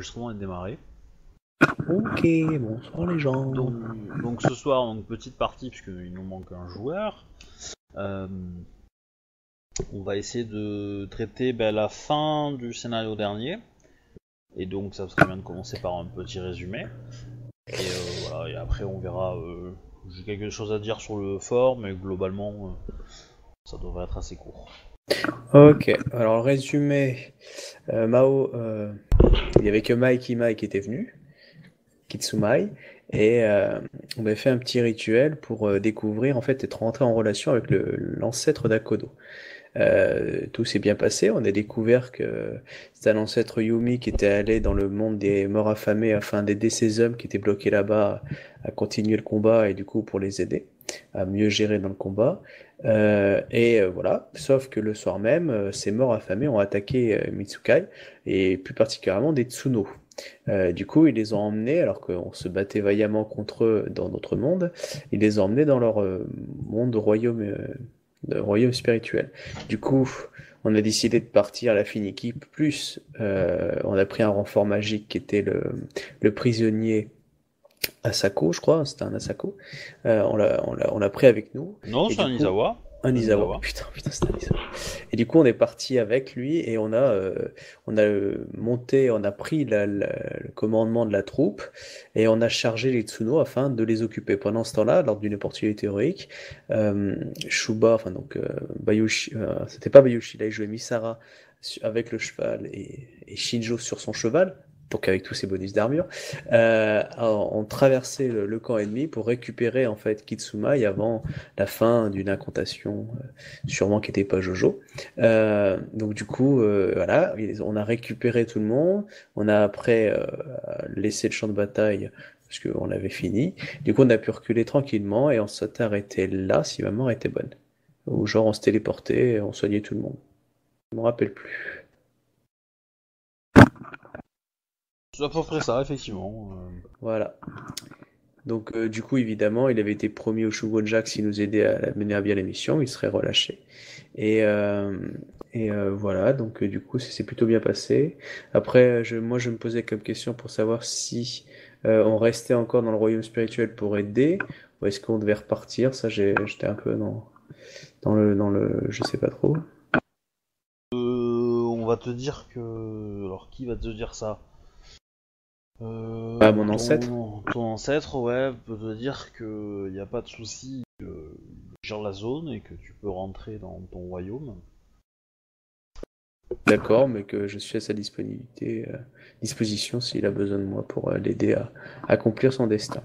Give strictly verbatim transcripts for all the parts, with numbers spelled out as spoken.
l'enregistrement est démarré. Ok, bonsoir les gens. Donc, donc ce soir, donc petite partie puisqu'il nous manque un joueur. Euh, on va essayer de traiter ben, la fin du scénario dernier. Et donc ça serait bien de commencer par un petit résumé. Et euh, voilà, et après on verra. Euh, j'ai quelque chose à dire sur le fort, mais globalement, euh, ça devrait être assez court. Ok, alors le résumé, euh, Mao, euh, il n'y avait que Mai Kimai qui était venu, Kitsumai, et euh, on avait fait un petit rituel pour euh, découvrir, en fait, être rentré en relation avec le, l'ancêtre d'Akodo. Euh, tout s'est bien passé, on a découvert que c'était un ancêtre Yumi qui était allé dans le monde des morts affamés afin d'aider ces hommes qui étaient bloqués là-bas à continuer le combat et du coup pour les aider à mieux gérer dans le combat. Euh, et euh, voilà, sauf que le soir même, euh, ces morts affamés ont attaqué euh, Mitsukai et plus particulièrement des Tsuno. Euh, du coup, ils les ont emmenés, alors qu'on se battait vaillamment contre eux dans notre monde, ils les ont emmenés dans leur euh, monde royaume, euh, de royaume spirituel. Du coup, on a décidé de partir à la fine équipe, plus euh, on a pris un renfort magique qui était le, le prisonnier Asako, je crois, c'était un Asako. Euh, on l'a, on l'a, on l'a pris avec nous. Non, Et c'est du un coup, Izawa. un C'est un Izawa. Izawa. Putain, putain, c'est un Izawa. Et du coup, on est parti avec lui et on a, euh, on a euh, monté, on a pris la- la- le commandement de la troupe et on a chargé les Tsuno afin de les occuper. Pendant ce temps-là, lors d'une opportunité héroïque, euh, Shuba, enfin donc euh, Bayushi, euh, c'était pas Bayushi, là il jouait Misara su- avec le cheval et, et Shinjo sur son cheval. Donc avec tous ses bonus d'armure, euh, ont traversé le, le camp ennemi pour récupérer en fait Kitsumai avant la fin d'une incantation, euh, sûrement qui n'était pas Jojo. Euh, donc du coup, euh, voilà, on a récupéré tout le monde, on a après euh, laissé le champ de bataille parce qu'on l'avait fini. Du coup, on a pu reculer tranquillement et on s'était arrêté là si ma mémoire était bonne. Ou genre on se téléportait et on soignait tout le monde. Je me rappelle plus. C'est à peu près ça, effectivement. Euh, Voilà. Donc euh, du coup, évidemment, il avait été promis au Shogunjak s'il nous aidait à mener à bien la mission, il serait relâché. Et, euh, et euh, voilà, donc euh, du coup, ça s'est plutôt bien passé. Après, je, moi, je me posais comme question pour savoir si euh, on restait encore dans le royaume spirituel pour aider, ou est-ce qu'on devait repartir. Ça, j'ai, j'étais un peu dans, dans le, dans le, je sais pas trop. euh, on va te dire que. Alors, qui va te dire ça? Ah, Euh, mon ancêtre. ton, ton ancêtre, ouais, peut te dire que y a pas de souci, que il gère la zone et que tu peux rentrer dans ton royaume. D'accord, mais que je suis à sa disponibilité, euh, disposition s'il a besoin de moi pour euh, l'aider à accomplir son destin.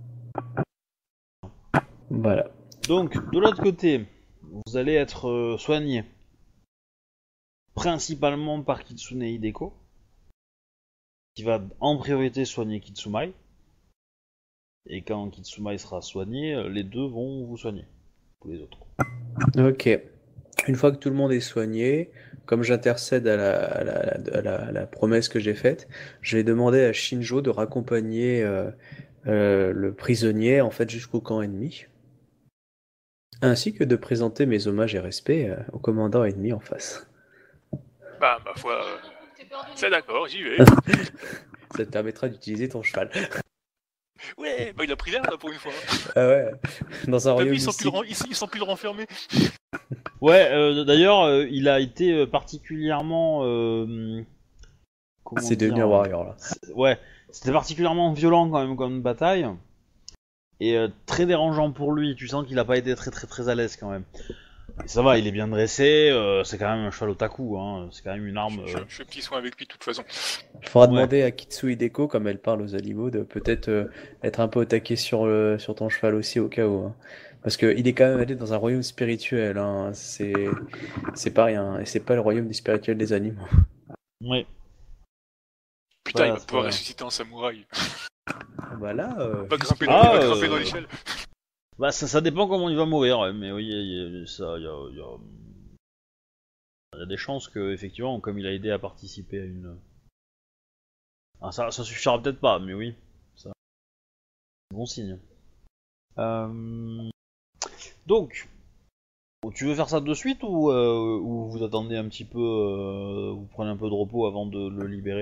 Voilà. Donc, de l'autre côté, vous allez être euh, soigné principalement par Kitsune Hideko, qui va en priorité soigner Kitsumai. Et quand Kitsumai sera soigné, euh, les deux vont vous soigner, tous les autres. Ok. Une fois que tout le monde est soigné, comme j'intercède à la, à la, à la- à la promesse que j'ai faite, je vais demander à Shinjo de raccompagner euh, euh, le prisonnier en fait jusqu'au camp ennemi, ainsi que de présenter mes hommages et respects euh, au commandant ennemi en face. Bah, ma foi, euh, c'est d'accord, j'y vais. Ça te permettra d'utiliser ton cheval. Ouais, bah il a pris l'air là pour une fois. Ah ouais, dans un T'as vu, royaume ils sont plus le, mystique. ren- ils, ils sont plus le renfermer. Ouais, euh, d'ailleurs, euh, il a été euh, particulièrement... euh, comment C'est devenu dire un euh, warrior là. c'est- Ouais, c'était particulièrement violent quand même comme bataille. Et euh, très dérangeant pour lui, tu sens qu'il a pas été très très très à l'aise quand même. Et ça va, il est bien dressé, euh, c'est quand même un cheval otaku, hein, c'est quand même une arme... Je, je, euh, je fais petit soin avec lui de toute façon. Il faudra Ouais. demander à Kitsu Hideko, comme elle parle aux animaux, de peut-être euh, être un peu au taquet sur, le, sur ton cheval aussi au cas où. Hein. Parce qu'il est quand même allé dans un royaume spirituel, hein. C'est, c'est pas rien. Et c'est pas le royaume des spirituels des animaux. Ouais, Putain, il voilà, va c'est pas pouvoir rien. ressusciter en samouraï. Bah là, euh, Il va grimper, jusque-là, dans- il Ah, va euh, grimper dans euh... l'échelle. Bah ça, ça dépend comment il va mourir, ouais, mais oui, il y a, ça, il y a, il y a- il y a des chances que, effectivement, comme il a aidé à participer à une... Ah, ça, ça suffira peut-être pas, mais oui, ça, c'est bon signe. Euh... Donc, tu veux faire ça de suite ou, euh, ou vous attendez un petit peu, euh, vous prenez un peu de repos avant de le libérer?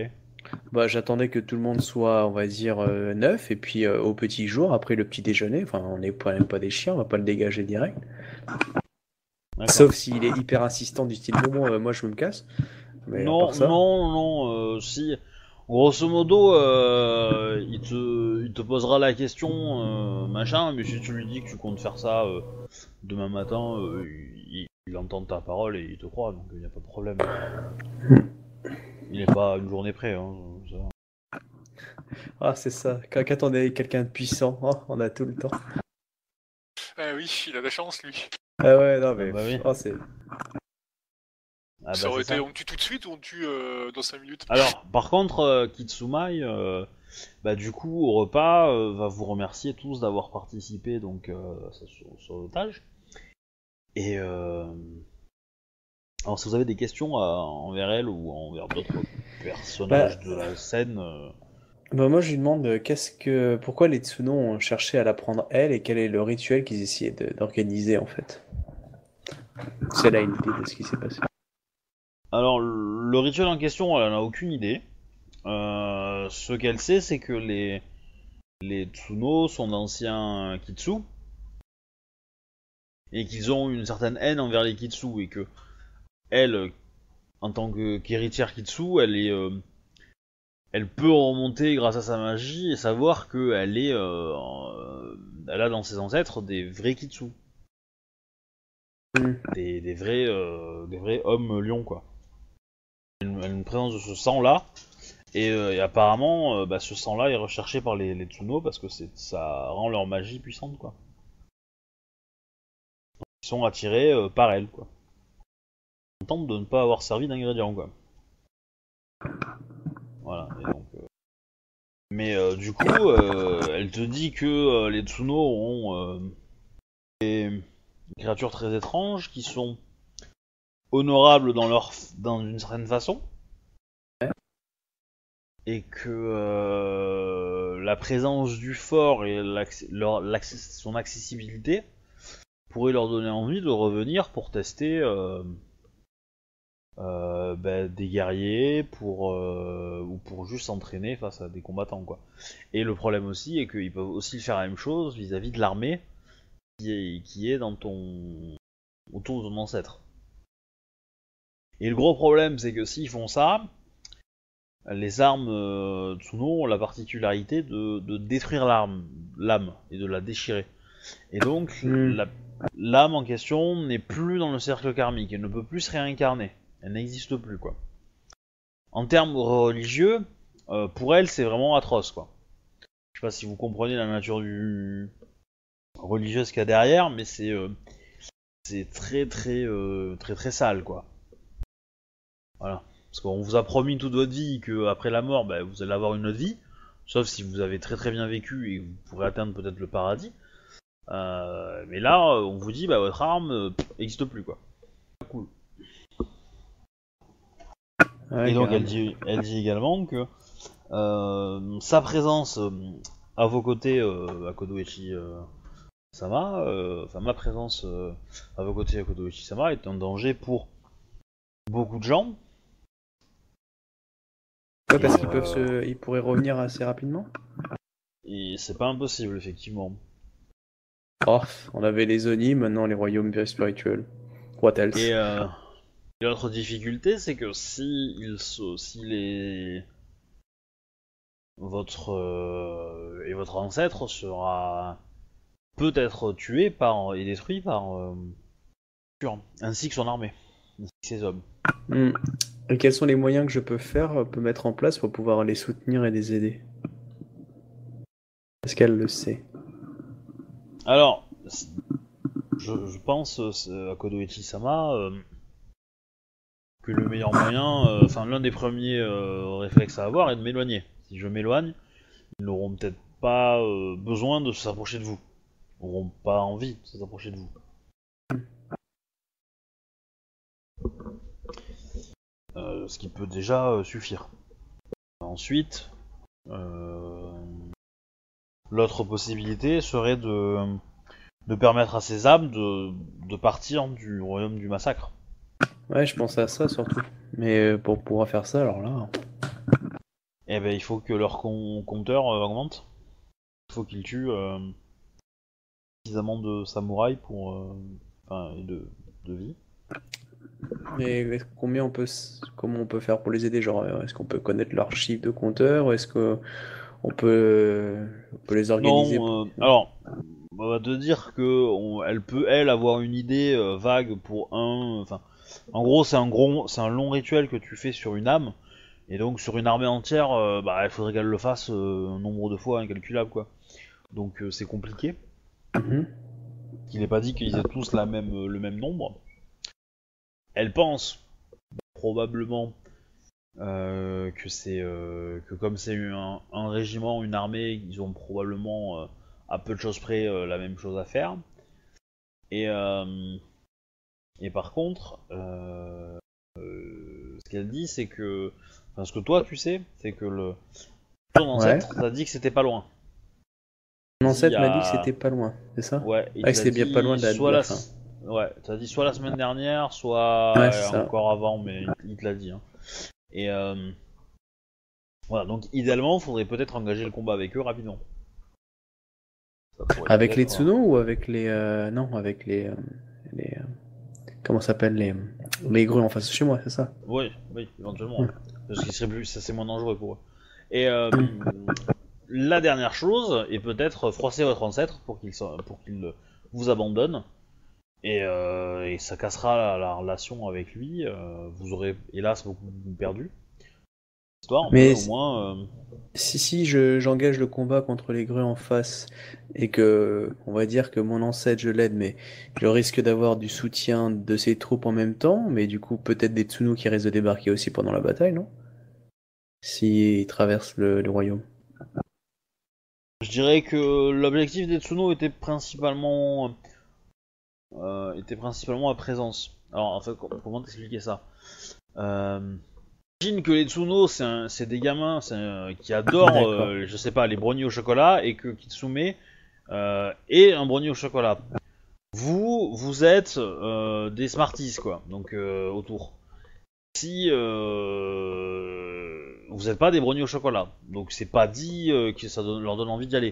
Bah, j'attendais que tout le monde soit, on va dire, euh, neuf, et puis euh, au petit jour, après le petit déjeuner, enfin, on n'est pas, même pas des chiens, on va pas le dégager direct. D'accord. Sauf s'il est hyper insistant du style, bon, bon, euh, moi je me casse. Mais à Non, part ça, non, non, euh, si. Grosso modo, euh, il, te, il te posera la question, euh, machin, mais si tu lui dis que tu comptes faire ça euh, demain matin, euh, il, il entend ta parole et il te croit, donc il n'y a pas de problème. Il est pas à une journée près, hein, ça. ah, c'est ça. Quand, quand on est quelqu'un de puissant, oh, on a tout le temps. Ah oui, il a de la chance, lui. Ah ouais, non, mais Ah bah oui. oh, c'est. Ah ça bah, aurait c'est été ça. on tue tout de suite ou on tue euh, dans cinq minutes. Alors, par contre, euh, Kitsumai, euh, bah du coup, au repas, euh, va vous remercier tous d'avoir participé donc euh, sur, sur l'otage. Et euh... alors, si vous avez des questions euh, envers elle ou envers d'autres personnages Bah, de la scène, euh, bah, moi je lui demande euh, qu'est-ce que, pourquoi les Tsuno ont cherché à la prendre elle et quel est le rituel qu'ils essayaient de- d'organiser en fait. C'est là une idée de ce qui s'est passé. alors le rituel en question, elle en a aucune idée. Euh, ce qu'elle sait, c'est que les les Tsuno sont d'anciens Kitsu et qu'ils ont une certaine haine envers les Kitsu et que elle, en tant que qu'héritière Kitsu, elle est, euh, elle peut remonter grâce à sa magie et savoir qu'elle est, euh, euh, elle a dans ses ancêtres des vrais Kitsu, Hmm. des, des vrais, euh, des vrais hommes lions quoi. Elle, elle a une présence de ce sang-là et, euh, et apparemment, euh, bah, ce sang-là est recherché par les, les Tsuno parce que c'est, ça rend leur magie puissante quoi. Ils sont attirés euh, par elle quoi. On tente de ne pas avoir servi d'ingrédients quoi. Voilà. Et donc, euh, mais euh, du coup, euh, elle te dit que euh, les Tsuno ont euh, des créatures très étranges qui sont honorables dans leur dans une certaine façon et que euh, la présence du fort et l'acc- leur- l'acc- son accessibilité pourrait leur donner envie de revenir pour tester euh, euh, bah, des guerriers pour euh, ou pour juste s'entraîner face à des combattants quoi. Et le problème aussi est qu'ils peuvent aussi faire la même chose vis-à-vis de l'armée qui est, qui est dans ton autour de ton ancêtre. Et le gros problème c'est que s'ils font ça, les armes euh, Tsuno ont la particularité de, de détruire l'arme, l'âme et de la déchirer. Et donc Hmm. la, l'âme en question n'est plus dans le cercle karmique, elle ne peut plus se réincarner, elle n'existe plus quoi. En termes religieux, euh, pour elle c'est vraiment atroce quoi. Je sais pas si vous comprenez la nature du religieuse qu'il y a derrière, mais c'est euh, c'est très très euh, très très sale quoi. Voilà. Parce qu'on vous a promis toute votre vie que après la mort, bah, vous allez avoir une autre vie, sauf si vous avez très très bien vécu et que vous pourrez atteindre peut-être le paradis. Euh, mais là, on vous dit, bah votre arme n'existe plus quoi. Cool. Ouais, Et donc elle carrément. dit, elle dit également que euh, sa présence euh, à vos côtés, euh, à Kodoichi euh, Sama, euh, enfin ma présence euh, à vos côtés à Kodoichi Sama est un danger pour beaucoup de gens. Ouais, Et, parce qu'ils peuvent euh, se, ils pourraient revenir assez rapidement. et c'est pas impossible effectivement. Oh, on avait les Oni, maintenant les royaumes spirituels. What else? Et, euh, et l'autre difficulté, c'est que si, il se, si les, votre euh, et votre ancêtre sera peut-être tué par et détruit par euh, Turan, ainsi que son armée, ainsi que ses hommes. Hmm. Et quels sont les moyens que je peux faire, euh, peux mettre en place pour pouvoir les soutenir et les aider? Est-ce qu'elle le sait? Alors, je, je pense euh, à Kodoichi Sama euh, que le meilleur moyen, euh, enfin l'un des premiers euh, réflexes à avoir est de m'éloigner. Si je m'éloigne, ils n'auront peut-être pas euh, besoin de s'approcher de vous. Ils n'auront pas envie de s'approcher de vous. Euh, ce qui peut déjà euh, suffire. Ensuite, euh, l'autre possibilité serait de, de permettre à ces âmes de, de partir du royaume du massacre. Ouais, je pensais à ça surtout. Mais euh, pour pouvoir faire ça, alors là. eh ben il faut que leur com- compteur euh, augmente. Il faut qu'ils tuent euh, suffisamment de samouraïs pour, euh, enfin, et de, de vie. Et combien on peut, s- comment on peut faire pour les aider? Genre, euh, est-ce qu'on peut connaître leur chiffre de compteur? Ou est-ce que on peut, on peut les organiser pour- Non, euh, alors, on va te dire que on- elle peut elle avoir une idée euh, vague pour un. Enfin, en gros, c'est un gros, c'est un long rituel que tu fais sur une âme, et donc sur une armée entière, euh, bah, il faudrait qu'elle le fasse euh, un nombre de fois incalculable, quoi. Donc euh, c'est compliqué. Mhm. Il n'est pas dit qu'ils aient tous la même, euh, le même nombre. Elle pense probablement euh, que c'est euh, que comme c'est un, un régiment, une armée, ils ont probablement euh, à peu de choses près euh, la même chose à faire. Et euh, et par contre, euh, euh, ce qu'elle dit, c'est que, enfin, ce que toi tu sais, c'est que le ton Ouais. ancêtre t'a dit que c'était pas loin. Mon Il ancêtre m'a dit que a... c'était pas loin, c'est ça? Ouais, il Ah, que te l'a c'était bien pas loin dit de la, de soit la la, fin. ouais, t'as dit soit la semaine dernière, soit Ouais, c'est euh, ça. encore avant, mais il, il te l'a dit. Hein. Et euh, voilà, donc idéalement, faudrait peut-être engager le combat avec eux rapidement. Ça pourrait Avec les peut-être. Tsuno ou avec les, euh, non, avec les, euh, les, euh, comment ça s'appelle les, les grues en face de chez moi, c'est ça? Oui, oui, éventuellement. Hmm. Ouais. Parce qu'il serait plus, ça c'est moins dangereux pour eux. Et euh, Hmm. la dernière chose est peut-être froisser votre ancêtre pour qu'il s'en- pour qu'il vous abandonne. Et, euh, et ça cassera la, la relation avec lui. euh, vous aurez hélas beaucoup perdu. Histoire, mais Mais au moins. euh, si, si je, j'engage le combat contre les grues en face et que, on va dire que mon ancêtre, je l'aide, mais je risque d'avoir du soutien de ses troupes en même temps, mais du coup, peut-être des Tsuno qui risquent de débarquer aussi pendant la bataille, non? S'ils traversent le, le royaume. Je dirais que l'objectif des Tsuno était principalement euh, était principalement la présence. Alors en fait, comment t'expliquer ça? euh, Imagine que les Tsuno c'est un- c'est des gamins c'est un- qui adorent, D'accord. euh, je sais pas, les brownies au chocolat et que Kitsume euh, est un brownie au chocolat. Vous, vous êtes euh, des Smarties quoi, donc euh, autour. Si euh, vous n'êtes pas des brownies au chocolat, donc c'est pas dit euh, que ça donne- leur donne envie d'y aller.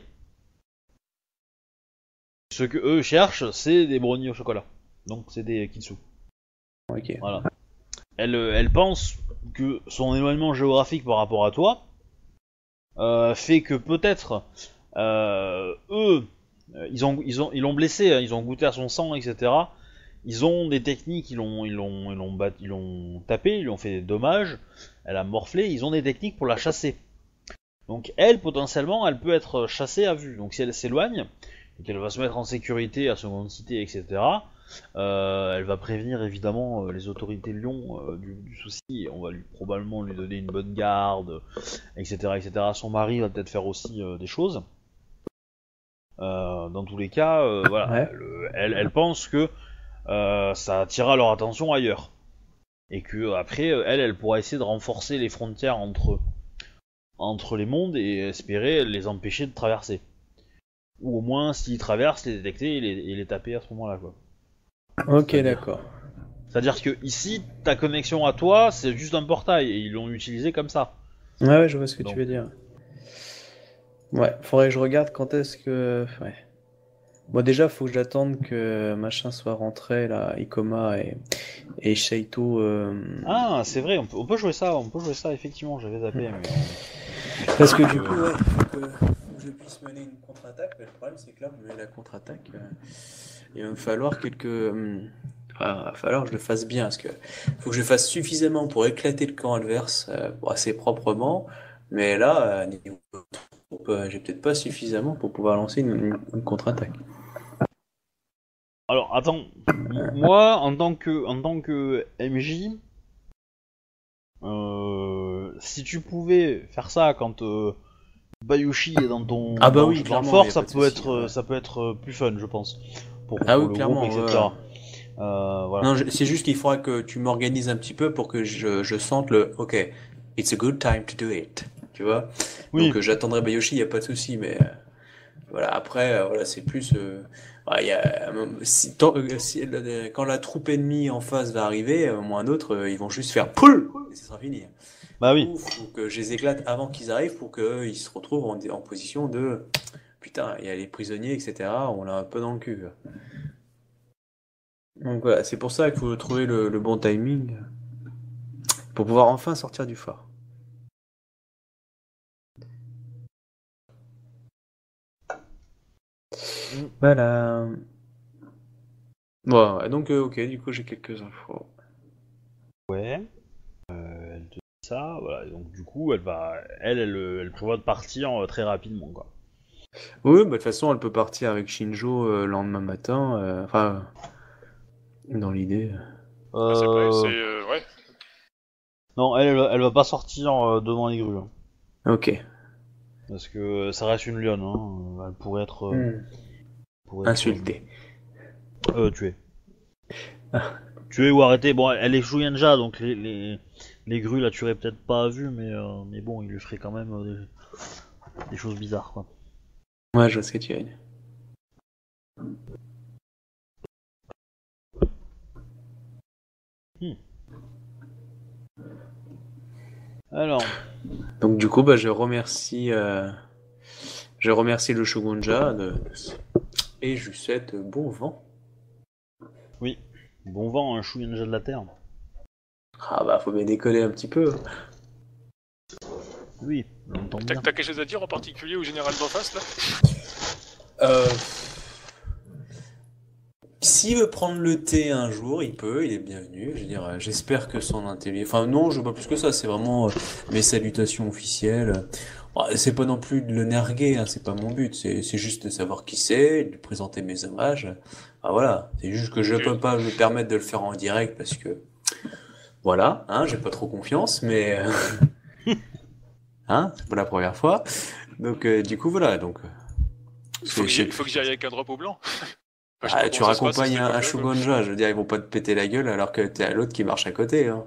Ce que eux cherchent, c'est des brownies au chocolat. Donc c'est des kitsu. Ok. Voilà. Elle, euh, elle pense que son éloignement géographique par rapport à toi euh, fait que peut-être euh, eux, euh, ils ont, ils ont, ils l'ont blessé, hein, ils ont goûté à son sang, et cetera. Ils ont des techniques, ils l'ont, ils l'ont, ils l'ont, bat, ils l'ont tapé, ils lui ont fait des dommages. Elle a morflé. Ils ont des techniques pour la chasser. Donc elle, potentiellement, elle peut être chassée à vue. Donc si elle s'éloigne et qu'elle va se mettre en sécurité à seconde cité, et cetera. Euh, elle va prévenir évidemment euh, les autorités de Lyon euh, du, du souci. Et on va lui probablement lui donner une bonne garde, et cetera, et cetera. Son mari va peut-être faire aussi euh, des choses. Euh, dans tous les cas, euh, voilà, Ouais. elle, elle, elle pense que euh, ça attirera leur attention ailleurs. Et que après, elle, elle pourra essayer de renforcer les frontières entre, entre les mondes et espérer les empêcher de traverser. Ou au moins, s'ils traversent, les détecter et les, et les taper à ce moment-là, quoi. Ok, C'est-à-dire, d'accord. c'est-à-dire que ici, ta connexion à toi, c'est juste un portail et ils l'ont utilisé comme ça. Ouais, ouais, je vois ce que tu Donc, veux dire. Ouais, faudrait que je regarde quand est-ce que. Ouais. Bon, déjà, faut que j'attende que machin soit rentré, là, Ikoma et, et Shaito. euh, ah, c'est vrai, on peut, on peut jouer ça, on peut jouer ça. Effectivement, j'avais zappé, mais on- Parce que donc, du euh, coup, ouais, faut que, faut que je puisse mener une contre-attaque, mais le problème, c'est que là, mener la contre-attaque, euh, il va me falloir quelques. hum, Enfin, il va falloir que je le fasse bien, parce que faut que je fasse suffisamment pour éclater le camp adverse euh, bon, assez proprement, mais là, euh, niveau troupe, euh, j'ai peut-être pas suffisamment pour pouvoir lancer une, une- une contre-attaque. alors, attends, M- moi, en tant que, en tant que M J, euh, si tu pouvais faire ça quand euh, Bayushi est dans ton, Ah bah dans, oui, dans le clairement, fort, y a ça pas de peut souci, être, ouais. ça peut être euh, plus fun, je pense, pour, Ah pour oui, le groupe, clairement, ouais, et cetera. ouais. Euh, voilà. Non, je- c'est juste qu'il faudra que tu m'organises un petit peu pour que je, je sente le OK, it's a good time to do it. Tu vois? Donc Oui, euh, j'attendrai Bayoshi, il n'y a pas de souci, mais euh, Voilà, après, euh, voilà, c'est plus. Euh, ouais, il y a, euh, si, tant- euh, si- le- quand la troupe ennemie en face va arriver, à un moment ou un autre, euh, ils vont juste faire poule et ce sera fini. Du Bah oui. coup, faut que je les éclate avant qu'ils arrivent pour qu'ils se retrouvent en, en position de putain, il y a les prisonniers, et cetera. On l'a un peu dans le cul. Quoi. Donc voilà, c'est pour ça qu'il faut trouver le, le bon timing pour pouvoir enfin sortir du phare. Mm. Voilà. Ouais, ouais, donc euh, ok, du coup j'ai quelques infos. Ouais. Euh, elle te dit ça, voilà. Et donc du coup, elle va, elle, elle, elle prévoit de partir euh, très rapidement, quoi. Oui, bah, de toute façon, elle peut partir avec Shinjo euh, le lendemain matin. euh, Enfin, dans l'idée. Ah, c'est vrai, c'est... Euh... euh, ouais. Non, elle, elle, va- elle va pas sortir euh, devant les grues, hein. Ok. Parce que ça reste une lionne, hein. Elle pourrait être, euh, Hmm. pourrait être Insulté. euh, euh, tuée. Tuée ou arrêtée. Bon, elle est Shugenja, donc les, les, les grues la tueraient peut-être pas à vue, mais, euh, mais bon, il lui ferait quand même euh, des, des choses bizarres, quoi. Ouais, je vois ce que tu veux dire. Hmm. Alors, Donc du coup, bah, je remercie, euh, je remercie le Shogunja de... et je lui souhaite bon vent. oui. Bon vent, un Shugenja de la Terre. Ah bah, faut bien décoller un petit peu. Oui, on entend T'as bien. t'as quelque chose à dire en particulier au général d'en face, là? Euh... S'il veut prendre le thé un jour, il peut, il est bienvenu. Je veux dire, euh, j'espère que son intelligence... Enfin non, je veux pas plus que ça, c'est vraiment euh, mes salutations officielles. Ouais, c'est pas non plus de le narguer, hein, c'est pas mon but, c'est c'est juste de savoir qui c'est, de lui présenter mes hommages. Ah voilà, c'est juste que je Ok. peux pas me permettre de le faire en direct parce que voilà, hein, j'ai pas trop confiance, mais euh, hein, c'est pas la première fois. Donc euh, du coup voilà, donc euh, Il faut c'est que j'y c'est- il faut que j'y aille avec un drapeau blanc. Enfin, je sais pas ah, tu comment ça se passe, raccompagnes c'était un, pas un fait, quoi. Shogunja, je veux dire, ils vont pas te péter la gueule alors que t'es à l'autre qui marche à côté, hein.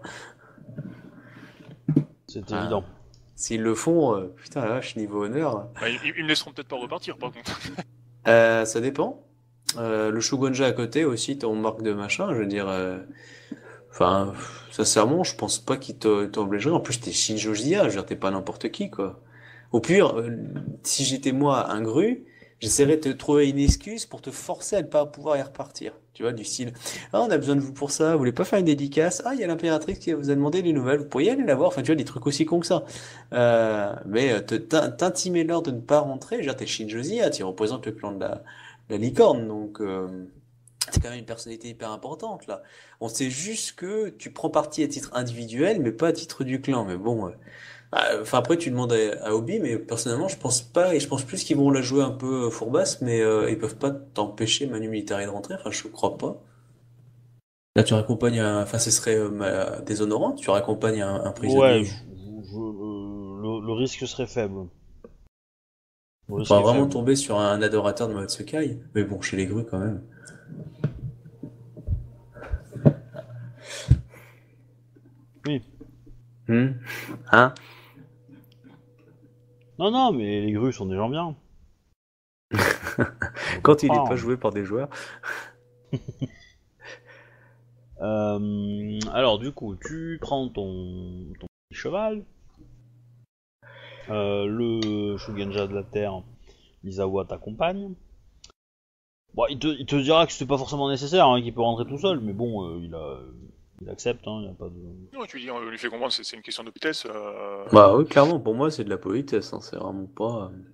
C'est Ah. évident. S'ils le font, euh, putain la vache, niveau honneur. Bah, ils, ils me laisseront peut-être pas repartir, par contre. Euh, ça dépend. Euh, le Shogunja à côté aussi, ton marque de machin, je veux dire. euh, Enfin, sincèrement, je pense pas qu'il te- t'obligerait. En plus, t'es Shinjo Jia, je veux dire, t'es pas n'importe qui, quoi. Au pire, euh, si j'étais moi un gru, j'essaierais de te trouver une excuse pour te forcer à ne pas pouvoir y repartir. Tu vois, du style, ah, on a besoin de vous pour ça, vous voulez pas faire une dédicace? Ah, il y a l'impératrice qui vous a demandé des nouvelles, vous pourriez aller la voir. Enfin, tu vois, des trucs aussi cons que ça. Euh, mais euh, te- t'in- t'intimer l'heure de ne pas rentrer, je veux dire, t'es Shinjo Jia, tu représentes le clan de la, de la licorne, donc euh, c'est quand même une personnalité hyper importante, là. On sait juste que tu prends parti à titre individuel, mais pas à titre du clan. Mais bon, euh, ah, enfin après tu demandes à, à Obi, mais personnellement je pense pas, et je pense plus qu'ils vont la jouer un peu euh, fourbasse, mais euh, ils peuvent pas t'empêcher Manu Militari de rentrer. Enfin, je crois pas. Là, tu raccompagnes un, enfin, ce serait euh, ma- déshonorant. Tu raccompagnes un, un Ouais, prisonnier. je, je- je- euh, le, le risque serait faible. Le On risque va est vraiment faible. tomber sur un adorateur de Mao Tsukai. Mais bon, chez les grues quand même. Oui. Hmm. Hein? Non, non, mais les grues sont des gens bien. Faut pas Quand il est croire. pas joué par des joueurs. Euh, alors, du coup, tu prends ton, ton petit cheval. Euh, le Shugenja de la Terre, Izawa, t'accompagne. Bon, il te, il te dira que c'était pas forcément nécessaire, hein, qu'il peut rentrer tout seul, mais bon, euh, il, a, il accepte, hein, il y a pas de... Non, tu dis, on lui fait comprendre, c'est c'est une question de vitesse. Euh... Bah oui, clairement, pour moi c'est de la politesse, hein, c'est vraiment pas. euh,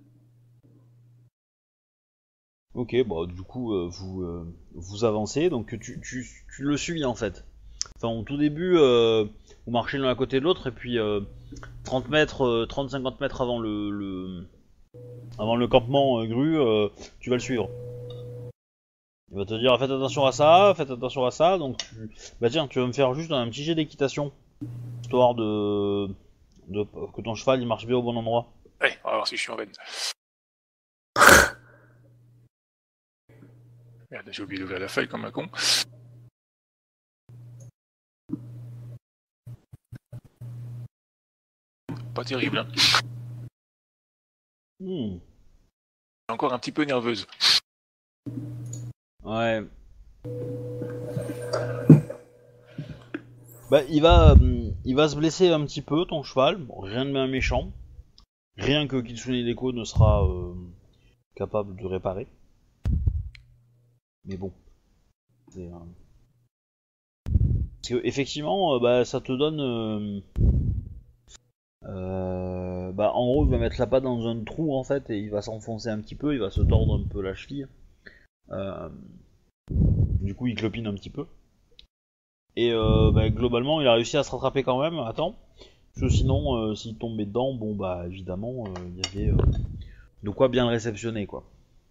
Ok, bah du coup, euh, vous, euh, vous avancez, donc tu, tu, tu le suis en fait. Enfin, au tout début, euh, vous marchez l'un à côté de l'autre, et puis euh, trente mètres, euh, trente cinquante mètres avant le, le, avant le campement euh, grue, euh, tu vas le suivre. Il va te dire faites attention à ça, faites attention à ça, donc tu... Bah tiens, tu vas me faire juste un petit jet d'équitation, histoire de... de que ton cheval il marche bien au bon endroit. Allez, on va voir si je suis en veine. Merde, j'ai oublié d'ouvrir la feuille comme un con. Pas terrible, hein. Hmm. encore un petit peu nerveuse. Ouais. Bah, il va, euh, il va se blesser un petit peu, ton cheval. Bon, rien de bien méchant. Rien que Kitsune Hideko ne sera euh, capable de réparer. Mais bon. C'est, euh... Parce que, effectivement, euh, bah, ça te donne... Euh... Euh... Bah, en gros, il va mettre la patte dans un trou, en fait, et il va s'enfoncer un petit peu, il va se tordre un peu la cheville. Euh... Du coup, il clopine un petit peu. Et euh, bah, globalement, il a réussi à se rattraper quand même, attends. Parce que sinon, euh, s'il tombait dedans, bon bah évidemment, euh, il y avait euh, de quoi bien le réceptionner, quoi.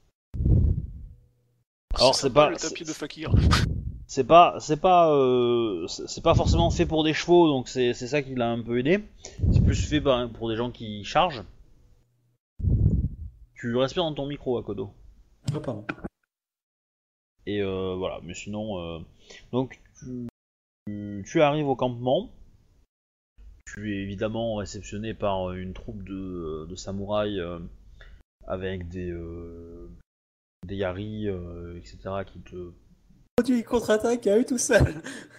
Alors c'est pas le tapis de Fakir. C'est pas, c'est pas, euh, c'est pas forcément fait pour des chevaux, donc c'est c'est ça qui l'a un peu aidé. C'est plus fait bah, pour des gens qui chargent. Tu respires dans ton micro, Akodo. Oh pardon. Et euh, voilà, mais sinon, euh... donc tu, tu, tu arrives au campement. Tu es évidemment réceptionné par une troupe de, de samouraïs euh, avec des euh, des yari, euh, et cetera qui te... Oh Dieu, il contre-attaque à eux tout seul.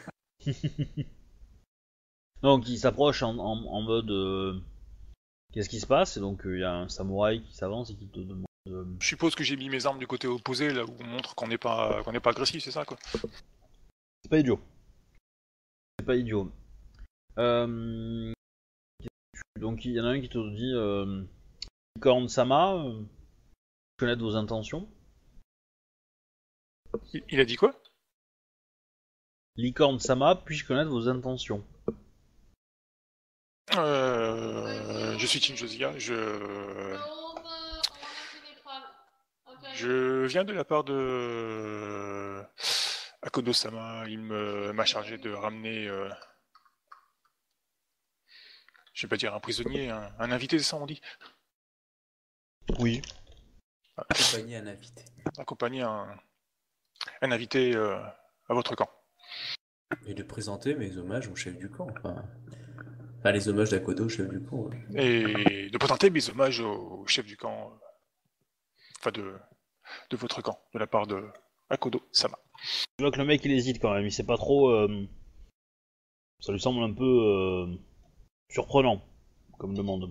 Donc ils s'approchent en, en, en mode euh, qu'est-ce qui se passe, et donc il euh, y a un samouraï qui s'avance et qui te demande... Euh... Je suppose que j'ai mis mes armes du côté opposé, là où on montre qu'on n'est pas, qu'on n'est pas agressif, c'est ça quoi. C'est pas idiot. C'est pas idiot. Euh... Donc il y en a un qui te dit euh, Licorne Sama, euh, connaître vos intentions. Il, il a dit quoi? Licorne Sama, puis-je connaître vos intentions? Euh, je suis Team Josiah, je... Je viens de la part de Akodo-sama, il me m'a chargé de ramener, euh... je vais pas dire un prisonnier, un, un invité, c'est ça on dit? Oui. Accompagner un invité. Accompagner un, un invité euh, à votre camp. Et de présenter mes hommages au chef du camp. Enfin, enfin les hommages d'Akodo au chef du camp. Ouais. Et de présenter mes hommages au, au chef du camp, euh... enfin de, de votre camp, de la part de Akodo-sama. Tu vois que le mec il hésite quand même, il sait pas trop... Euh... Ça lui semble un peu euh... surprenant comme demande.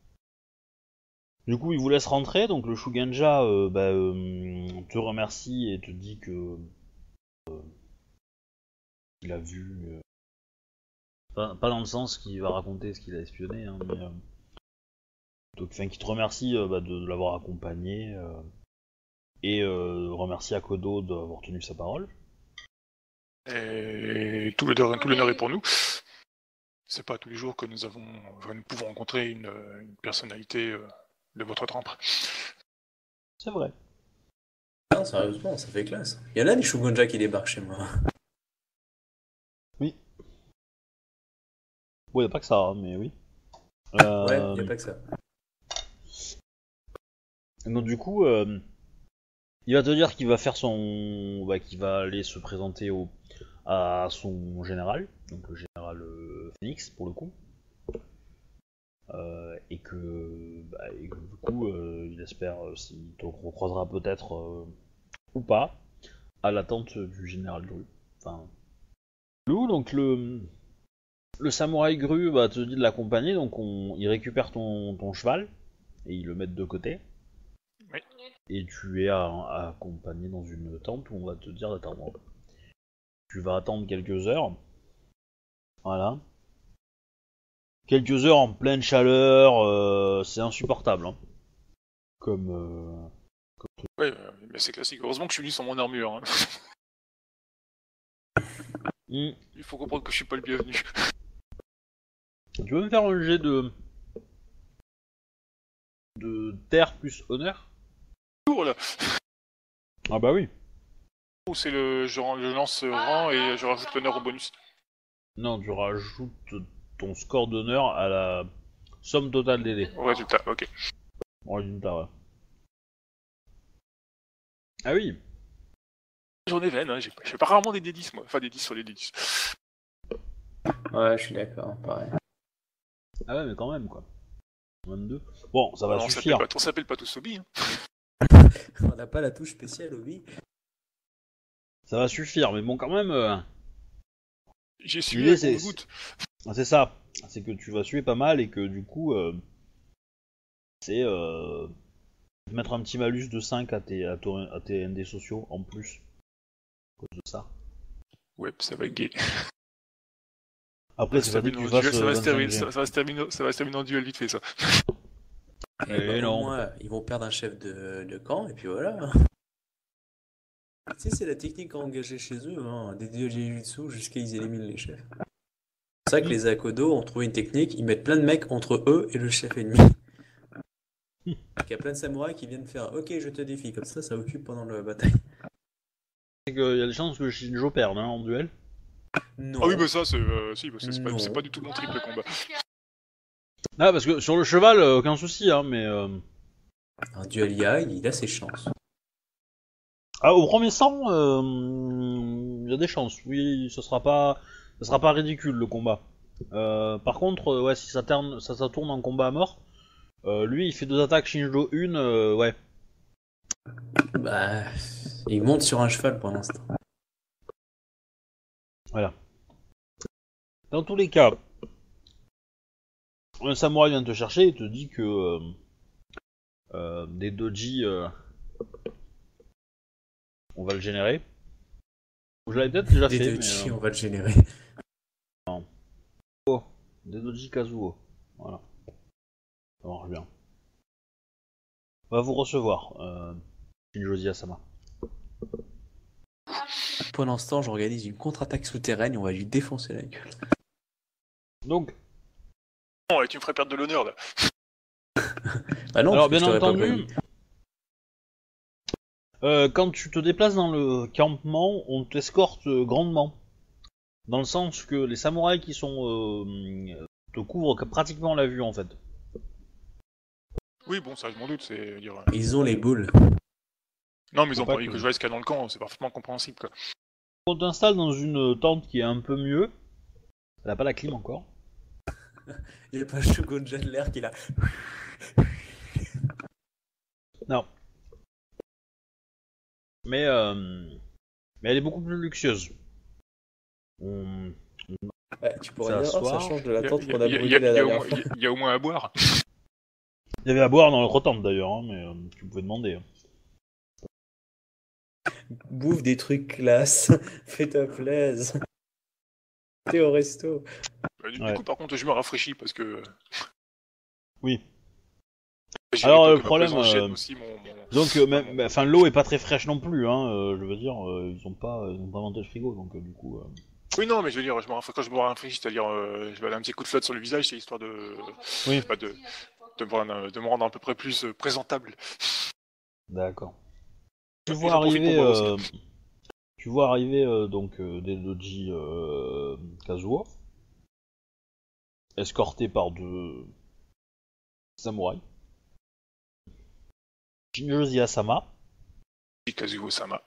Du coup il vous laisse rentrer, donc le Shuganja euh, bah, euh, te remercie et te dit que... Euh... il a vu... Euh... Pas, pas dans le sens qu'il va raconter ce qu'il a espionné, hein, mais... Euh... Donc, enfin, qui te remercie euh, bah, de, de l'avoir accompagné euh, et euh, remercie Akodo d'avoir tenu sa parole. Et tout l'honneur, tout l'honneur est pour nous. C'est pas tous les jours que nous avons, enfin, nous pouvons rencontrer une, une personnalité euh, de votre trempe. C'est vrai. Non, sérieusement, ça fait classe. Il y en a des Shugonja qui débarquent chez moi. Oui. Bon, y a pas que ça, hein, mais oui. Euh... Ouais, y a pas que ça. Donc du coup, euh, il va te dire qu'il va faire son, bah, qu'il va aller se présenter au, à son général, donc le général euh, Phoenix pour le coup, euh, et que, bah, et que du coup, euh, il espère euh, s'il te recroisera peut-être euh, ou pas à l'attente du général Gru. Enfin, Lou, donc le le samouraï Gru bah, te dit de l'accompagner, donc on, il récupère ton, ton cheval et il le met de côté. Oui. Et tu es à, à accompagné dans une tente où on va te dire d'attendre. Tu vas attendre quelques heures. Voilà. Quelques heures en pleine chaleur, euh, c'est insupportable. Hein. Comme. Euh, comme... Ouais, mais c'est classique. Heureusement que je suis venu sans mon armure. Hein. Mm. Il faut comprendre que je suis pas le bienvenu. Tu veux me faire un jet de. de terre plus honneur? Là. Ah bah oui. Ou c'est le. Je, je lance rang et je rajoute l'honneur au bonus. Non, tu rajoutes ton score d'honneur à la somme totale des dés. Au résultat, ok. Au résultat, ouais. Ah oui. J'en ai vaine, hein. Je fais pas rarement des D dix, moi. Enfin, des dix sur les D dix. Ouais, je suis d'accord, pareil. Ah ouais, mais quand même, quoi. vingt-deux. Bon, ça va Alors, suffire. On s'appelle pas, on s'appelle pas tous Sobi. Hein. On n'a pas la touche spéciale, oui. Ça va suffire, mais bon, quand même. Euh, J'ai L'idée, suivi c'est- au goutte. c'est ça. C'est que tu vas suer pas mal et que du coup, euh, c'est euh, mettre un petit malus de cinq à tes, à, ton- à tes N D sociaux en plus. À cause de ça. Ouais, ça va être gay. Après, Ça c'est va pas se dit que terminer tu en fasses duel, ça euh, va se vingt-cinq terminer- G. ça- ça va se terminer- ça va se terminer en duel vite fait, ça. Et Eh bah, au non. moins, ils vont perdre un chef de, de camp, et puis voilà. Tu sais, c'est la technique à engager chez eux, hein, des dieux Jujutsu jusqu'à ils éliminent les chefs. C'est pour ça que les Akodo ont trouvé une technique, ils mettent plein de mecs entre eux et le chef ennemi. Il y a plein de samouraïs qui viennent faire OK, je te défie, comme ça, ça occupe pendant la bataille. C'est qu'il y a des chances que Shinjo perde hein, en duel. Non. Ah oui, bah ça, c'est euh, si, bah, c'est- c'est pas, Non. c'est pas du tout mon triple combat. Ah, parce que sur le cheval, euh, aucun souci, hein, mais. Euh... Un duel Yai, il a ses chances. Ah, au premier sang, euh, il y a des chances. Oui, ce sera pas, ce sera pas ridicule le combat. Euh, par contre, euh, ouais, si ça, terne, ça, ça tourne en combat à mort, euh, lui il fait deux attaques, Shinjo une, euh, ouais. Bah, il monte sur un cheval pour l'instant. Voilà. Dans tous les cas, un samouraï vient te chercher et te dit que euh, euh, des doji, euh, on va le générer. Je l'avais peut-être déjà Des fait, Doji, mais. Euh, on va le générer. des doji Kazuo. Voilà. Ça marche bien. On va vous recevoir, euh, Shinjo Asama. Pendant ce temps, j'organise une contre-attaque souterraine et on va lui défoncer la gueule. Donc, Non, et tu me ferais perdre de l'honneur, là. Bah non, alors parce que bien je t'aurais pas entendu, prévenu. euh, quand tu te déplaces dans le campement, on t'escorte euh, grandement. Dans le sens que les samouraïs qui sont euh, te couvrent pratiquement la vue en fait. Oui, bon, ça, je m'en doute, c'est dire. euh, Ils ont les boules. Non, mais ils Faut ont pas pas envie que- que je vois ce qu'il y a dans le camp, c'est parfaitement compréhensible, quoi. On t'installe dans une tente qui est un peu mieux. Elle a pas la clim encore. Il n'y a pas Shogun Jadler qui est là. Non. Mais euh, mais elle est beaucoup plus luxueuse. On... Ouais, tu pourrais Ça dire, oh, ça asseoir. change de la Il y a- tente il y qu'on a- a il y a- brûlée il y a- la il y a au dernière moins- fois. il y a au moins à boire. Il y avait à boire dans l'autre tente d'ailleurs, hein, mais euh, tu pouvais demander. hein. Bouffe des trucs classe. Fais-toi plaise. T'es au resto. Euh, Du, du Ouais. coup, par contre, je me rafraîchis parce que. Oui. J'irai Alors, pas le que ma problème, présence gêne euh, aussi mon- mon- Donc, euh, même, mon- bah, enfin, l'eau est pas très fraîche non plus, hein. euh, je veux dire, euh, ils ont pas, ils ont pas inventé le frigo, donc euh, du coup. euh, Oui, non, mais je veux dire, je me rafra- quand je me rafraîchis, c'est-à-dire, euh, je vais aller un petit coup de flotte sur le visage, c'est histoire de. Oui. Pas de, de, me rendre, de me rendre à peu près plus euh, présentable. D'accord. Tu Et vois j'en profite arriver, pour boire euh, tu vois arriver euh, donc euh, des doji euh, Kazuo, escortés par deux samouraïs. Shinjozi Asama, Kazuo-sama.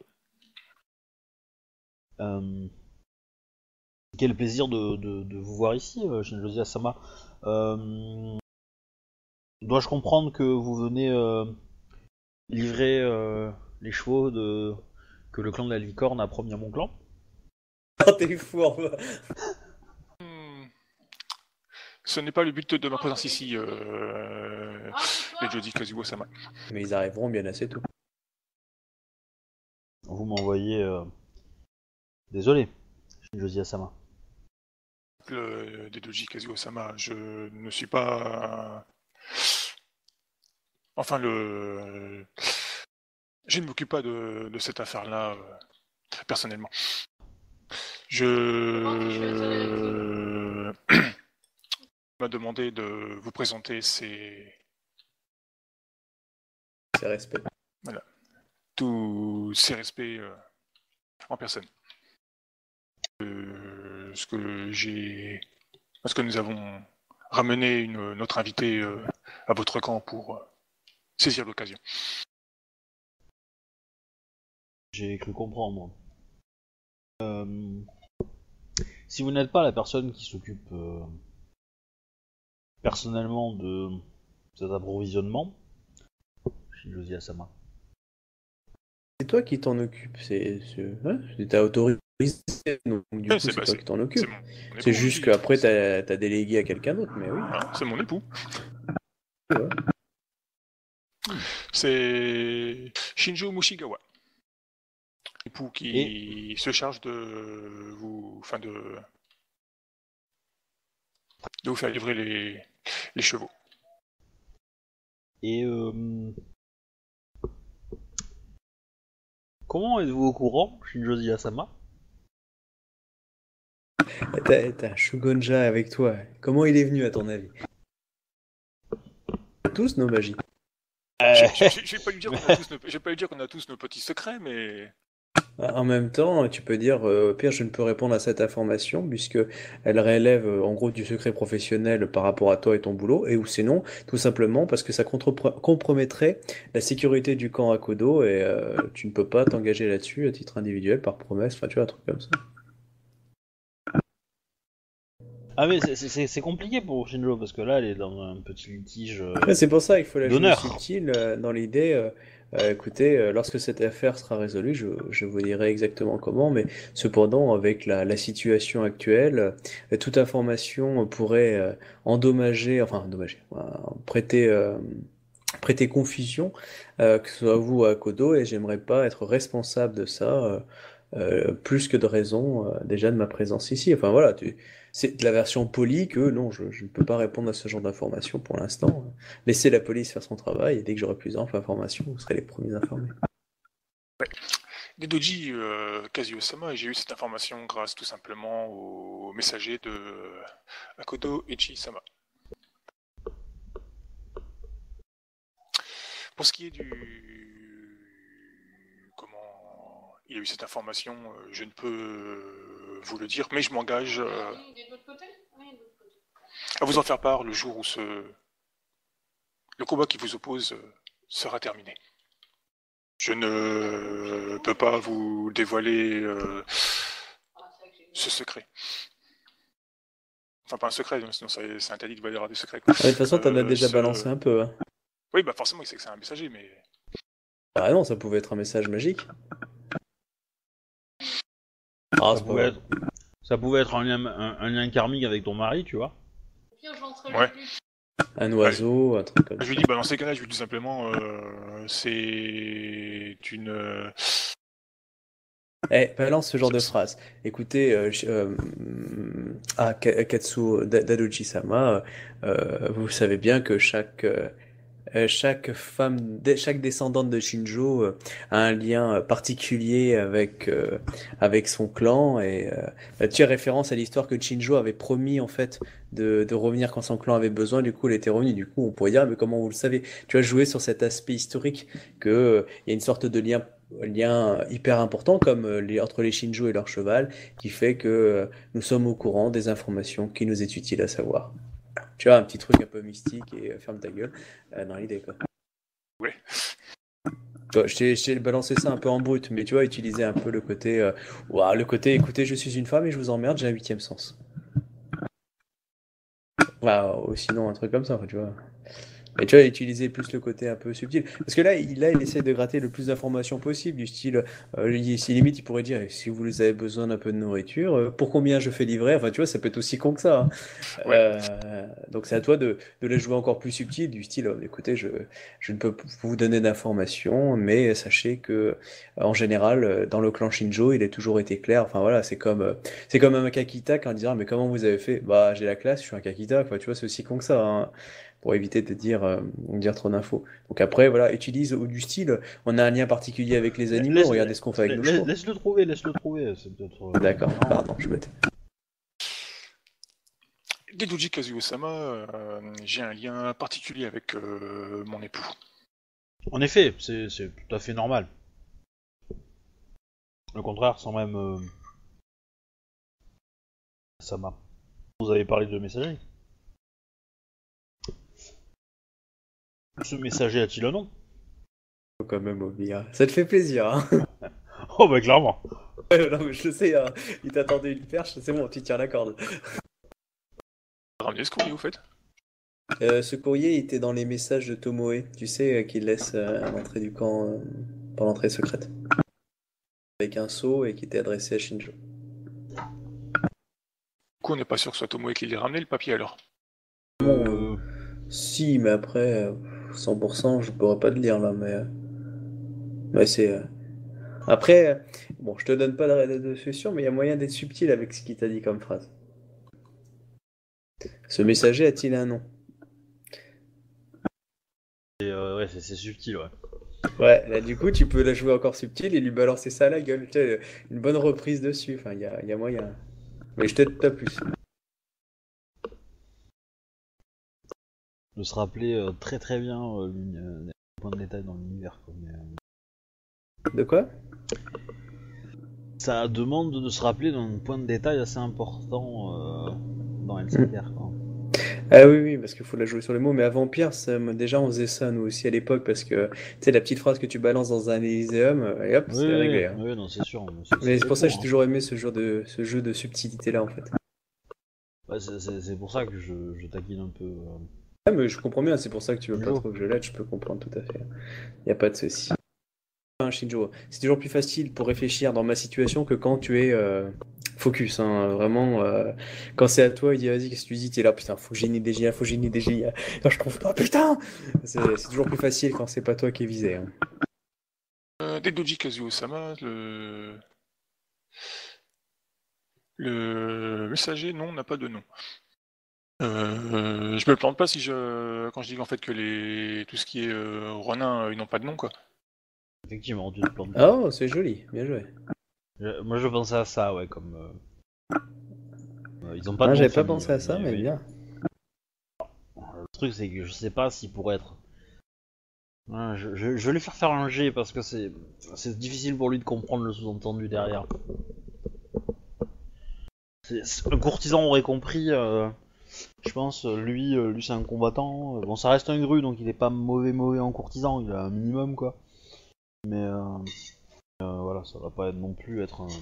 euh, quel plaisir de, de, de vous voir ici, euh, Shinjozi Asama. Euh, dois-je comprendre que vous venez euh, livrer euh, les chevaux de que le clan de la licorne a promis à mon clan? Oh, t'es fou, en vrai. Hmm. Ce n'est pas le but de ma présence ici, euh... les Jody Kazuo-sama. Mais ils arriveront bien assez tôt. Vous m'envoyez... Euh... Désolé, Shinjozi Asama. Le, des Doji Kazuo-sama, je ne suis pas... Enfin, le... Je ne m'occupe pas de, de cette affaire-là, euh, personnellement. Je... On m'a demandé de vous présenter ces... C'est respect. tous ces respects euh, en personne. Euh, ce que j'ai... Parce que nous avons ramené une, notre invité euh, à votre camp pour euh, saisir l'occasion. J'ai cru comprendre. Euh... Si vous n'êtes pas la personne qui s'occupe euh, personnellement de cet approvisionnement, Shinjozi Asama, c'est toi qui t'en occupe. C'est, c'est... Ouais, t'as autorisé, donc du Ouais, coup, c'est c'est bah, toi c'est qui t'en c'est occupe. mon, mon C'est époux, juste oui, qu'après, c'est t'as, t'as délégué à quelqu'un d'autre, mais oui. hein, c'est mon époux. Ouais. C'est Shinjo Mushigawa, époux Et, qui se charge de vous, enfin de, de vous faire livrer les, les chevaux. et euh, comment êtes-vous au courant, Shinjo Asama? T'as, t'as Shugonja avec toi. Comment il est venu, à ton avis? Tous nos magies. Je, Euh, je, je, je vais pas lui dire qu'on a tous, nos, je vais pas lui dire qu'on a tous nos petits secrets, mais En même temps, tu peux dire, euh, au pire, je ne peux répondre à cette information, puisque elle relève euh, en gros du secret professionnel par rapport à toi et ton boulot, et ou sinon, tout simplement parce que ça contre- compromettrait la sécurité du camp Akodo, et euh, tu ne peux pas t'engager là-dessus à titre individuel, par promesse, enfin tu vois, un truc comme ça. Ah mais c'est- c'est c'est compliqué pour Shinjo parce que là elle est dans un petit litige euh, Ouais, c'est pour ça qu'il faut la jouer d'honneur. subtile, euh, dans l'idée, euh, euh, écoutez, euh, lorsque cette affaire sera résolue, je, je vous dirai exactement comment, mais cependant, avec la, la situation actuelle, euh, toute information pourrait euh, endommager, enfin endommager, euh, prêter, euh, prêter confusion, euh, que ce soit à vous ou à Kodo, et j'aimerais pas être responsable de ça, euh, euh, plus que de raison, euh, déjà de ma présence ici. Enfin voilà, tu, c'est de la version polie que non, je, je ne peux pas répondre à ce genre d'informations pour l'instant. Laissez la police faire son travail, et dès que j'aurai plus d'informations, vous serez les premiers informés. Dedoji euh, Kazuo-sama, et j'ai eu cette information grâce tout simplement au messager de Akodo Echi-sama. Pour ce qui est du... Comment il y a eu cette information, euh, je ne peux euh, vous le dire, mais je m'engage euh, à vous en faire part le jour où ce... le combat qui vous oppose euh, sera terminé. Je ne peux pas vous dévoiler euh, ce secret. Enfin, pas un secret, sinon c'est interdit de dévoiler des secrets. Ah, de toute façon, t'en as Euh, déjà ce... balancé un peu. Hein. Oui, bah forcément, il sait que c'est un messager, mais... Ah non, ça pouvait être un message magique. Ah, Ça c'est pas pouvait grave. être, ça pouvait être un lien, un, un lien karmique avec ton mari, tu vois. Ouais. Un oiseau, un truc comme Je ça. lui dis, bah dans ces cas-là, je lui dis tout simplement, euh, c'est une... euh, Eh, balance ce genre de c'est- phrase. Écoutez, euh, je- euh, ah, Ka- Katsuo Da- Dadoji-sama, euh, vous savez bien que chaque, euh, euh, chaque femme, dé- chaque descendante de Shinjo euh, a un lien euh, particulier avec, euh, avec son clan. Et euh, tu as référence à l'histoire que Shinjo avait promis en fait de, de revenir quand son clan avait besoin. Du coup, il était revenu. Du coup, on pourrait dire, ah, mais comment vous le savez? Tu as joué sur cet aspect historique que euh, il y a une sorte de lien lien hyper important comme euh, les, entre les Shinjo et leur cheval qui fait que euh, nous sommes au courant des informations qui nous est utile à savoir. Tu vois, un petit truc un peu mystique et euh, ferme ta gueule euh, dans l'idée quoi. Ouais. Tu vois, je t'ai je t'ai balancé ça un peu en brut, mais tu vois, utiliser un peu le côté, euh, ouah, le côté, écoutez, je suis une femme et je vous emmerde, j'ai un huitième sens. Voilà, ou sinon un truc comme ça, tu vois. Mais tu vois, utiliser plus le côté un peu subtil. Parce que là, il, là, il essaie de gratter le plus d'informations possible, du style, euh, il- si limite, il pourrait dire, si vous avez besoin d'un peu de nourriture, euh, pour combien je fais livrer? Enfin, tu vois, ça peut être aussi con que ça. Hein. Ouais. Euh, donc c'est à toi de, de les jouer encore plus subtil, du style, euh, écoutez, je, je ne peux p- vous donner d'informations, mais sachez que, euh, en général, euh, dans le clan Shinjo, il a toujours été clair. Enfin voilà, c'est comme, euh, c'est comme un Kakita quand il dit, ah, mais comment vous avez fait? Bah, j'ai la classe, je suis un Kakita, quoi. Tu vois, c'est aussi con que ça. Hein pour éviter de dire, euh, de dire trop d'infos. Donc après, voilà, utilise ou du style, on a un lien particulier avec les animaux, Laisse, regardez ce qu'on fait avec nos laisse, chevaux. laisse le trouver, laisse le trouver. C'est peut-être. euh, D'accord, non. pardon, je me tais. Dedoji Kazuo-sama, euh, j'ai un lien particulier avec euh, mon époux. En effet, c'est c'est tout à fait normal. Le contraire, sans même. Euh... Ça m'a. Vous avez parlé de messagerie. Ce messager a-t-il un nom? Faut quand même oublier. Ça te fait plaisir, hein. Oh bah clairement. Ouais, non, mais je le sais, hein. Il t'attendait une perche, c'est bon, tu tiens la corde. Ramenez ce courrier, au fait. Euh, ce courrier était dans les messages de Tomoe, tu sais, euh, qu'il laisse euh, à l'entrée du camp. euh. par l'entrée secrète. Avec un sceau et qui était adressé à Shinjo. Du coup, on n'est pas sûr que ce soit Tomoe qui l'ait ramené le papier alors. Bon, euh, si, mais après, euh, cent pour cent, je pourrais pas te le dire là, mais. euh, Ouais, c'est. euh, Après, euh, bon, je te donne pas de, de, de solution, mais il y a moyen d'être subtil avec ce qu'il t'a dit comme phrase. Ce messager a-t-il un nom? Et, euh, ouais, c'est, c'est subtil, ouais. Ouais, là, du coup, tu peux la jouer encore subtil et lui balancer ça à la gueule. Tu sais, une bonne reprise dessus. Enfin, il y a, il y a moyen. Mais je t'aide pas plus. De se rappeler euh, très très bien euh, l'uni- euh, les points de détail dans l'univers, quoi. Mais, euh, De quoi? ça demande de se rappeler d'un point de détail assez important euh, dans L C R, quoi. Ah oui, oui, parce qu'il faut la jouer sur les mots. Mais à Vampire, ça, me- déjà, on faisait ça, nous aussi, à l'époque, parce que, tu sais, la petite phrase que tu balances dans un Elyséum, euh, et hop, Oui, c'est oui, réglé. Hein. oui, non, c'est sûr. Mais c'est, Mais c'est pour ça que con, j'ai hein. toujours aimé ce, genre de, ce jeu de subtilité-là, en fait. Ouais, c'est, c'est, c'est pour ça que je, je taquine un peu. Euh, Ah, mais je comprends bien, c'est pour ça que tu veux pas Shinjo. trop que je l'aide, je peux comprendre tout à fait. Y a pas de souci. Hein, Shinjo, c'est toujours plus facile pour réfléchir dans ma situation que quand tu es euh, focus. Hein, vraiment, euh, quand c'est à toi, il dit vas-y, qu'est-ce que tu dis? T'es là, putain, faut que j'ai une idée géniale, faut que j'ai une idée géniale. Non, je trouve pas, putain! C'est c'est toujours plus facile quand c'est pas toi qui es visé. Hein. Euh, Dedoji Kazuo-sama, le... le messager, non, n'a pas de nom. Euh, je me plante pas si je quand je dis en fait que les tout ce qui est euh, Ronin, euh, ils n'ont pas de nom quoi. Effectivement, tu te plantes pas. Oh, c'est joli, bien joué. Je- moi je pensais à ça, ouais, comme. Euh, euh, ils ont pas de Ah, nom j'avais de pas famille, pensé à ouais, ça, mais mais- bien. Le truc c'est que je sais pas s'il pourrait être. Ouais, je, je, je vais lui faire faire un G parce que c'est c'est difficile pour lui de comprendre le sous-entendu derrière. C'est- c'est- un courtisan aurait compris, euh, je pense, lui, euh, lui c'est un combattant. Bon, ça reste un gru donc il est pas mauvais mauvais en courtisan, il a un minimum quoi. Mais euh, euh, voilà, ça va pas être non plus être un.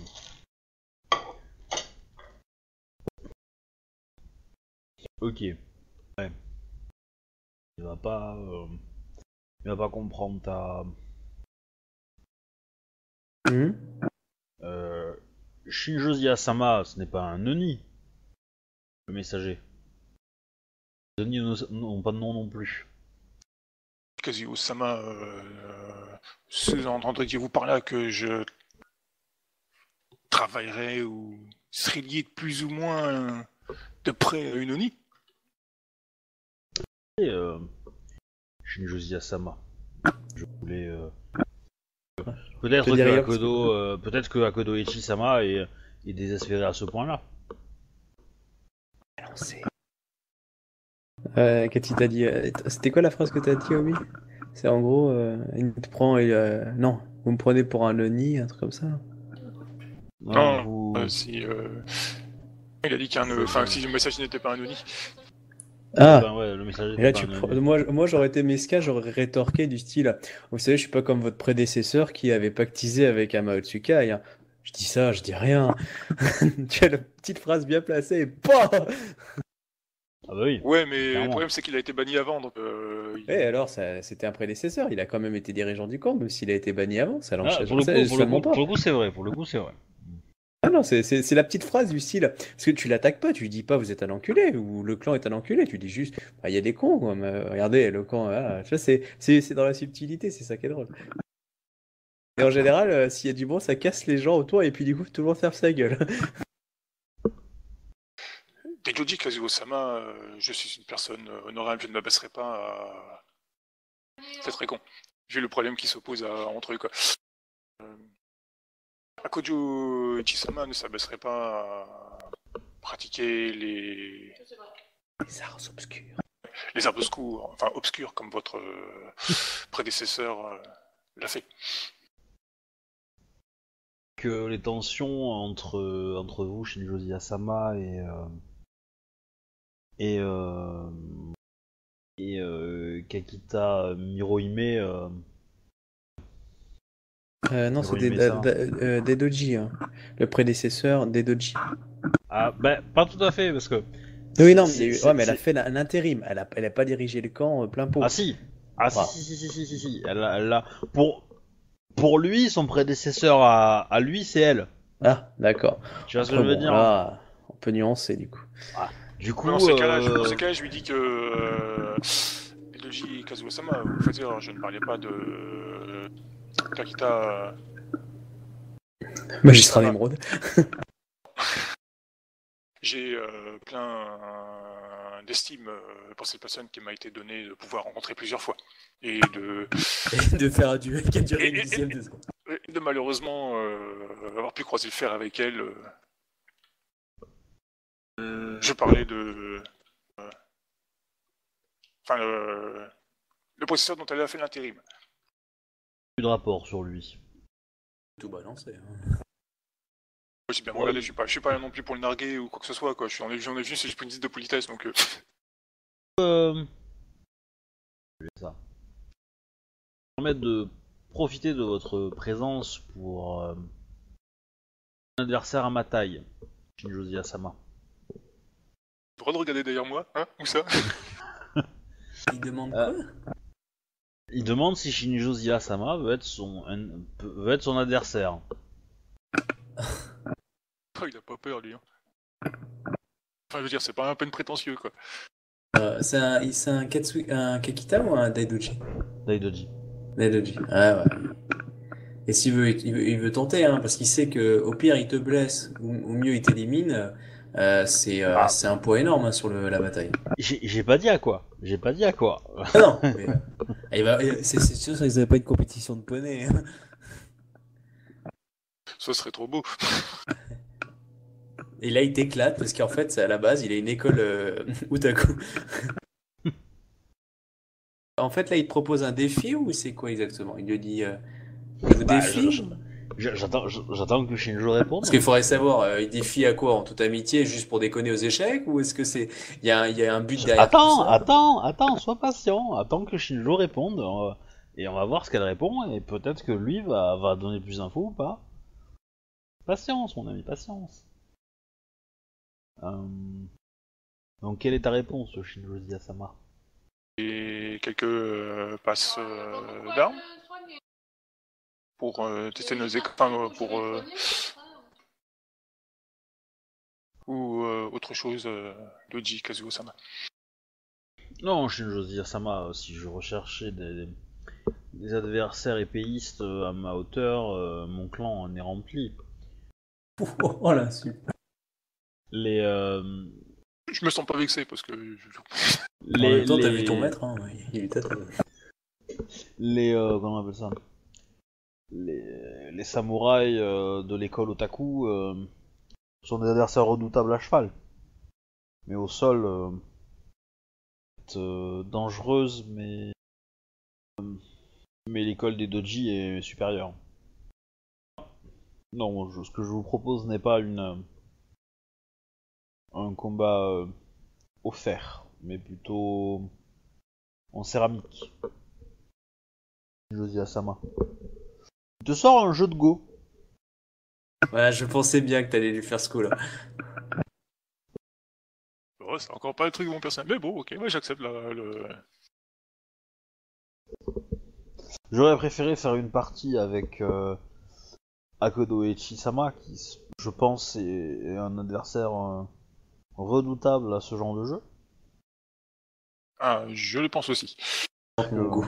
Ok, ouais. Il va pas, euh, il va pas comprendre ta. Mhm. Euh, Shinjo Sama, ce n'est pas un Noni, le messager. Les Noni n'ont n'ont pas de nom non plus. Kazuo-sama, euh, sous-entendriez-vous par là que je travaillerais ou serais lié de plus ou moins de près à une Oni? Et euh, Shinjo Sama, je voulais. Euh, peut-être Je te que dis rien, Akodo, euh, peut-être que Akodo Ichi-sama est, est désespéré à ce point-là. Alors, c'est- Euh, qu'est-ce qu'il t'a dit? euh, C'était quoi la phrase que t'as dit, Obi? C'est en gros, euh, il te prend et euh, non, vous me prenez pour un Noni, un truc comme ça. Non, Non, vous. euh, si euh, il a dit qu'un, euh, enfin si le message n'était pas un Oni. Ah, Ben ouais, le messager et là, était tu pas un pr- Noni. moi, moi j'aurais été mesquin, j'aurais rétorqué du style, vous savez, je suis pas comme votre prédécesseur qui avait pactisé avec Amao Tsukai. Hein. Je dis ça, je dis rien. Tu as la petite phrase bien placée et PAH! Ah bah oui. Ouais, mais Clairement. le problème c'est qu'il a été banni avant, donc euh, il- Et alors, ça, c'était un prédécesseur, il a quand même été dirigeant du camp, même s'il a été banni avant, ça Ah, l'enchaîne pour le coup, ça, pour le seulement coup, pas. pour le coup, c'est vrai. Pour le coup, c'est vrai. Ah non, c'est c'est- c'est la petite phrase du style. Parce que tu l'attaques pas, tu lui dis pas vous êtes un enculé ou le clan est un enculé, tu dis juste bah, il y a des cons, quoi, mais, euh, regardez le camp, ah, tu vois, c'est c'est- c'est dans la subtilité, c'est ça qui est drôle. Et en général, euh, s'il y a du bon, ça casse les gens autour et puis du coup tout le monde ferme sa gueule. Dejoji Kazuo-sama, euh, je suis une personne euh, honorable, je ne m'abaisserai pas à... C'est très con. Vu le problème qui s'oppose à- entre eux, quoi. Euh, Akojo Ichisama ne s'abaisserait pas à pratiquer les, Les arts obscurs. les arts obscurs, enfin obscurs, comme votre euh, prédécesseur euh, l'a fait. Que les tensions entre entre vous, Shinjo Sama et euh, et euh, et euh, Kakita Mirohime. Euh, Euh, non, c'est Hirohime des, sama. da- da- euh, Dedoji, hein. Le prédécesseur Dedoji. Ah bah pas tout à fait parce que. Oui, non, mais, c'est- il y a eu- c'est- ouais, mais elle a c'est- fait un intérim, elle a, elle a pas dirigé le camp euh, plein pot. Ah si. Ah si Ah. si si si si si si. Elle a, elle a- pour pour lui, son prédécesseur à, à lui, c'est elle. Ah, d'accord. Tu vois ce que Après, je veux bon, dire? là, on peut nuancer du coup. Ah, du coup, Dans ces cas-là, je, dans euh, ces cas-là, je lui dis que euh, Edoji Kazuo-sama, vous faites dire, je ne parlais pas de euh, Kakita. euh, Magistrat Ah. d'émeraude. J'ai euh, plein euh, d'estime euh, pour cette personne qui m'a été donnée de pouvoir rencontrer plusieurs fois. Et de, Et de faire un duel qui a duré une Et- et- dixième de seconde. et de malheureusement euh, avoir pu croiser le fer avec elle. euh, Je parlais de. euh, Enfin, le, le processeur dont elle a fait l'intérim. plus de rapport sur lui. Tout balancé. Hein. Moi, j'ai bien Ouais. regardé, je suis pas, je suis pas là non plus pour le narguer ou quoi que ce soit, quoi. Je suis en j'en ai vu, c'est juste une liste de politesse, donc. Euh... Euh... Ça. Permettre de profiter de votre présence pour euh, un adversaire à ma taille, Shinjozi Asama. Le droit de regarder derrière moi, hein, où ça? Il demande Euh. quoi Il demande si Shinjozi Asama veut être son, un- peut- veut être son adversaire. Oh, il a pas peur, lui. Hein. Enfin, je veux dire, c'est pas un peine prétentieux, quoi. euh, C'est un, c'est un, Katsu, un Kakita ou un Daidoji Daidoji. Daidoji. Ah ouais. Et s'il veut, il veut, il veut tenter, hein, parce qu'il sait que au pire il te blesse, ou au mieux il t'élimine. Euh, c'est euh, Ah. c'est un poids énorme hein, sur le, la bataille. J'ai j'ai pas dit à quoi. J'ai pas dit à quoi. Ah non, mais, euh, il va, c'est c'est sûr que ça n'avait pas une compétition de poney. Hein. Ce serait trop beau. Et là il t'éclate parce qu'en fait à la base il a une école euh, otaku. En fait là il te propose un défi ou c'est quoi exactement? Il lui dit euh, le Bah, défi. je- je- J'attends je- j'attends que Shinjo réponde. Parce qu'il faudrait savoir, euh, il défie à quoi? En toute amitié, juste pour déconner aux échecs? Ou est-ce que c'est. Il y a, un- il y a un but derrière tout Attends, ça? attends, attends, sois patient. Attends que Shinjo réponde. euh, et on va voir ce qu'elle répond. Et peut-être que lui va, va donner plus d'infos ou pas. Patience, mon ami, patience. Euh, Donc, quelle est ta réponse, Shinjozi Asama? Et quelques euh, passes euh, d'armes pour euh, tester nos écoles, enfin, euh, pour euh, ou euh, autre chose euh, Doji Kazuo-sama. Non, Shinjozi Asama, euh, si je recherchais des, des adversaires épéistes euh, à ma hauteur, euh, mon clan en est rempli. Oh, oh l'insulte. Les. Euh, Je me sens pas vexé parce que je... En les. même temps, t'as les- vu ton maître, hein? Il est tatoué. Les. Euh, comment on appelle ça? Les, les samouraïs euh, de l'école otaku euh, sont des adversaires redoutables à cheval. Mais au sol, euh, euh, dangereuse, mais. Mais l'école des doji est supérieure. Non, je- ce que je vous propose n'est pas une. euh, un combat euh, au fer, mais plutôt en céramique. Josie Asama. Il te sort un jeu de Go. Ouais, je pensais bien que t'allais lui faire ce coup-là. Oh, c'est encore pas le truc de mon personnage. Mais bon, ok, moi j'accepte la, le. J'aurais préféré faire une partie avec euh, Akodo Echisama, qui, je pense, est, est un adversaire euh, redoutable à ce genre de jeu. Ah, je le pense aussi. Mon goût.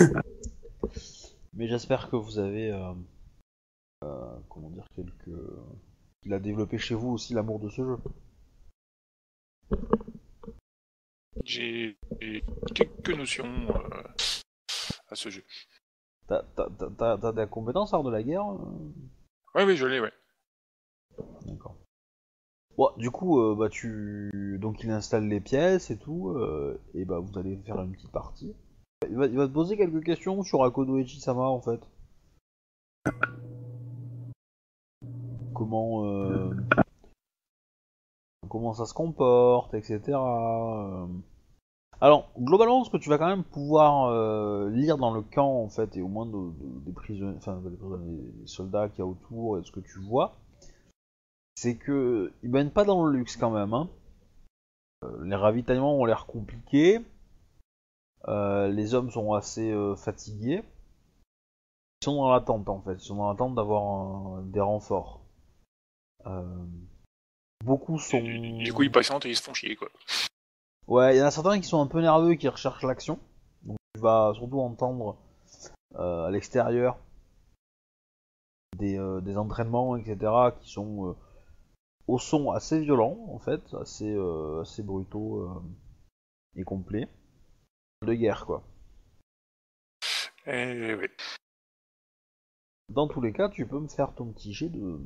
Mais j'espère que vous avez, euh, euh, comment dire, quelques... Il a développé chez vous aussi l'amour de ce jeu. J'ai quelques notions euh, à ce jeu. T'as, t'as, t'as, t'as des compétences art de la guerre euh Ouais, oui, je l'ai, ouais. D'accord. Bon, du coup, euh, bah tu, donc il installe les pièces et tout, euh, et bah vous allez faire une petite partie. Il va, il va te poser quelques questions sur Akodo Echisama en fait. Comment, euh, comment ça se comporte, et cetera. euh. Alors, globalement, ce que tu vas quand même pouvoir euh, lire dans le camp en fait, et au moins de, de- des prisonniers, enfin des prisonniers, des soldats qu'il y a autour et ce que tu vois, c'est que ils baignent pas dans le luxe quand même. Hein. Euh, les ravitaillements ont l'air compliqués. Euh, les hommes sont assez euh, fatigués. sont dans l'attente en fait, ils sont dans l'attente d'avoir euh, des renforts. Euh, beaucoup sont... Du, du coup, ils patientent et ils se font chier, quoi. Ouais, il y en a certains qui sont un peu nerveux et qui recherchent l'action. Donc tu vas surtout entendre euh, à l'extérieur des, euh, des entraînements, et cetera qui sont euh, au son assez violents en fait, assez, euh, assez brutaux euh, et complets. De guerre quoi. Eh oui. Dans tous les cas, tu peux me faire ton petit jet de...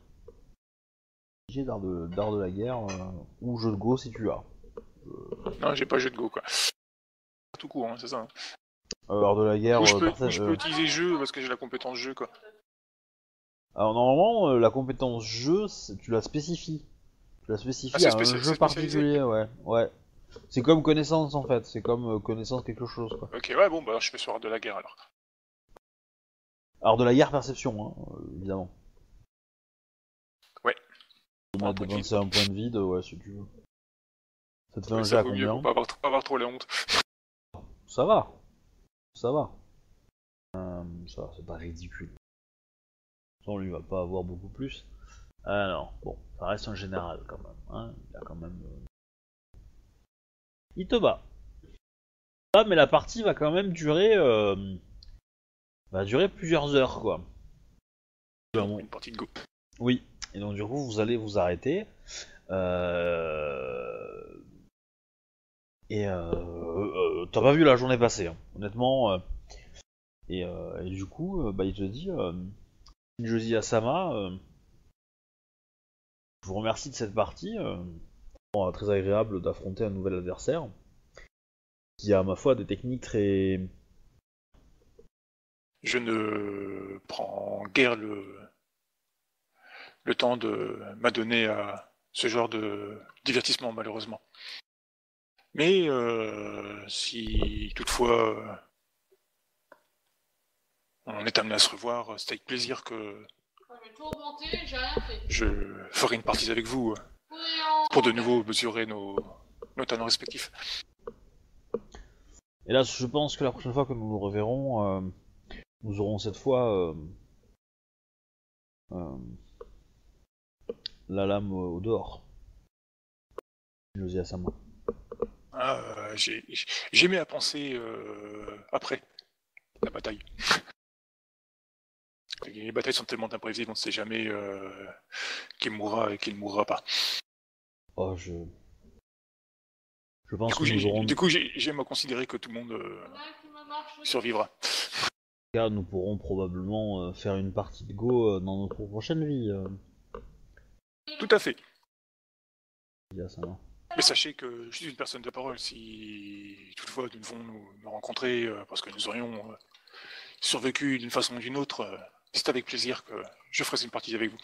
jet d'art de, d'art de la guerre euh, ou jeu de go si tu as. Non, j'ai pas jeu de go, quoi. Tout court, hein, c'est ça. Hein. Euh, art de la guerre... Ou je euh, peux, parta- ou je peux euh, utiliser jeu parce que j'ai la compétence jeu, quoi. Alors normalement, euh, la compétence jeu, c'est- tu la spécifies. Tu la spécifies Ah, c'est à un spéci- jeu c'est spécialisé. particulier, ouais. Ouais. C'est comme connaissance en fait, c'est comme euh, connaissance quelque chose quoi. Ok, ouais, bon, bah je fais sur art de la guerre, alors. Art de la guerre perception, hein, euh, évidemment. Ouais. On Pour a un point de dépensé vide. un point de vide, ouais, si tu veux. Ça te fait Ouais, un ça jet à vaut mieux combien pour pas avoir, pas avoir trop la honte. Ça va. Ça va. Euh, ça va, c'est pas ridicule. On lui va pas avoir beaucoup plus. Alors, bon, ça reste un général quand même. Hein. Il a quand même. euh, Il te bat. Ah, mais la partie va quand même durer. Euh... va durer plusieurs heures quoi. Bon. Une partie de go. Oui. Et donc du coup, vous allez vous arrêter. Euh... Et euh... euh, t'as pas vu la journée passer, hein. Honnêtement. Euh... Et, euh... et du coup, euh, bah, il te dit, euh... Josie Asama, euh... je vous remercie de cette partie. Euh... Bon, très agréable d'affronter un nouvel adversaire qui a, à ma foi, des techniques très. Je ne prends guère le, le temps de m'adonner à ce genre de divertissement, malheureusement. Mais euh, si toutefois euh, on est amené à se revoir, c'est avec plaisir que J'ai tout augmenté, j'ai rien fait. je ferai une partie avec vous pour de nouveau mesurer nos, nos talents respectifs. Et là, je pense que la prochaine fois que nous nous reverrons, euh... nous aurons cette fois. Euh... Euh... la lame au, au dehors. Josie Asama. Ah, euh, j'ai, j'ai mis à penser euh, après la bataille. Les batailles sont tellement imprévisibles, on ne sait jamais euh, qui mourra et qui ne mourra pas. Oh, je. Je pense Du coup, que nous j'ai, aurons. du coup j'ai, j'aime à considérer que tout le monde euh, survivra. Cas, nous pourrons probablement euh, faire une partie de Go euh, dans notre prochaine vie. Euh. Tout à fait. Josie Asama. Mais sachez que je suis une personne de parole. Si toutefois nous devons nous, nous rencontrer euh, parce que nous aurions euh, survécu d'une façon ou d'une autre, euh, c'est avec plaisir que je ferai une partie avec vous.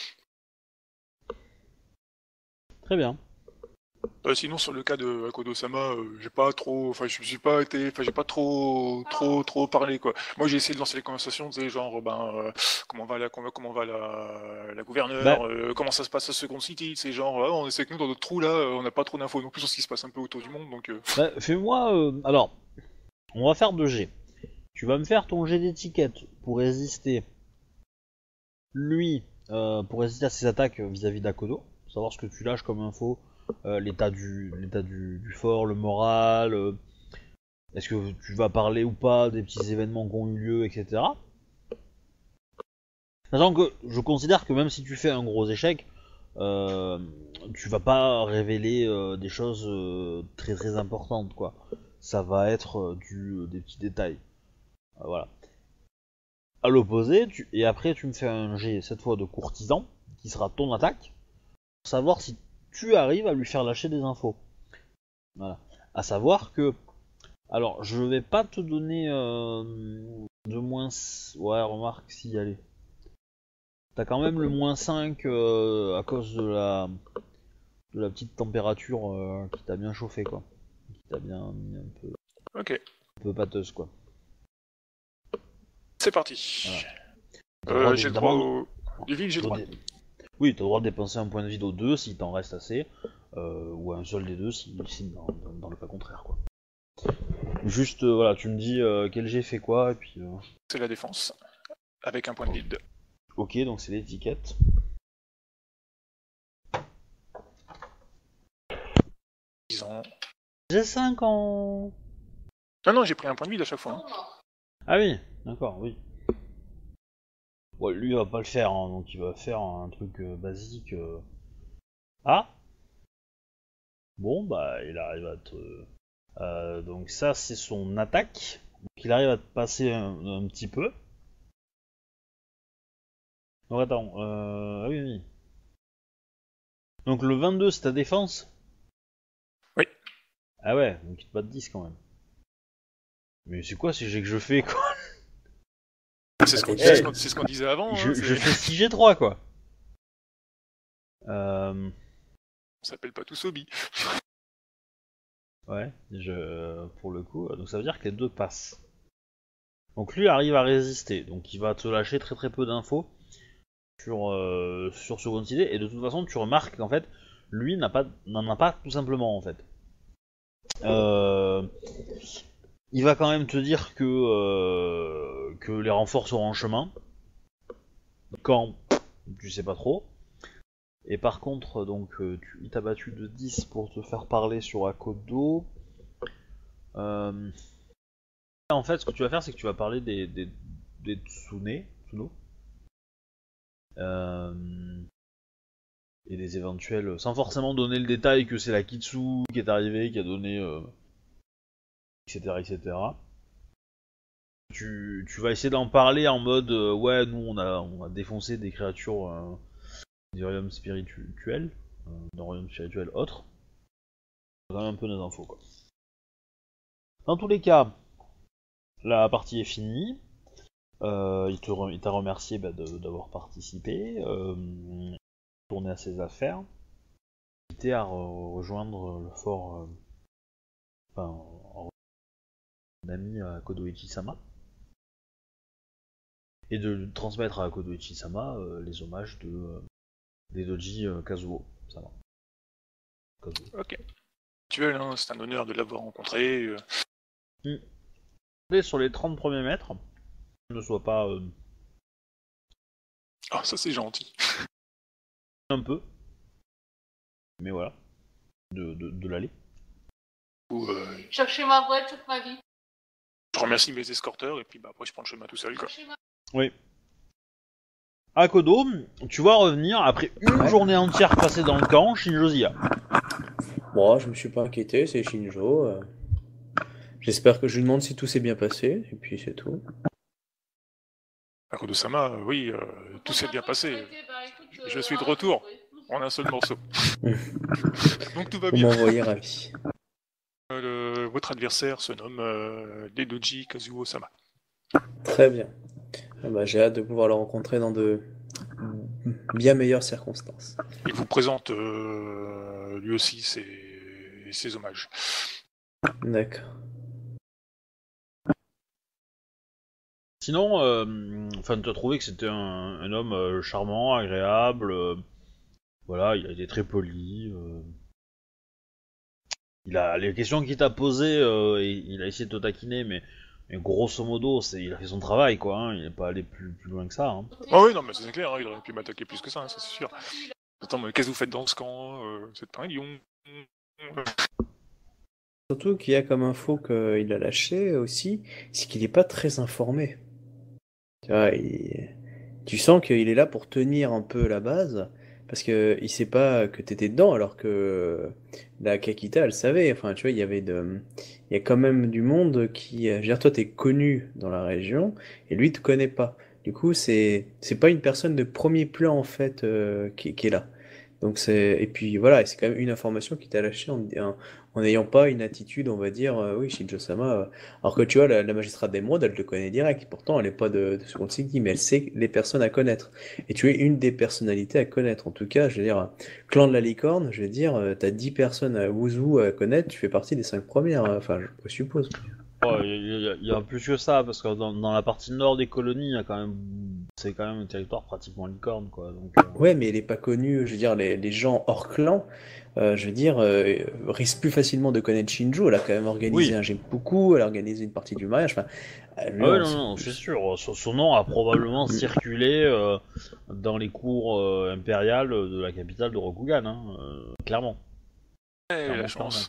Très bien. Euh, sinon, sur le cas de Akodo-sama, euh, j'ai pas trop, enfin, je me suis pas été, enfin, j'ai pas trop, trop, trop parlé quoi. Moi, j'ai essayé de lancer les conversations, tu sais, genre, ben, euh, comment va la, comment, comment va la, la gouverneure, Bah. euh, comment ça se passe à Second City, c'est genre, ah, on essaie que nous dans notre trou là, euh, on n'a pas trop d'infos non plus sur ce qui se passe un peu autour du monde, donc. Euh... Bah, fais-moi. Euh... Alors, on va faire deux jets. Tu vas me faire ton jet d'étiquette pour résister. Lui, euh, pour résister à ses attaques vis-à-vis d'Akodo, savoir ce que tu lâches comme info. Euh, l'état du l'état du, du fort, le moral, euh, est-ce que tu vas parler ou pas des petits événements qui ont eu lieu, et cetera. Sachant que je considère que même si tu fais un gros échec, euh, tu vas pas révéler euh, des choses euh, très très importantes quoi. Ça va être euh, du, des petits détails. Euh, voilà. À l'opposé, tu... et après tu me fais un jet cette fois de courtisan, qui sera ton attaque, pour savoir si tu arrives à lui faire lâcher des infos. Voilà. À savoir que... Alors, je vais pas te donner euh, de moins... Ouais, remarque, si, allez. T'as quand même le moins cinq euh, à cause de la... de la petite température euh, qui t'a bien chauffé, quoi. Qui t'a bien mis un peu... Ok. Un peu pâteuse, quoi. C'est parti. Voilà. Euh, j'ai le droit au... Du vide, j'ai le droit. Des... Oui, t'as le droit de dépenser un point de vie aux deux s'il t'en reste assez, euh, ou un seul des deux si, si dans, dans, dans le cas contraire, quoi. Juste, euh, voilà, tu me dis euh, quel jet fait quoi, et puis... Euh... C'est la défense. avec un point de vide. Ok, donc c'est l'étiquette. dix ans. J'ai cinq ans. Non, non, j'ai pris un point de vide à chaque fois. Hein. Non, mort. Ah oui, d'accord, oui. Bon, lui il va pas le faire, hein, donc il va faire un truc euh, basique. euh. Ah. Bon, bah il arrive à te... Euh, donc ça c'est son attaque. Donc il arrive à te passer un, un petit peu. Donc attends, euh... ah oui, oui. Donc le vingt-deux c'est ta défense? Oui. Ah ouais, donc il te bat de dix quand même. Mais c'est quoi ces jets que je fais quoi? C'est ce qu'on Hey. c'est ce qu'on- c'est ce qu'on disait avant. je, hein, je c'est- fais six G trois quoi. Euh... On s'appelle pas tous hobby. Ouais, je... pour le coup, donc ça veut dire que les deux passent. Donc lui arrive à résister, donc il va te lâcher très très peu d'infos sur, euh, sur Seconde Idée, et de toute façon tu remarques qu'en fait, lui n'a pas, n'en a pas tout simplement en fait. Euh... Il va quand même te dire que, euh, que les renforts seront en chemin. Quand, tu sais pas trop. Et par contre, donc, euh, tu, il t'a battu de dix pour te faire parler sur Akodo. Euh... En fait, ce que tu vas faire, c'est que tu vas parler des, des, des Tsune, Tsuno. Euh... Et des éventuels, sans forcément donner le détail que c'est la Kitsu qui est arrivée, qui a donné... Euh... et cetera, et cetera. Tu, tu vas essayer d'en parler en mode euh, ouais, nous on a, on a défoncé des créatures euh, du royaume spirituel, euh, d'un royaume spirituel autre. On a quand même un peu des infos quoi. Dans tous les cas, la partie est finie. Euh, il, te re- il t'a remercié bah, de, d'avoir participé, euh, tourné à ses affaires, invité à re- rejoindre le fort, euh, enfin, en ami à Kodoichi-sama. Et de transmettre à Kodoichi-sama euh, les hommages de euh, des doji euh, Kazuo. Sama. Kazuo. Ok. Actuel, hein, c'est un honneur de l'avoir rencontré. euh. Et sur les trente premiers mètres, ne sois pas euh, Oh, ça c'est gentil. un peu, mais voilà, de, de, de l'aller. Ou, euh, Chercher ma boîte toute ma vie. je remercie mes escorteurs et puis bah, après je prends le chemin tout seul. Quoi. Chercher ma... Oui. À Kodo, tu vas revenir après une Ouais. journée entière passée dans le camp, Shinjo-Zia. Bon, je me suis pas inquiété, c'est Shinjo. euh. J'espère que je lui demande si tout s'est bien passé, et puis c'est tout. À Kodo-sama, euh, oui, euh, tout s'est bien passé. Bah, écoute, Je euh, suis de ah, retour. oui. En un seul morceau. Donc tout va Vous bien. m'envoyez ravi. Euh, le- votre adversaire se nomme euh, Dedoji Kazuo-sama. Très bien. Ah bah, j'ai hâte de pouvoir le rencontrer dans de bien meilleures circonstances. Il vous présente euh, lui aussi ses, ses hommages. D'accord. Sinon, euh, enfin, tu as trouvé que c'était un, un homme euh, charmant, agréable. euh, voilà, il a été très poli. euh, il a les questions qu'il t'a posées, euh, et il a essayé de te taquiner, mais, mais grosso modo, c'est, il a fait son travail, quoi. Hein, il n'est pas allé plus, plus loin que ça. Hein. Ah oui, non, mais c'est clair, hein, il aurait pu m'attaquer plus que ça, hein, ça, c'est sûr. Attends, mais qu'est-ce que vous faites dans ce camp euh, C'est pas un lion. Surtout qu'il y a comme info qu'il a lâché aussi, c'est qu'il n'est pas très informé. Tu vois, il- tu sens qu'il est là pour tenir un peu la base, parce que il sait pas que t'étais dedans, alors que la Kakita, elle savait. Enfin, tu vois, il y avait de, il y a quand même du monde qui, je veux dire, toi, t'es connu dans la région, et lui, te connaît pas. Du coup, c'est, c'est pas une personne de premier plan en fait euh, qui, qui est là. Donc c'est et puis voilà, et c'est quand même une information qui t'a lâché en en en n'ayant pas une attitude, on va dire, euh, oui, Shinjo-sama. euh, Alors que tu vois, la, la magistrate d'émeraude, elle te connaît direct. Pourtant, elle n'est pas de, de seconde Signy, mais elle sait les personnes à connaître. Et tu es une des personnalités à connaître. En tout cas, je veux dire, clan de la licorne, je veux dire, euh, t'as dix personnes à Wuzu à connaître, tu fais partie des cinq premières. hein. Enfin, je suppose. Il y, a- y a- y a plus que ça, parce que dans, dans la partie nord des colonies, il y a quand même c'est quand même un territoire pratiquement licorne, quoi. Donc, euh... Ouais, mais elle est pas connue. Je veux dire, les, les gens hors clan, euh, je veux dire, euh, risquent plus facilement de connaître Shinjo. Elle a quand même organisé Oui. un Genpuku, elle a organisé une partie du mariage. Enfin, euh, lui, Ah oui, on non, sait- non, c'est sûr. Son, son nom a probablement circulé euh, dans les cours euh, impériales de la capitale de Rokugan, hein, euh, clairement. Eh, Clairement, la chance.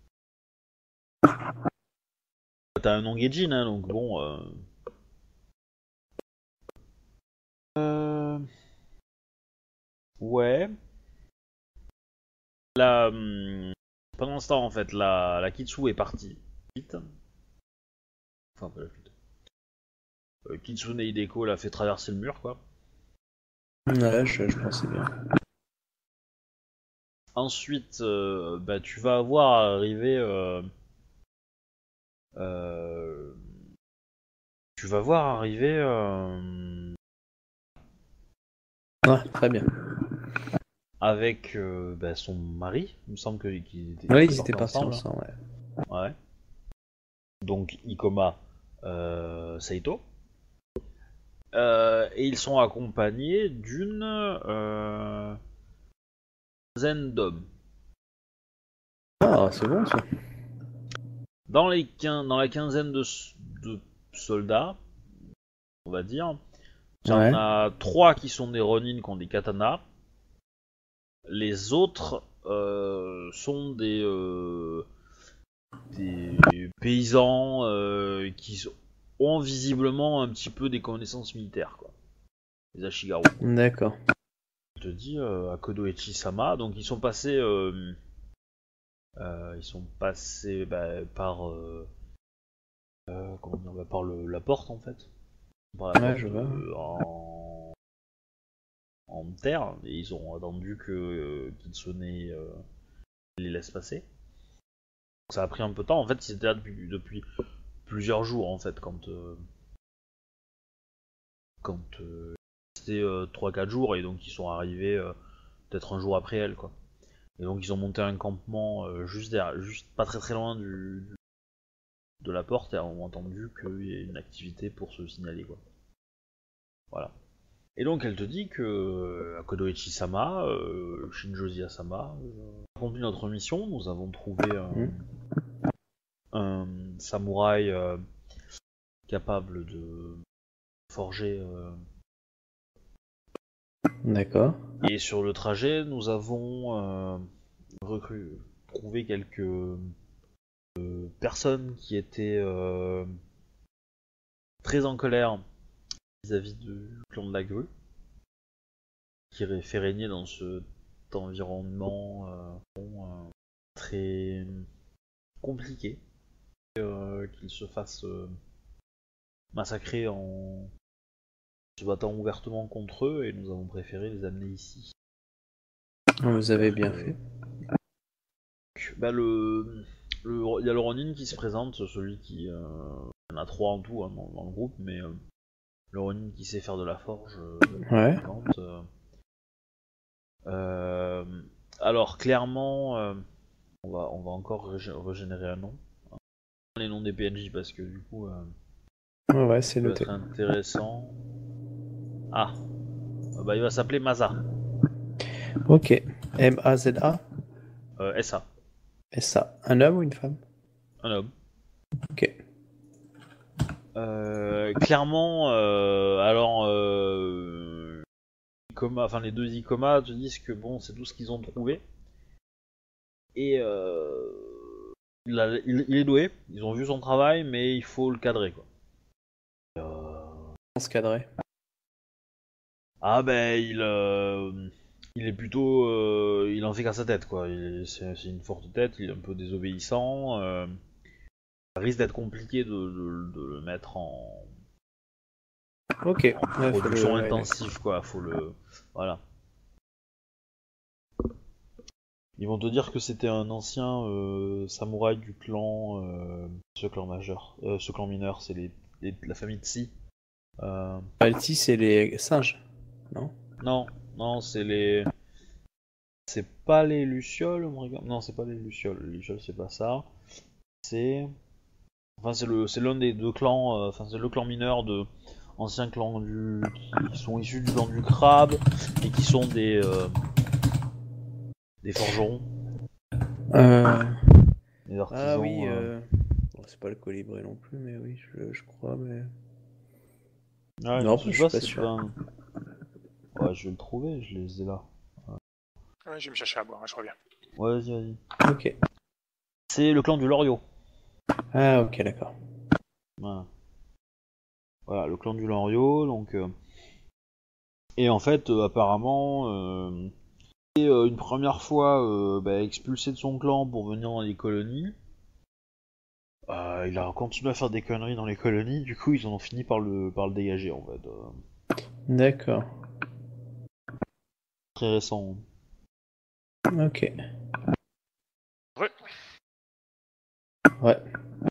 T'as un nom Gaijin, hein, donc bon. Euh... Euh... Ouais. La, hum, pendant ce temps, en fait, la, la Kitsu est partie vite. Enfin, pas la vite. Euh, Kitsune Hideko l'a fait traverser le mur, quoi. Ouais, je, je pensais bien. Ensuite, euh, bah, tu vas avoir arrivé. Euh, euh, tu vas voir arriver. Euh, Ah, très bien. avec euh, bah, son mari. Il me semble que, qu'ils étaient, Ouais, qu'ils ils étaient partis ensemble. ensemble. Ouais. Ouais. Donc Ikoma euh, Saito. Euh, et ils sont accompagnés d'une euh, quinzaine d'hommes. Ah, c'est bon ça. Dans, les quin- dans la quinzaine de, de soldats, on va dire, il y en Ouais. a trois qui sont des Ronin qui ont des katanas. Les autres euh, sont des, euh, des paysans euh, qui ont visiblement un petit peu des connaissances militaires, quoi. Les Ashigaru. D'accord. Je te dis, euh, à Kodoichi-sama, donc ils sont passés, euh, euh, ils sont passés bah, par, euh, euh, comment dire, bah, par le, la porte en fait, par la Ouais, porte je vois. euh, en, en terre, et ils ont attendu que euh, Kitsune euh, les laisse passer. Donc, ça a pris un peu de temps, en fait, ils étaient là depuis, depuis plusieurs jours en fait, quand, euh, quand euh, c'était euh, trois quatre jours, et donc ils sont arrivés euh, peut-être un jour après elle, quoi. Et donc ils ont monté un campement euh, juste, derrière, juste pas très très loin du, du- de la porte et ont entendu qu'il y ait une activité pour se signaler, quoi. Voilà. Et donc elle te dit que euh, à Kodoichi-sama, euh, Shinjo-sama, euh, accompli notre mission, nous avons trouvé un, Mm. un samouraï euh, capable de forger. Euh, D'accord. et sur le trajet, nous avons euh, recru- trouvé quelques euh, personnes qui étaient euh, très en colère vis-à-vis du clan de la grue, qui fait régner dans cet environnement euh, bon, euh, très compliqué, euh, qu'ils se fassent euh, massacrer en se battant ouvertement contre eux, et nous avons préféré les amener ici. Vous avez Donc, bien euh, fait. Bah le, le, il y a le Ronin qui se présente, celui qui, euh, il y en a trois en tout hein, dans, dans le groupe, mais euh, le Ronin qui sait faire de la forge, euh, Ouais. présente, euh, Euh, alors clairement, euh, on va on va encore régé- régénérer un nom. Les noms des P N J parce que du coup, euh, Ouais, ouais, c'est ça peut noté. être intéressant. Ah, euh, bah il va s'appeler Maza, Ok. M A Z A euh, S A, S A. Un homme ou une femme? un homme. Ok. Euh, clairement, euh, alors, euh, Ikoma, enfin les deux Ikoma te disent que bon, c'est tout ce qu'ils ont trouvé. Et euh, il, a- il- il est doué, ils ont vu son travail, mais il faut le cadrer quoi. Euh, On se cadrait. Ah ben il, euh, il est plutôt, euh, il en fait qu'à sa tête quoi. Il est- C'est c'est une forte tête, il est un peu désobéissant. euh, ça risque d'être compliqué de, de- de le mettre en, Ok. en Ouais, faut production le- ouais, intensive quoi. Faut le, voilà. Ils vont te dire que c'était un ancien euh, samouraï du clan, euh, ce clan majeur, euh, ce clan mineur, c'est les, les- la famille Tsi. Euh, Balti, c'est les singes. Non? non, non, c'est les, c'est pas les lucioles, on regarde- non, c'est pas les lucioles. Les lucioles, c'est pas ça. C'est, enfin, c'est le, c'est l'un des deux clans, euh, enfin, c'est le clan mineur de anciens clans du, qui sont issus du clan du crabe et qui sont des euh, des forgerons, Euh... des artisans. Ah oui, euh. euh... bon, c'est pas le colibri non plus, mais oui, je, je crois, mais... Ouais, Non, je sais je suis pas si sûr. c'est un- Ouais, je vais le trouver, je les ai là. Ouais, je vais me chercher à boire, hein, je reviens. Ouais, vas-y, vas-y. Ok. C'est le clan du Loriot. Ah ok, d'accord. Voilà. Voilà, le clan du Loriot, donc... euh, Et en fait, euh, apparemment, euh... et, euh, une première fois euh, bah, expulsé de son clan pour venir dans les colonies. Euh, il a continué à faire des conneries dans les colonies, du coup ils en ont fini par le, par le dégager en fait. Euh, D'accord. très récent. Ok. Ouais. Ouais.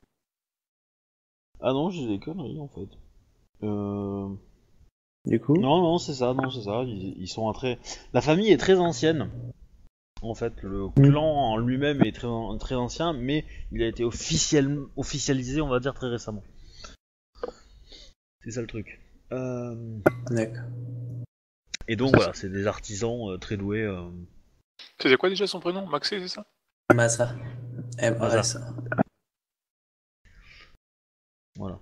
Ah non, j'ai des conneries en fait. Euh... Du coup? Non, non, c'est ça, non, c'est ça. Ils, ils sont un très... La famille est très ancienne. En fait, le clan en lui-même est très, très ancien, mais il a été officiel, officialisé, on va dire, très récemment. C'est ça le truc. Euh... D'accord. Et donc voilà, c'est des artisans euh, très doués. Euh... C'était quoi déjà son prénom? Maxé, c'est ça? Masa. M A S A. Voilà.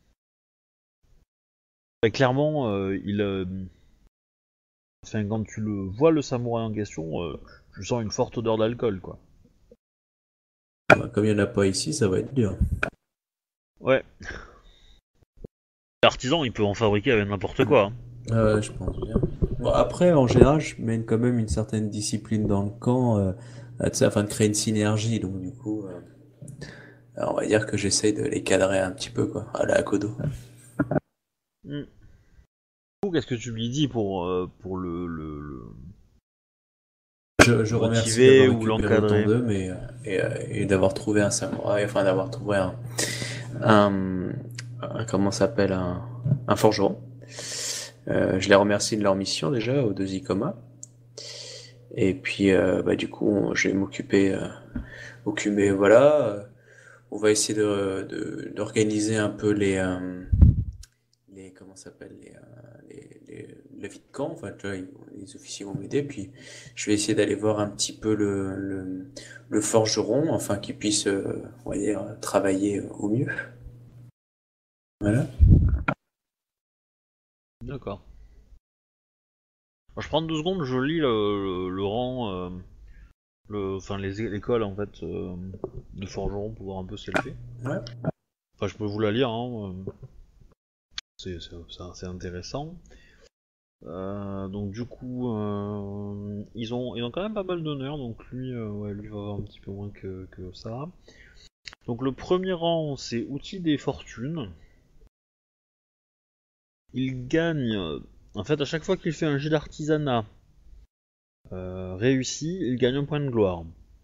Et clairement, euh, il... Euh... Enfin, quand tu le vois, le samouraï en question, euh, tu sens une forte odeur d'alcool, quoi. Bah, comme il n'y en a pas ici, ça va être dur. Ouais. L'artisan, il peut en fabriquer avec n'importe quoi. Hein. Ah ouais, je pense bien. Bon, après, en général, je mène quand même une certaine discipline dans le camp, euh, tu sais, afin de créer une synergie. Donc, du coup, euh, on va dire que j'essaye de les cadrer un petit peu, quoi, à la Akodo. Mm. Qu'est-ce que tu lui dis pour, euh, pour le, le, le... Je, je remercie motiver d'avoir ou récupéré l'encadrer. autant d'eux, mais euh, et, euh, et d'avoir trouvé un samouraï, enfin d'avoir trouvé un, un, un- comment ça s'appelle, un, un forgeron. Euh, je les remercie de leur mission déjà aux deux Ikoma. Et puis, euh, bah, du coup, on- je vais m'occuper, euh, occuper, voilà. euh, on va essayer de, de- d'organiser un peu les, euh, les, comment ça s'appelle, les, euh, les, les- la vie de camp. Enfin, tu vois, ils- les officiers vont m'aider. Puis, je vais essayer d'aller voir un petit peu le, le, le forgeron, afin qu'il puisse, euh, on va dire, travailler au mieux. Voilà. D'accord. Bon, je prends deux secondes, je lis le, le, le rang, euh, le, enfin les l'école en fait euh, de forgeron pour voir un peu ce qu'elle fait. Ouais. Enfin, je peux vous la lire, hein. euh, C'est c'est- c'est assez intéressant. Euh, donc du coup, euh, ils ont ils ont quand même pas mal d'honneur, donc lui, euh, ouais, lui va avoir un petit peu moins que, que ça. Donc le premier rang, c'est outil des fortunes. Il gagne, euh, en fait, à chaque fois qu'il fait un jet d'artisanat euh, réussi, il gagne un point de gloire.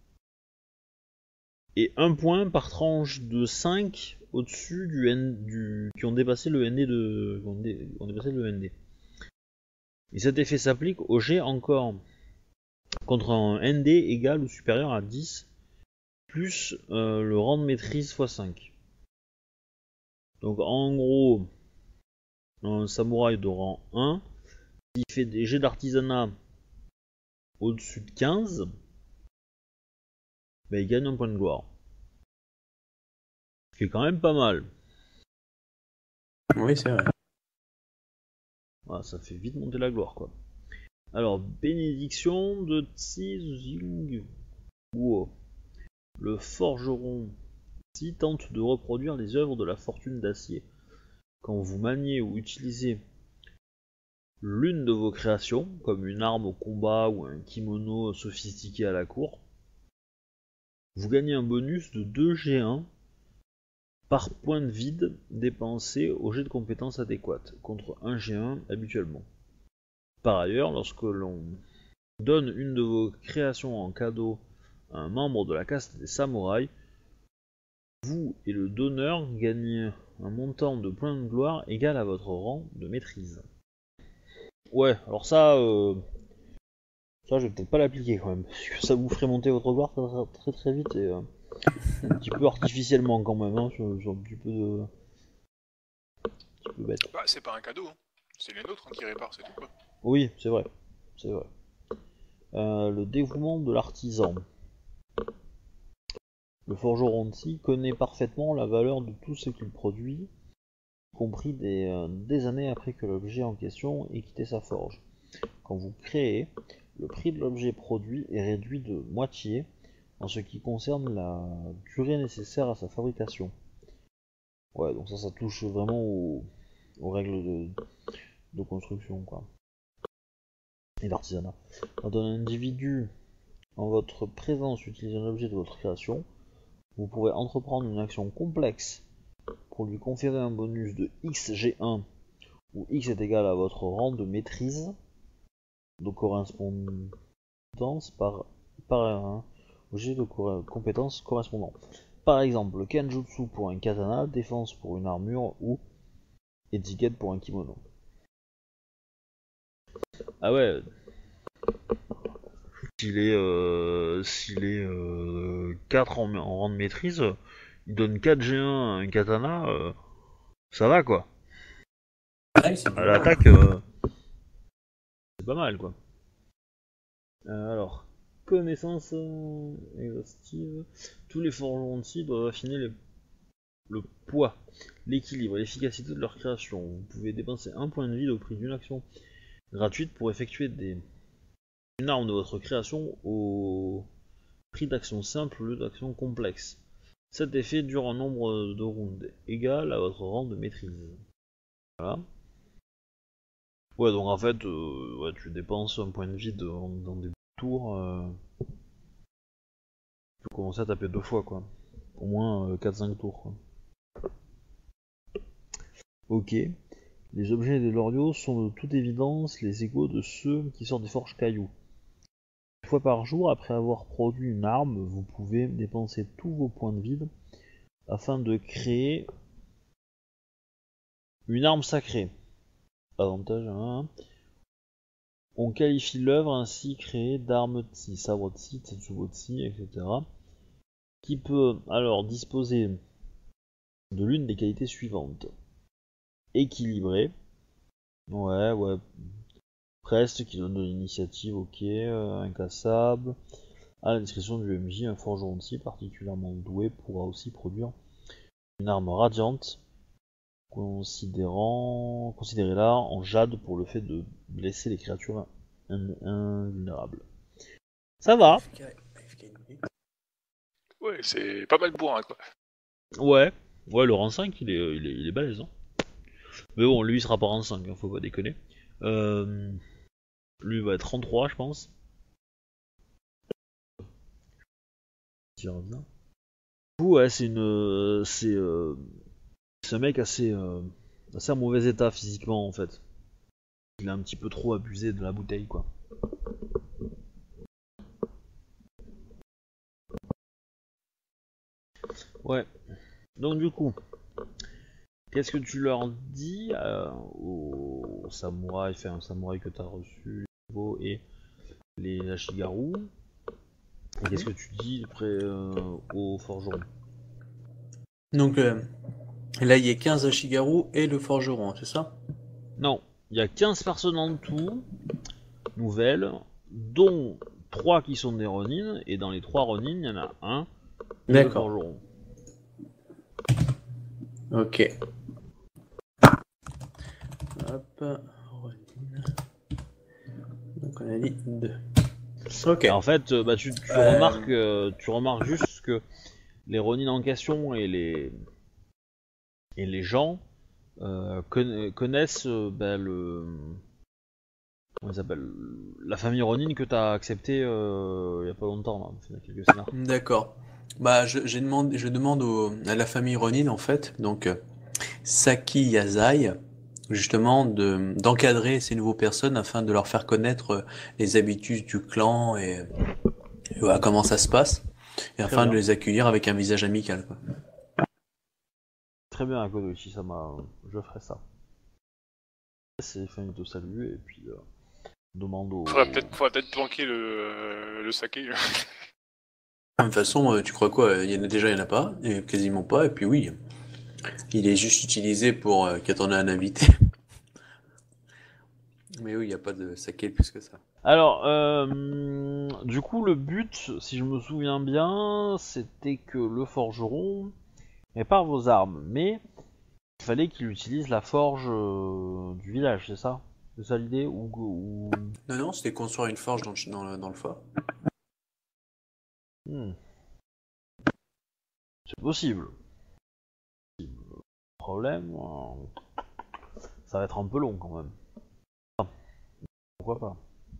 Et un point par tranche de cinq au-dessus du N du qui ont dépassé le N D de qui ont, dé... ont dépassé le N D. Et cet effet s'applique au jet encore contre un N D égal ou supérieur à dix plus euh, le rang de maîtrise fois cinq. Donc en gros, un samouraï de rang un, il fait des jets d'artisanat au-dessus de quinze, bah, il gagne un point de gloire. Ce qui est quand même pas mal. Oui, c'est vrai. Voilà, ça fait vite monter la gloire, quoi. Alors, bénédiction de Tsizing Guo. Le forgeron Tsi tente de reproduire les œuvres de la fortune d'acier. Quand vous maniez ou utilisez l'une de vos créations, comme une arme au combat ou un kimono sophistiqué à la cour, vous gagnez un bonus de deux G un par point de vide dépensé au jet de compétences adéquates, contre un G un habituellement. Par ailleurs, lorsque l'on donne une de vos créations en cadeau à un membre de la caste des samouraïs, vous et le donneur gagnez un montant de points de gloire égal à votre rang de maîtrise. Ouais, alors ça, euh, ça je vais peut-être pas l'appliquer quand même, parce que ça vous ferait monter votre gloire très très, très vite et euh, un petit peu artificiellement quand même, hein, sur, sur un petit peu de, un petit peu bête. Bah, c'est pas un cadeau, hein. C'est les nôtres hein, qui réparent, c'est tout quoi. Oui, c'est vrai. C'est vrai. Euh, le dévouement de l'artisan. Le forgeron de connaît parfaitement la valeur de tout ce qu'il produit, y compris des, euh, des années après que l'objet en question ait quitté sa forge. Quand vous créez, le prix de l'objet produit est réduit de moitié en ce qui concerne la durée nécessaire à sa fabrication. Ouais, donc ça, ça touche vraiment aux, aux règles de, de construction, quoi. Et d'artisanat. Quand un individu, en votre présence, utilise un objet de votre création, vous pourrez entreprendre une action complexe pour lui conférer un bonus de X G un, où X est égal à votre rang de maîtrise, de correspondance par, par un objet de compétence correspondant. Par exemple, le Kenjutsu pour un katana, défense pour une armure ou étiquette pour un kimono. Ah ouais. S'il est, euh, s'il est euh, quatre en, en rang de maîtrise, il donne quatre G un à un katana, euh, ça va quoi. Ouais, c'est À l'attaque, euh, c'est pas mal quoi. Euh, alors, connaissance euh, exhaustive. Tous les forgerons de scie doivent affiner les, le poids, l'équilibre et l'efficacité de leur création. Vous pouvez dépenser un point de vie au prix d'une action gratuite pour effectuer des... une arme de votre création au prix d'action simple au lieu d'action complexe. Cet effet dure un nombre de rounds égal à votre rang de maîtrise. Voilà. Ouais, donc en fait, euh, ouais, tu dépenses un point de vie dans, dans des tours. Euh... Tu peux commencer à taper deux fois, quoi. Au moins euh, quatre cinq tours, quoi. Ok. Les objets des loriots sont de toute évidence les égaux de ceux qui sortent des forges cailloux. Une fois par jour, après avoir produit une arme, vous pouvez dépenser tous vos points de vide afin de créer une arme sacrée. Avantage un. On qualifie l'œuvre ainsi créée d'arme tsi, sabre tsi, tetsubo tsi, et cetera. Qui peut alors disposer de l'une des qualités suivantes. Équilibré. Ouais, ouais. Preste, qui donne de l'initiative, ok. Euh, incassable. À la discrétion du M J, un forgeron de scie particulièrement doué pourra aussi produire une arme radiante, considérant... considérez-la en jade pour le fait de blesser les créatures in- invulnérables. Ça va. Ouais, c'est pas mal bourrin quoi. Ouais. Ouais, le rang cinq, il est, il est, il est balèze. Hein. Mais bon, lui, il sera pas rang cinq, hein, faut pas déconner. Euh... Lui, il va être rang trois, je pense. Du coup, ouais, c'est une... C'est... Euh... C'est un mec assez... Euh... assez en mauvais état physiquement, en fait. Il a un petit peu trop abusé de la bouteille, quoi. Ouais. Donc du coup, qu'est-ce que tu leur dis euh, aux samouraïs, enfin un samouraï que t'as reçu, et les Ashigaru, et qu'est-ce que tu dis après euh, aux forgerons? Donc euh, là, il y a quinze Ashigaru et le forgeron, c'est ça? Non, il y a quinze personnes en tout, nouvelles, dont trois qui sont des Ronin, et dans les trois Ronin, il y en a un qui est le D'accord. forgeron. Ok. Hop. Donc on a dit deux. Ok. Et en fait, euh, bah, tu, tu Euh. remarques, euh, tu remarques juste que les Ronin en question et les et les gens euh, conna- connaissent euh, bah, le comment ça s'appelle, la famille Ronin que t'as accepté euh, il y a pas longtemps là, il y a quelques scénars. D'accord. Bah, je, j'ai demandé, je demande au- à la famille Ronin, en fait, donc euh, Saki Yazai, justement, de, d'encadrer ces nouveaux personnes afin de leur faire connaître euh, les habitudes du clan et, et voilà, comment ça se passe, et afin bien. de les accueillir avec un visage amical, quoi. Très bien, à Kodoichi, ça m'a, je ferai ça. C'est fin de salut et puis euh, demande au. Faudrait peut-être faudrait peut-être planquer le, le saké. là. De toute façon, euh, tu crois quoi? Il y en a déjà, il y en a pas, et quasiment pas, et puis oui. Il est juste utilisé pour euh, quand on a un invité. Mais oui, il n'y a pas de saké plus que ça. Alors, euh, du coup, le but, si je me souviens bien, c'était que le forgeron répare vos armes, mais il fallait qu'il utilise la forge euh, du village, c'est ça? C'est ça l'idée ou, ou... Non, non, c'était construire une forge dans le, dans le, dans le fort. Hmm. C'est possible. Le problème, euh, ça va être un peu long quand même. Ah, pourquoi pas?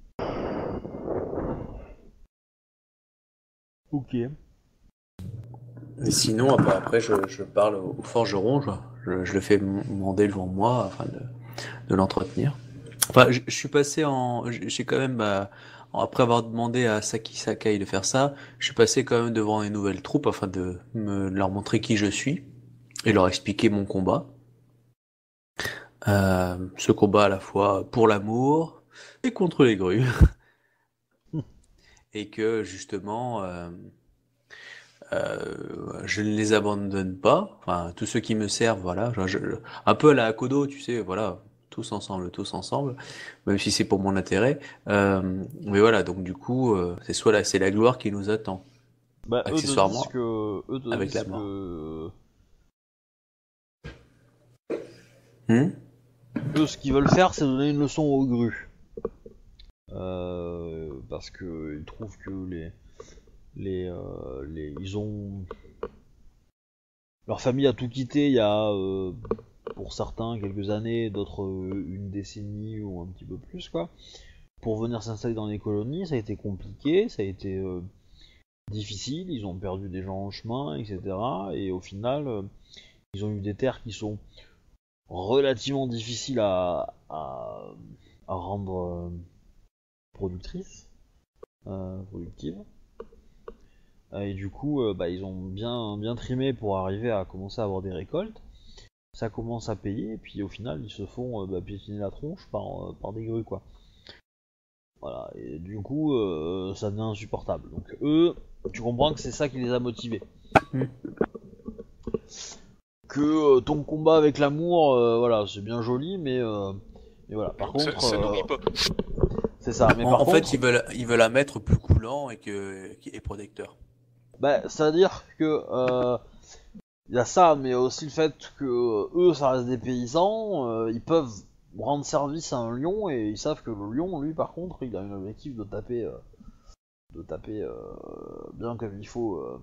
Ok. Et sinon, après, après, je, je parle au forgeron, je, je, je le fais mander devant moi afin de, de l'entretenir. Enfin, je, je suis passé en... J'ai quand même... Bah, après avoir demandé à Saki Sakai de faire ça, je suis passé quand même devant les nouvelles troupes afin de me leur montrer qui je suis et leur expliquer mon combat. Euh, ce combat à la fois pour l'amour et contre les grues. Et que justement, euh, euh, je ne les abandonne pas. Enfin, tous ceux qui me servent, voilà. Je, je- un peu à la Akodo, tu sais, voilà. Tous ensemble, tous ensemble, même si c'est pour mon intérêt. Euh, mais voilà, donc du coup, euh, c'est soit la, c'est la gloire qui nous attend, Bah, eux te disent accessoirement, que, eux te avec la disent mort. que, Hmm. eux, ce qu'ils veulent faire, c'est donner une leçon aux grues. Euh, parce que ils trouvent que les, les, euh, les, ils ont, leur famille a tout quitté il y a, euh, pour certains quelques années, d'autres euh, une décennie ou un petit peu plus quoi. Pour venir s'installer dans les colonies, ça a été compliqué, ça a été euh, difficile, ils ont perdu des gens en chemin, et cetera. Et au final, euh, ils ont eu des terres qui sont relativement difficiles à, à, à rendre euh, productrices, euh, productives. Et du coup, euh, bah, ils ont bien, bien trimé pour arriver à commencer à avoir des récoltes. Ça commence à payer, et puis au final, ils se font euh, bah, piétiner la tronche par, euh, par des grues, quoi. Voilà, et du coup, euh, ça devient insupportable. Donc eux, tu comprends que c'est ça qui les a motivés. Mm. Que euh, ton combat avec l'amour, euh, voilà, c'est bien joli, mais, euh, mais voilà. Par Ça, contre, ça euh, nourrit pas. c'est ça. Mais En, par en contre, fait, ils veulent, ils veulent la mettre plus coulant et que, et protecteur. bah, c'est-à-dire que euh, il y a ça, mais aussi le fait que euh, eux, ça reste des paysans, euh, ils peuvent rendre service à un lion et ils savent que le lion, lui, par contre, il a un objectif de taper, euh, de taper euh, bien comme il faut euh,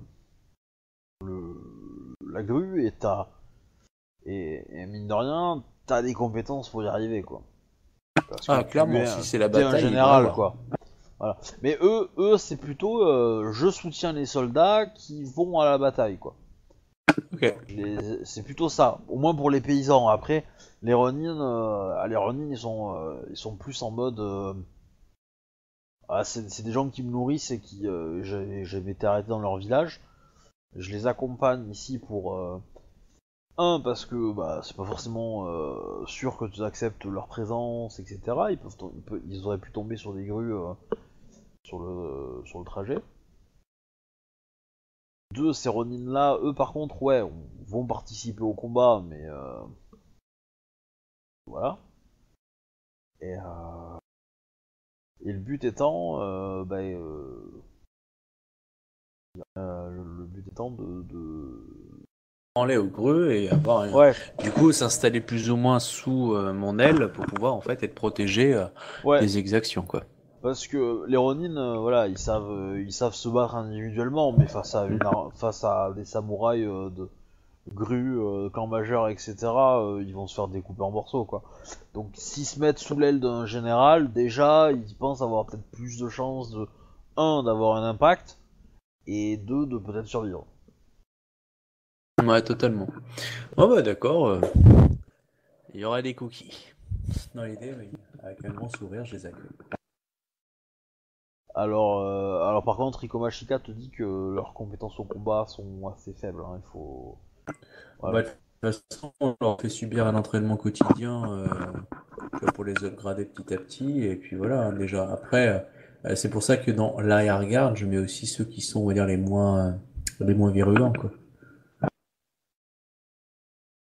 le, la grue et t'as et, et mine de rien, t'as des compétences pour y arriver, quoi. Parce que Ah, tu clairement, es, si c'est la t'es un bataille, il doit général, avoir. quoi. Voilà. Mais eux, eux, c'est plutôt, euh, je soutiens les soldats qui vont à la bataille, quoi. Ok. Les- C'est plutôt ça, au moins pour les paysans. Après, les Ronin, euh, les Ronin, ils sont, euh, ils sont plus en mode, euh, ah, c'est c'est des gens qui me nourrissent et qui, euh, j'ai j'ai été arrêté dans leur village. Je les accompagne ici pour, euh, un, parce que bah, c'est pas forcément euh, sûr que tu acceptes leur présence, et cetera. Ils peuvent, to- ils, peuvent- ils auraient pu tomber sur des grues euh, sur le sur le trajet. Deux, ces Ronin là, eux par contre, ouais, on- vont participer au combat, mais euh, voilà. Et, euh, et le but étant, euh, bah, euh, euh, le, le but étant de, de... Enlever au greux et avoir un... ouais, Du coup, s'installer plus ou moins sous euh, mon aile pour pouvoir en fait être protégé euh, ouais, des exactions, quoi. parce que les Ronin, euh, voilà, ils savent, euh, ils savent se battre individuellement, mais face à une, ar- face à des samouraïs euh, de grues, euh, clan majeur, et cetera. Euh, ils vont se faire découper en morceaux, quoi. Donc, s'ils se mettent sous l'aile d'un général, déjà, ils pensent avoir peut-être plus de chances de un d'avoir un impact et deux de peut-être survivre. Ouais, totalement. Oh bah d'accord, euh, il y aura des cookies. Dans l'idée, oui. Avec un grand sourire, je les accueille. Alors, euh, alors par contre, Riko Machika te dit que leurs compétences au combat sont assez faibles. Hein, il faut, Bah, voilà. de toute façon, on leur fait subir un entraînement quotidien euh, tu vois, pour les upgrader petit à petit. Et puis voilà, hein, déjà. Après, euh, c'est pour ça que dans l'arrière-garde, je mets aussi ceux qui sont, on va dire, les moins, les moins virulents, quoi.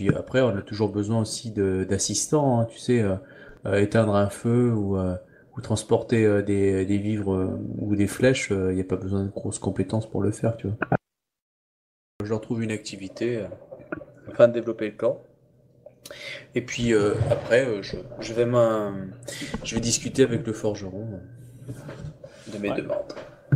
puis après, on a toujours besoin aussi de d'assistants, hein, tu sais, euh, euh, éteindre un feu ou, euh, ou transporter euh, des, des vivres euh, ou des flèches, il n'y a pas besoin de grosses compétences pour le faire, tu vois. Je leur trouve une activité euh, afin de développer le camp. Et puis euh, après, euh, je, je vais m'in- je vais discuter avec le forgeron euh, de mes Ouais. demandes.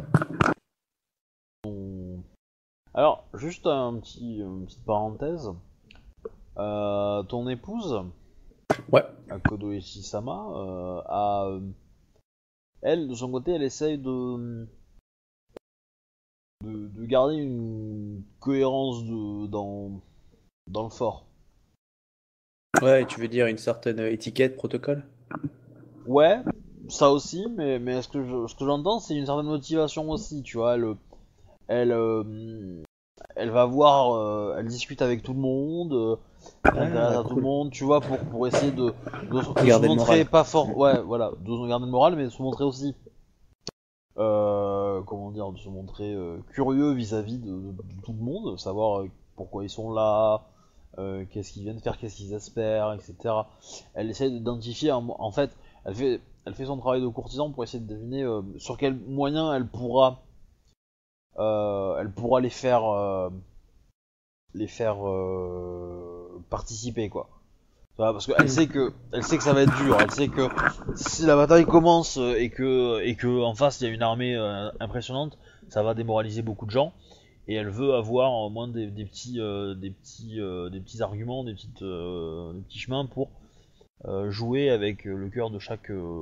On- Alors, juste un petit, une petite parenthèse. Euh, ton épouse, Ouais. Kodoichi-sama, euh, a, euh, elle, de son côté, elle essaye de, de, de garder une cohérence de, dans, dans le fort. Ouais, tu veux dire une certaine étiquette, protocole? Ouais, ça aussi, mais, mais ce que je- ce que j'entends, c'est une certaine motivation aussi, tu vois. Elle, elle, euh, elle va voir, euh, elle discute avec tout le monde, euh, elle s'intéresse Ah, à tout le cool. monde, tu vois, pour, pour essayer de, de, se- de se Garder le montrer moral. pas fort, ouais, voilà, de garder le moral, mais de se montrer aussi, euh, comment dire, de se montrer euh, curieux vis-à-vis de, de- de tout le monde, savoir euh, pourquoi ils sont là, euh, qu'est-ce qu'ils viennent faire, qu'est-ce qu'ils espèrent, et cetera. Elle essaie d'identifier, en, en fait, elle fait, elle fait son travail de courtisan pour essayer de deviner euh, sur quel moyen elle pourra, euh, elle pourra les faire. Euh, les faire euh, participer quoi. Tu vois, parce qu'elle sait que elle sait que ça va être dur, elle sait que si la bataille commence euh, et que et que en face il y a une armée euh, impressionnante, ça va démoraliser beaucoup de gens et elle veut avoir au moins des, des petits euh, des petits euh, des petits arguments, des petites euh, des petits chemins pour euh, jouer avec euh, le cœur de chaque euh,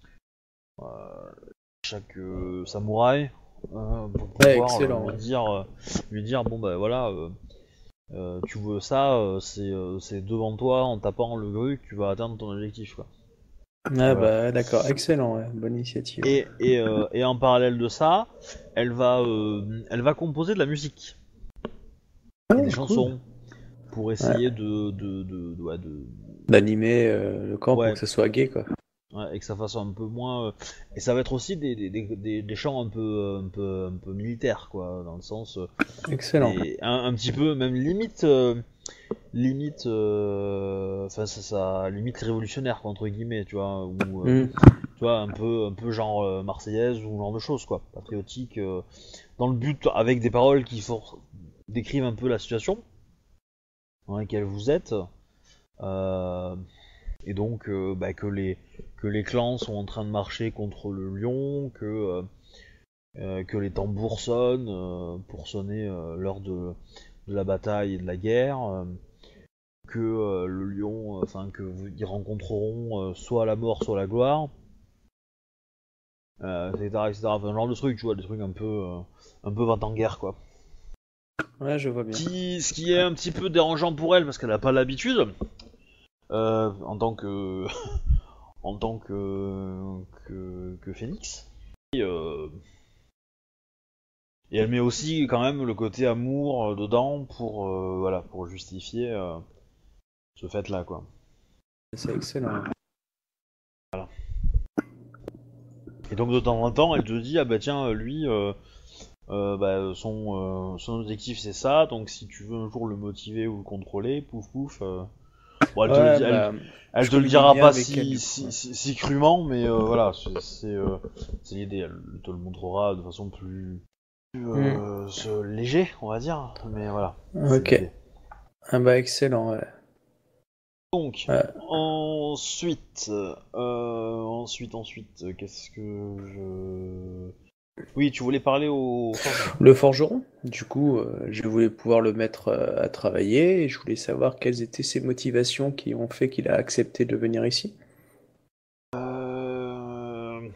chaque euh, samouraï euh, pour Ouais, pouvoir euh, excellent. lui Ouais. dire euh, lui dire bon bah voilà euh, Euh, tu veux ça, euh, c'est euh, c'est devant toi en tapant le grue que tu vas atteindre ton objectif quoi. Ah Voilà. bah d'accord, excellent, ouais. Bonne initiative. Et, et, euh, et en parallèle de ça, elle va, euh, elle va composer de la musique, Ah, et des cool. chansons pour Ouais. essayer de, de, de, de, ouais, de- D'animer euh, le camp ouais, pour que ça soit gai, quoi. ouais, et que ça fasse un peu moins. euh, Et ça va être aussi des, des, des, des, des chants un peu, un peu, un peu militaires quoi, dans le sens, euh, Excellent. des- un, un petit peu même limite. euh, limite euh, enfin ça, ça limite révolutionnaire quoi, entre guillemets tu vois ou euh, Mm. tu vois un peu un peu genre euh, marseillaise ou ce genre de choses quoi patriotique euh, dans le but avec des paroles qui for- décrivent un peu la situation dans laquelle vous êtes euh, et donc euh, bah, que les que les clans sont en train de marcher contre le lion que euh, euh, que les tambours sonnent euh, pour sonner euh, l'heure de, de la bataille et de la guerre euh, que euh, le lion, euh, enfin que vous ils rencontreront euh, soit la mort, soit la gloire, euh, et cetera, et cetera. Enfin, genre de trucs, tu vois, des trucs un peu, euh, un peu vingt en guerre, quoi. Ouais, je vois bien. Qui, ce qui est un petit peu dérangeant pour elle parce qu'elle n'a pas l'habitude, euh, en tant que, en tant que, que, que Phoenix. Et, euh, et elle met aussi quand même le côté amour euh, dedans pour, euh, voilà, pour justifier euh, ce fait-là, quoi. C'est excellent. Et donc de temps en temps, elle te dit ah bah tiens lui, euh, euh, bah, son euh, son objectif c'est ça, donc si tu veux un jour le motiver ou le contrôler, pouf pouf. euh, Bon, elle te le Ouais, dit, elle, bah, elle je te le communique dira bien pas avec si elle, du coup, si, ouais. si, si crûment, mais euh, voilà, c'est c'est euh, c'est l'idée. Elle te le montrera de façon plus, plus, Mm. euh, ce- léger, on va dire. Mais voilà. c'est Ok. l'idée. Ah bah excellent, ouais. Donc Ouais. ensuite, euh, ensuite, ensuite, euh, qu'est-ce que je Oui, tu voulais parler au forgeron. Le forgeron, du coup, euh, je voulais pouvoir le mettre euh, à travailler et je voulais savoir quelles étaient ses motivations qui ont fait qu'il a accepté de venir ici. Euh...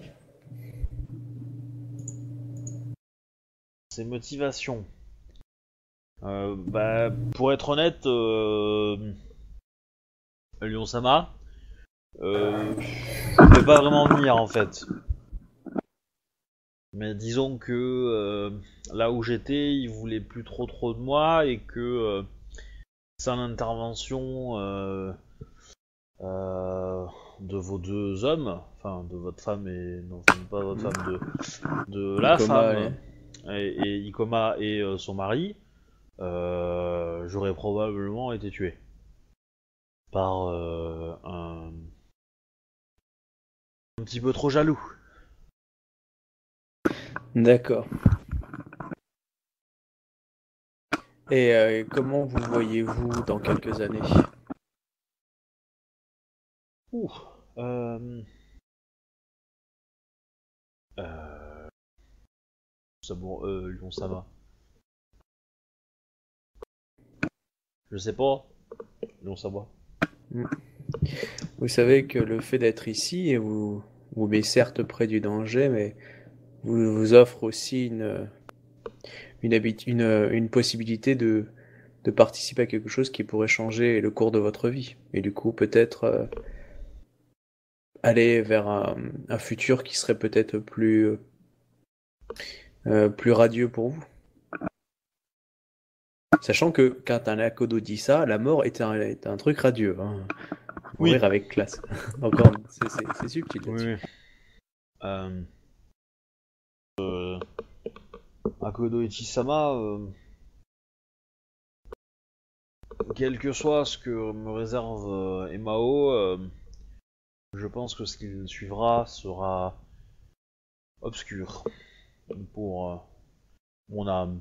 Ses motivations. Euh, bah, pour être honnête, euh... Lyon-sama, euh... je voulais pas vraiment venir en fait. Mais disons que euh, là où j'étais, il voulait plus trop trop de moi et que euh, sans l'intervention euh, euh, de vos deux hommes, enfin de votre femme et non pas votre femme, de, de la Ikoma, femme allez. et, et Ikoma et euh, son mari, euh, j'aurais probablement été tué par euh, un... un petit peu trop jaloux. D'accord. Et euh, comment vous voyez-vous dans quelques années? Ouh, euh... Euh... Ça, bon, euh, Lyon, ça va. Je sais pas. Lyon, ça va. Vous savez que le fait d'être ici vous vous met certes près du danger, mais vous vous offre aussi une une, habit- une, une possibilité de de participer à quelque chose qui pourrait changer le cours de votre vie. Et du coup, peut-être euh, aller vers un, un futur qui serait peut-être plus euh, plus radieux pour vous. Sachant que quand un Akodo dit ça, la mort est un, est un truc radieux. Hein. Mourir Oui. avec classe. Encore, c'est, c'est, c'est subtil Oui, là-dessus. oui. Euh... euh... Akodo Ichisama, euh... quel que soit ce que me réserve euh, Emao, euh... je pense que ce qu'il suivra sera obscur pour euh, mon âme.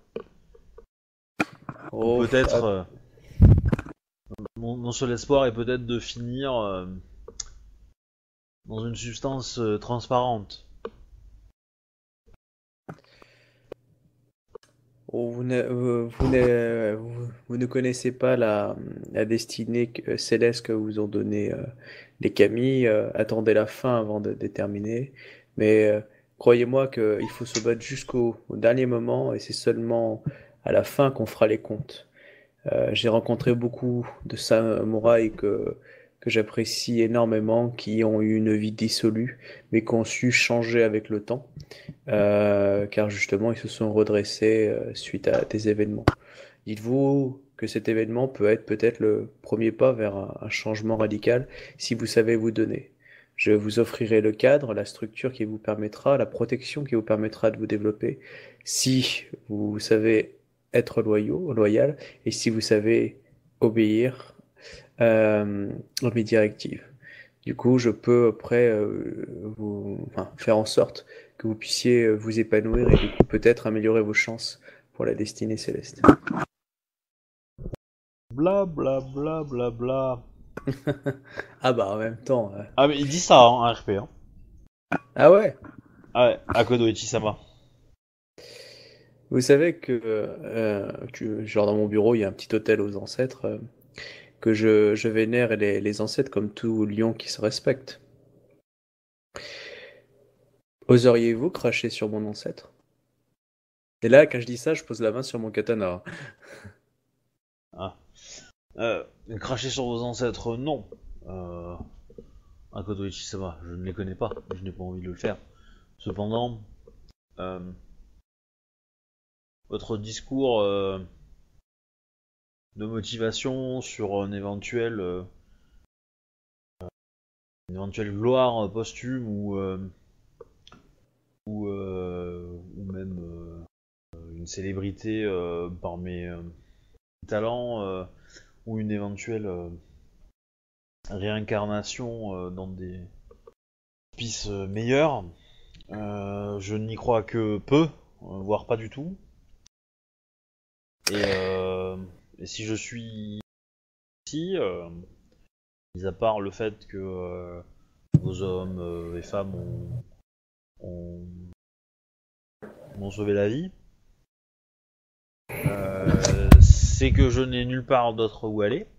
Ou Oh, peut-être... ah, euh, mon, mon seul espoir est peut-être de finir euh, dans une substance euh, transparente. oh, vous, ne, euh, vous, ne, vous, vous ne connaissez pas la, la destinée que- céleste que vous ont donnée euh, les Kami. Euh, attendez la fin avant de déterminer. Mais euh, croyez-moi qu'il faut se battre jusqu'au au dernier moment et c'est seulement à la fin qu'on fera les comptes. Euh, j'ai rencontré beaucoup de samouraïs que, que j'apprécie énormément, qui ont eu une vie dissolue, mais qui ont su changer avec le temps, euh, car justement ils se sont redressés euh, suite à des événements. Dites-vous que cet événement peut être peut-être le premier pas vers un, un changement radical si vous savez vous donner. Je vous offrirai le cadre, la structure qui vous permettra, la protection qui vous permettra de vous développer si vous savez être loyaux, loyal et si vous savez obéir euh, à mes directives. Du coup, je peux après euh, vous enfin, faire en sorte que vous puissiez euh, vous épanouir et du coup peut-être améliorer vos chances pour la destinée céleste. Bla bla bla bla bla. Ah bah en même temps. euh, Ah mais il dit ça, hein, R P. Hein. Ah ouais. Ah ouais, Akodo Ichisama. Vous savez que euh, tu- genre dans mon bureau il y a un petit hôtel aux ancêtres euh, que je, je vénère les, les ancêtres comme tout lion qui se respecte. Oseriez-vous cracher sur mon ancêtre? Et là, quand je dis ça, je pose la main sur mon katana. Ah. Euh, cracher sur vos ancêtres, non. Euh, Akodo Ichisama, je ne les connais pas, je n'ai pas envie de le faire. Cependant, euh, votre discours euh, de motivation sur un éventuel, euh, une éventuelle gloire posthume ou euh, ou, euh, ou même euh, une célébrité euh, par mes euh, talents euh, ou une éventuelle euh, réincarnation euh, dans des hospices euh, meilleurs. Euh, je n'y crois que peu, euh, voire pas du tout. Et, euh, et si je suis ici, euh, mis à part le fait que euh, vos hommes euh, et femmes ont, ont, m'ont sauvé la vie, euh, c'est que je n'ai nulle part d'autre où aller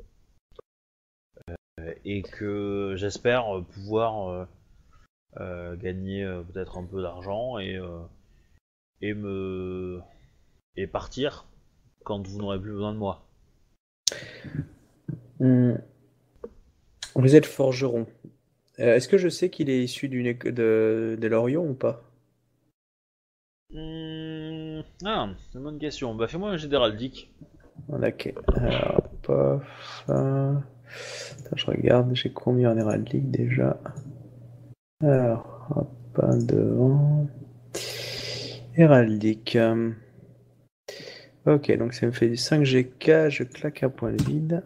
et que j'espère pouvoir euh, euh, gagner euh, peut-être un peu d'argent et, euh, et me et partir quand vous n'aurez plus besoin de moi. Hmm. Vous êtes forgeron. Euh, est-ce que je sais qu'il est issu d'une éco- de, de l'Orient ou pas? Mmh... Ah, c'est une bonne question. Bah fais-moi un jet d'héraldique. Ok. Alors, pof. euh, Attends, je regarde, j'ai combien en héraldique déjà? Alors, hop, un devant. Héraldique. euh, Ok, donc ça me fait du cinq G K, je claque un point de vide.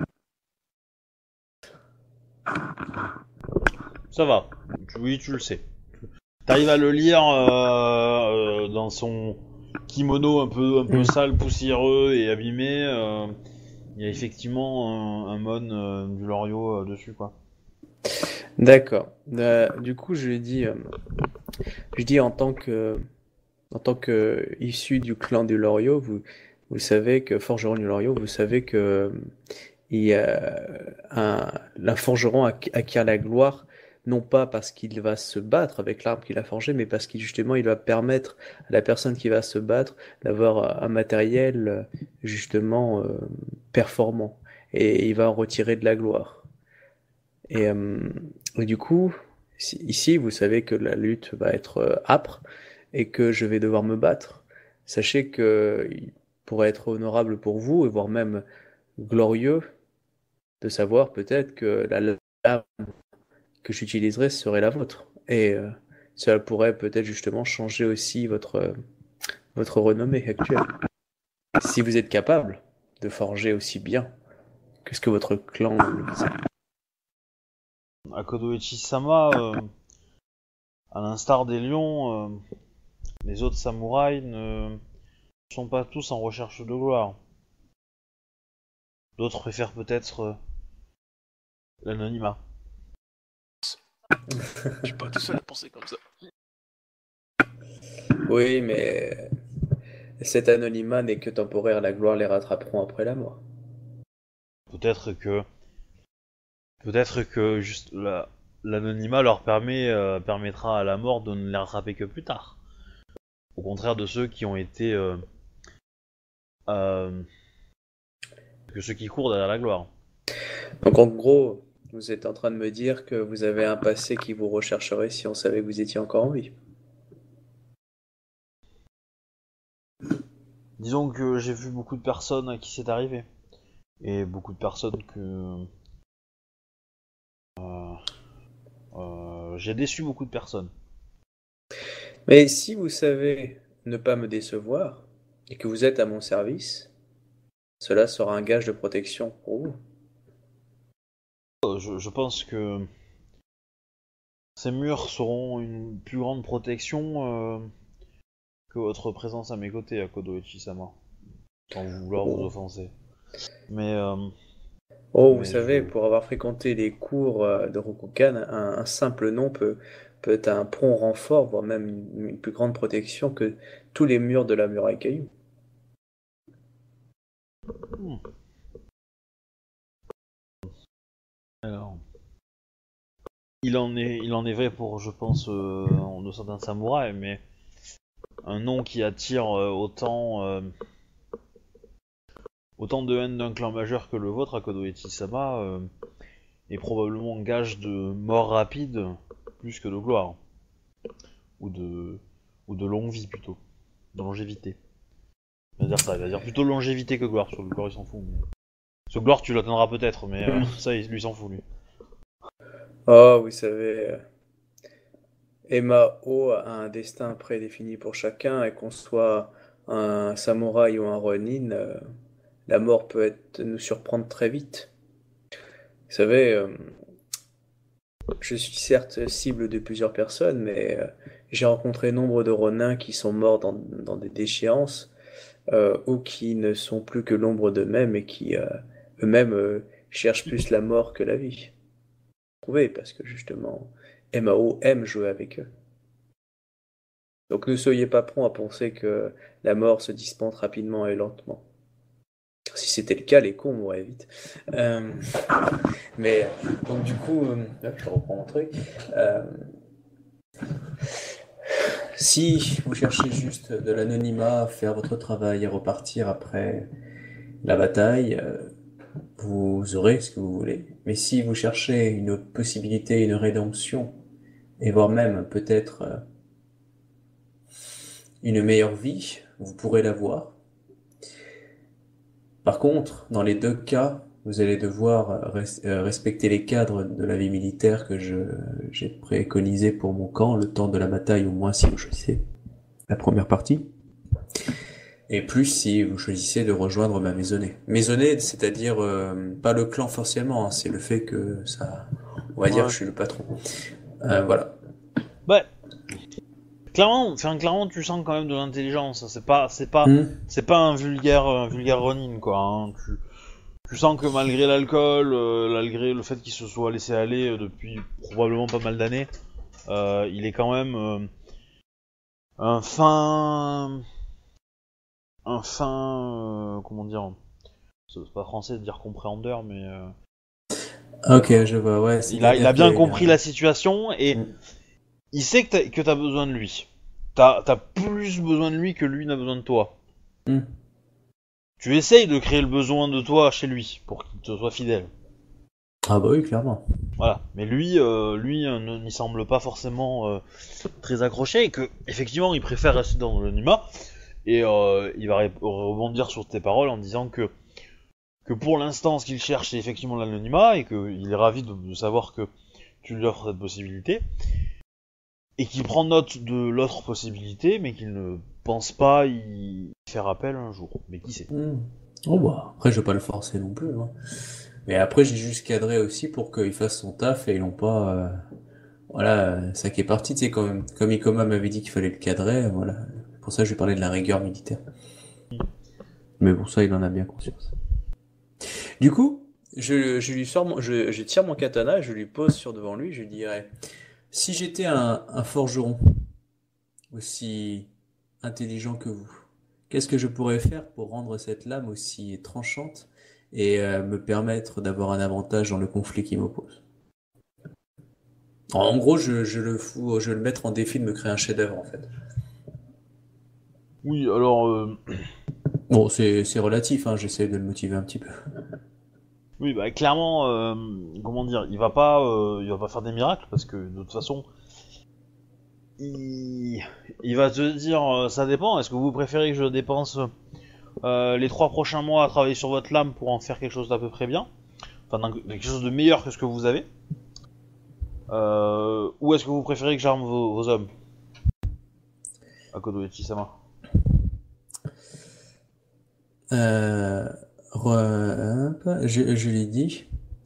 Ça va. Tu- Oui, tu le sais. T'arrives à le lire euh, euh, dans son kimono un peu, un peu Mm. sale, poussiéreux et abîmé. euh, Il y a effectivement un, un mon euh, du Loriot euh, dessus, quoi. D'accord. Euh, du coup, je lui dis, euh, je dis en tant que, en tant que issu du clan du Loriot, vous, vous savez que forgeron du Loriot, vous savez que euh, il y a un, un forgeron acqu- acquiert la gloire non pas parce qu'il va se battre avec l'arme qu'il a forgée, mais parce qu'il justement il va permettre à la personne qui va se battre d'avoir un matériel euh, justement euh, performant et il va en retirer de la gloire. Et, euh, et du coup, si- ici, vous savez que la lutte va être euh, âpre et que je vais devoir me battre. Sachez que il pourrait être honorable pour vous, et voire même glorieux, de savoir peut-être que la lame que j'utiliserai serait la vôtre. Et euh, cela pourrait peut-être justement changer aussi votre, euh, votre renommée actuelle. Si vous êtes capable de forger aussi bien que ce que votre clan le faisait. Akodo Ichisama, euh, à l'instar des lions, euh, les autres samouraïs ne sont pas tous en recherche de gloire. D'autres préfèrent peut-être euh, l'anonymat. Je suis pas tout seul à penser comme ça. Oui, mais cet anonymat n'est que temporaire, la gloire les rattraperont après la mort. Peut-être que, peut-être que juste la- l'anonymat leur permet, euh, permettra à la mort de ne les rattraper que plus tard. Au contraire de ceux qui ont été, euh, euh, que ceux qui courent derrière la gloire. Donc en gros, vous êtes en train de me dire que vous avez un passé qui vous rechercherait si on savait que vous étiez encore en vie. Disons que j'ai vu beaucoup de personnes à qui c'est arrivé. Et beaucoup de personnes que... Euh, euh, j'ai déçu beaucoup de personnes. Mais si vous savez ne pas me décevoir et que vous êtes à mon service, cela sera un gage de protection pour vous. Euh, Je, je pense que ces murs seront une plus grande protection euh, que votre présence à mes côtés, Akodo Ichisama. Sans vouloir vous Oh, offenser. Mais, euh, Oh, vous mais je... savez, pour avoir fréquenté les cours euh, de Rokugan, un, un simple nom peut, peut être un prompt renfort, voire même une, une plus grande protection que tous les murs de la muraille caillou. Hmm. Alors... Il en est, il en est vrai pour, je pense, euh, de certains samouraïs, mais un nom qui attire euh, autant, euh, autant de haine d'un clan majeur que le vôtre, Akodo Ichisama, euh, est probablement gage de mort rapide plus que de gloire. Ou de, ou de longue vie plutôt. De longévité. Il va dire ça, il va dire plutôt longévité que gloire, sur le gloire il s'en fout. Mais... Sur gloire tu l'atteindras peut-être, mais euh, ça il- lui s'en fout lui. Oh, vous savez, euh, Emma O a un destin prédéfini pour chacun, et qu'on soit un samouraï ou un ronin, euh, la mort peut être, nous surprendre très vite. Vous savez, euh, je suis certes cible de plusieurs personnes, mais euh, j'ai rencontré nombre de ronins qui sont morts dans, dans des déchéances, euh, ou qui ne sont plus que l'ombre d'eux-mêmes et qui euh, eux-mêmes euh, cherchent plus la mort que la vie. Trouvé, parce que justement, M A O aime jouer avec eux. Donc ne soyez pas prompt à penser que la mort se dispense rapidement et lentement. Si c'était le cas, les cons mourraient vite. Euh, mais donc du coup, euh, hop, je reprends mon truc. Euh, si vous cherchez juste de l'anonymat, faire votre travail et repartir après la bataille, euh, vous aurez ce que vous voulez. Mais si vous cherchez une possibilité, une rédemption, et voire même peut-être euh, une meilleure vie, vous pourrez l'avoir. Par contre, dans les deux cas, vous allez devoir res- euh, respecter les cadres de la vie militaire que je, j'ai préconisé pour mon camp, le temps de la bataille, au moins si vous choisissez la première partie. Et plus si vous choisissez de rejoindre ma maisonnée. Maisonnée, c'est-à-dire euh, pas le clan forcément, hein, c'est le fait que ça, on va dire Ouais. que je suis le patron. Euh, voilà. Bah, clairement, enfin, clairement, tu sens quand même de l'intelligence. C'est pas, c'est pas, Hmm. c'est pas un vulgaire, un vulgaire Ronin, quoi. Hein. Tu, tu sens que malgré l'alcool, euh, malgré le fait qu'il se soit laissé aller euh, depuis probablement pas mal d'années, euh, il est quand même euh, un fin, un fin, euh, comment dire, c'est pas français de dire compréhendeur, mais euh, Ok, je vois, ouais. il a, il a c'est-à-dire bien que- compris la situation et Mm. il sait que t'as, que t'as besoin de lui. T'as, t'as plus besoin de lui que lui n'a besoin de toi. Hmm. Tu essayes de créer le besoin de toi chez lui pour qu'il te soit fidèle. Ah bah oui, clairement. Voilà. Mais lui, euh, lui euh, ne n'y semble pas forcément euh, très accroché et que effectivement il préfère rester dans l'anonymat. Et euh, il va ré- rebondir sur tes paroles en disant que que pour l'instant ce qu'il cherche c'est effectivement l'anonymat et qu'il est ravi de, de savoir que tu lui offres cette possibilité et qu'il prend note de l'autre possibilité mais qu'il ne pense pas y faire appel un jour. Mais qui sait? Hmm. Oh bah, après je vais pas le forcer non plus, hein. Mais après j'ai juste cadré aussi pour qu'il fasse son taf et ils l'ont pas... euh, Voilà, euh, ça qui est parti, tu sais, comme, comme Ikoma m'avait dit qu'il fallait le cadrer, voilà. Pour ça je lui parlais de la rigueur militaire. Mais pour ça il en a bien conscience. Du coup, je, je lui sors mon, je, je tire mon katana, je lui pose sur devant lui, je lui dirais, si j'étais un, un forgeron aussi intelligent que vous, qu'est-ce que je pourrais faire pour rendre cette lame aussi tranchante et euh, me permettre d'avoir un avantage dans le conflit qui m'oppose? En gros, je, je le fous, je vais le mettre en défi de me créer un chef-d'œuvre en fait. Oui, alors euh, Bon, c'est c'est relatif, hein, j'essaie de le motiver un petit peu. oui, bah clairement, euh, comment dire, il va pas, euh, il va pas faire des miracles parce que de toute façon, il, il va te dire, euh, ça dépend. Est-ce que vous préférez que je dépense euh, les trois prochains mois à travailler sur votre lame pour en faire quelque chose d'à peu près bien, enfin d'un- quelque chose de meilleur que ce que vous avez, euh, ou est-ce que vous préférez que j'arme vos, vos hommes, Akodo-Echi-sama? Euh, re- hop, je, je lui dis,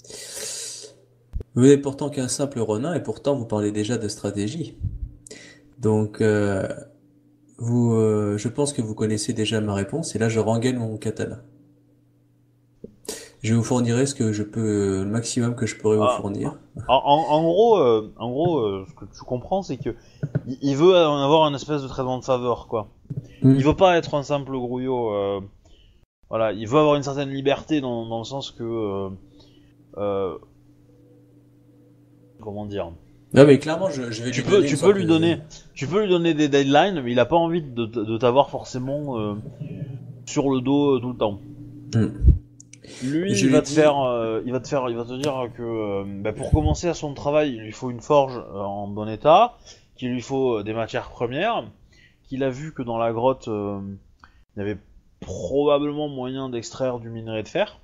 vous n'êtes pourtant qu'un simple ronin et pourtant vous parlez déjà de stratégie. Donc, euh, vous, euh, je pense que vous connaissez déjà ma réponse et là je rengaine mon katana. Je vous fournirai ce que je peux, le maximum que je pourrais vous Ah, fournir. en, en- en gros, euh, en gros, euh, ce que tu comprends, c'est que il, il veut avoir un espèce de traitement de faveur, quoi. Hmm. Il veut pas être un simple grouillot. Euh, voilà, il veut avoir une certaine liberté dans, dans le sens que, euh, euh, comment dire, Non mais clairement, je, je vais tu lui peux, donner tu une peux sorte lui de- donner, tu peux lui donner des deadlines, mais il a pas envie de, de, de t'avoir forcément euh, sur le dos euh, tout le temps. Hmm. Lui, Je il va lui te dis- faire, euh, il va te faire, il va te dire que euh, bah, pour commencer à son travail, il lui faut une forge euh, en bon état, qu'il lui faut euh, des matières premières, qu'il a vu que dans la grotte, euh, il y avait probablement moyen d'extraire du minerai de fer,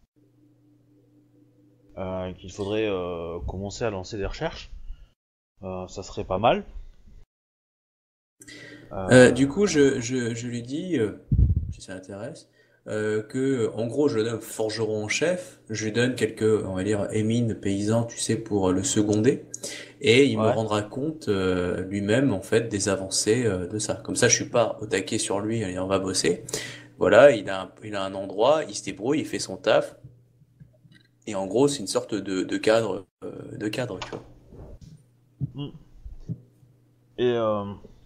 euh, qu'il faudrait euh, commencer à lancer des recherches. Euh, ça serait pas mal. Euh, Euh, du coup, je, je, je lui dis, euh, si ça l'intéresse, euh, que, en gros, je donne forgeron en chef, je lui donne quelques, on va dire, émines paysans, tu sais, pour le seconder, et il me ouais. rendra compte euh, lui-même, en fait, des avancées euh, de ça. Comme ça, je suis pas au taquet sur lui et on va bosser. Voilà, il a un, il a un endroit, il se débrouille, il fait son taf, et en gros, c'est une sorte de, de cadre, euh, de cadre, tu vois. Mm. Et euh,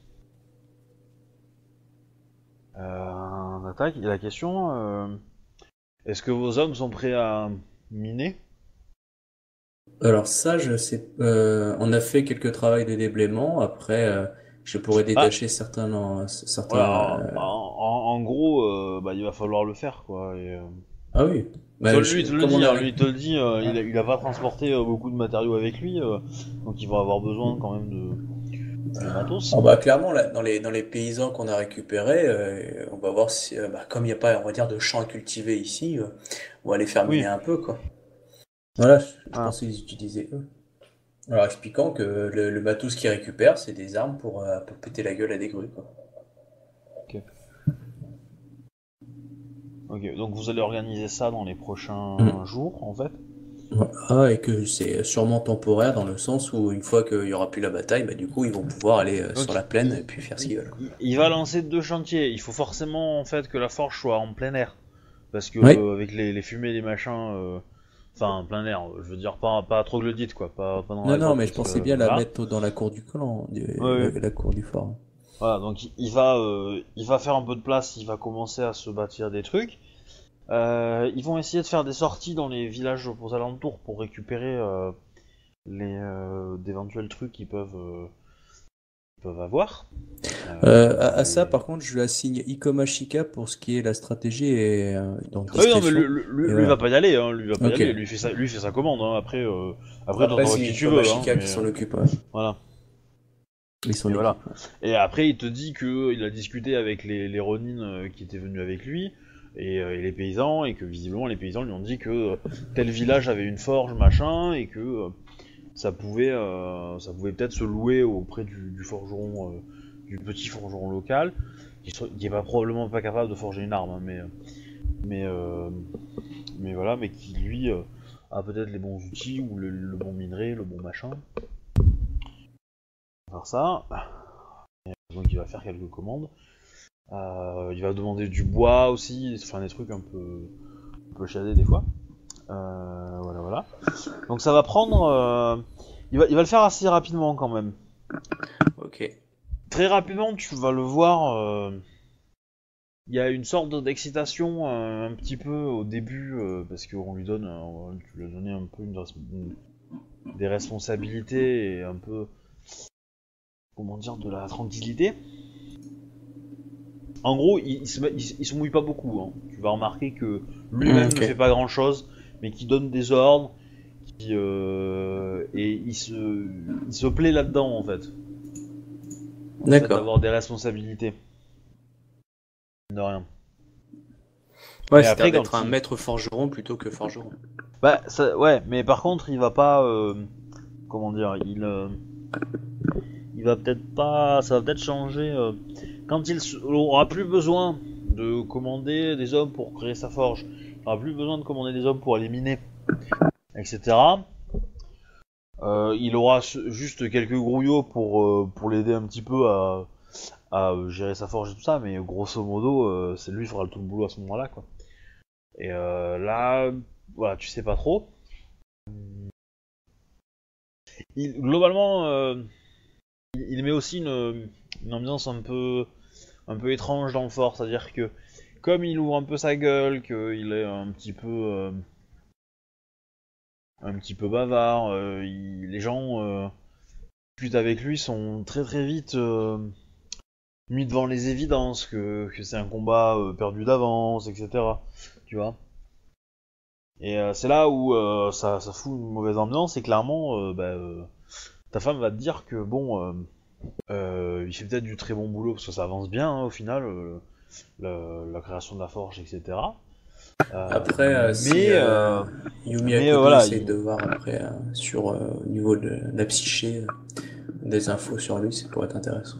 euh, attaque. Et la question, euh, est-ce que vos hommes sont prêts à miner? Alors ça, je sais, euh, on a fait quelques travaux de déblaiement. Après, euh, je pourrais Bah, détacher certains, euh, voilà, certains. en, euh, en- en gros, euh, bah, il va falloir le faire, quoi. Et, euh, Ah oui. Toi, Bah, lui, il je- te le comme on dit, a hein, ré- lui, il te le dit, euh, il, a, Ouais. il a pas transporté euh, beaucoup de matériaux avec lui, euh, donc il va avoir besoin quand même de, de matos. Ah bah clairement, là, dans les dans les paysans qu'on a récupérés, euh, on va voir si, euh, bah, comme il n'y a pas, on va dire, de champs à cultiver ici, euh, on va les faire miner Oui, un peu, quoi. Voilà, je, je voilà. pensais les utiliser eux. Alors expliquant que le, le matos qu'ils récupèrent, c'est des armes pour, euh, pour péter la gueule à des grues, quoi. Ok. Ok, donc vous allez organiser ça dans les prochains Mm. jours, en fait. Ah, et que c'est sûrement temporaire dans le sens où une fois qu'il y aura plus la bataille, bah du coup ils vont pouvoir aller euh, Donc, sur la plaine il, et puis faire ce il- qu'ils veulent. il- il va lancer deux chantiers. Il faut forcément en fait que la forge soit en plein air, parce que Oui. euh, avec les, les fumées, les machins, euh, enfin plein air. Je veux dire pas pas troglodyte quoi, pas, pas dans Non, la non, grotte, mais je parce pensais que bien la voilà. mettre dans la cour du clan, du- Ouais, ouais. la, la cour du fort. Voilà, donc il, il va euh, il va faire un peu de place. Il va commencer à se bâtir des trucs. Euh, ils vont essayer de faire des sorties dans les villages aux alentours pour récupérer euh, les euh, d'éventuels trucs qu'ils peuvent euh, qu'ils peuvent avoir. Euh, Euh, à, à et- ça, par contre, je lui assigne Ikoma Shika pour ce qui est la stratégie et euh, donc Ah oui, non, mais discrétion. lui, lui- Et lui voilà. va pas y aller, hein, lui va pas y Ok. aller, lui fait sa, lui fait sa commande, hein. Après, euh, après, Après, t'entends c'est qui tu Ikoma veux, hein, Shika mais qui s'en euh, occupe. Ouais. voilà. Ils s'en Et voilà. occupent. Et après, il te dit que il a discuté avec les, les Ronin euh, qui étaient venus avec lui et, euh, et les paysans, et que visiblement les paysans lui ont dit que euh, tel village avait une forge, machin, et que euh, ça pouvait, euh, ça pouvait peut-être se louer auprès du, du forgeron, euh, du petit forgeron local, qui, se- qui est pas probablement pas capable de forger une arme, hein, mais, mais, euh, mais voilà, mais qui lui euh, a peut-être les bons outils ou le, le bon minerai, le bon machin. On va faire ça. Donc il va faire quelques commandes. Euh, il va demander du bois aussi, enfin des trucs un peu, un peu chiadés des fois. Euh, voilà, voilà. Donc ça va prendre. Euh, il, va, il va le faire assez rapidement quand même. Ok. Très rapidement, tu vas le voir. euh, Il y a une sorte d'excitation euh, un petit peu au début euh, parce qu'on lui donne, euh, tu lui as donné un peu une, res- une- des responsabilités et un peu, comment dire, de la tranquillité. En gros, il, il, se, met- il, il se mouille pas beaucoup. Hein. Tu vas remarquer que lui-même Ok. ne fait pas grand-chose, mais qui donne des ordres, qui, euh, et il se, il se plaît là-dedans en fait. Le fait D'accord. d'avoir des responsabilités. De rien. Ouais, Mais c'est après, d'être quand un il- maître forgeron plutôt que forgeron. Bah, ça, ouais, mais par contre, il va pas, euh, comment dire, il, euh, il va peut-être pas, ça va peut-être changer euh, quand il s- aura plus besoin de commander des hommes pour créer sa forge, il aura plus besoin de commander des hommes pour aller miner, et cetera. Euh, il aura s- juste quelques grouillots pour euh, pour l'aider un petit peu à, à euh, gérer sa forge et tout ça, mais grosso modo, euh, c'est lui qui fera tout le boulot à ce moment-là, quoi. Et euh, là, voilà, tu sais pas trop. Il, globalement, euh, il, il met aussi une, une ambiance un peu, un peu étrange dans le fort, c'est-à-dire que comme il ouvre un peu sa gueule, qu'il est un petit peu, euh, un petit peu bavard, euh, il- les gens euh, qui discutent avec lui sont très très vite euh, mis devant les évidences que, que c'est un combat euh, perdu d'avance, et cetera. Tu vois. Et euh, c'est là où euh, ça, ça fout une mauvaise ambiance, et clairement, euh, bah, euh, ta femme va te dire que bon. Euh, Euh, il fait peut-être du très bon boulot parce que ça avance bien hein, au final, euh, la, la création de la forge, et cetera. Euh, Après, euh, mais si euh, euh, Yumi mais euh, Akodo voilà, essaye il- de voir après euh, sur euh, au niveau de la psyché euh, des infos sur lui, ça pourrait être intéressant.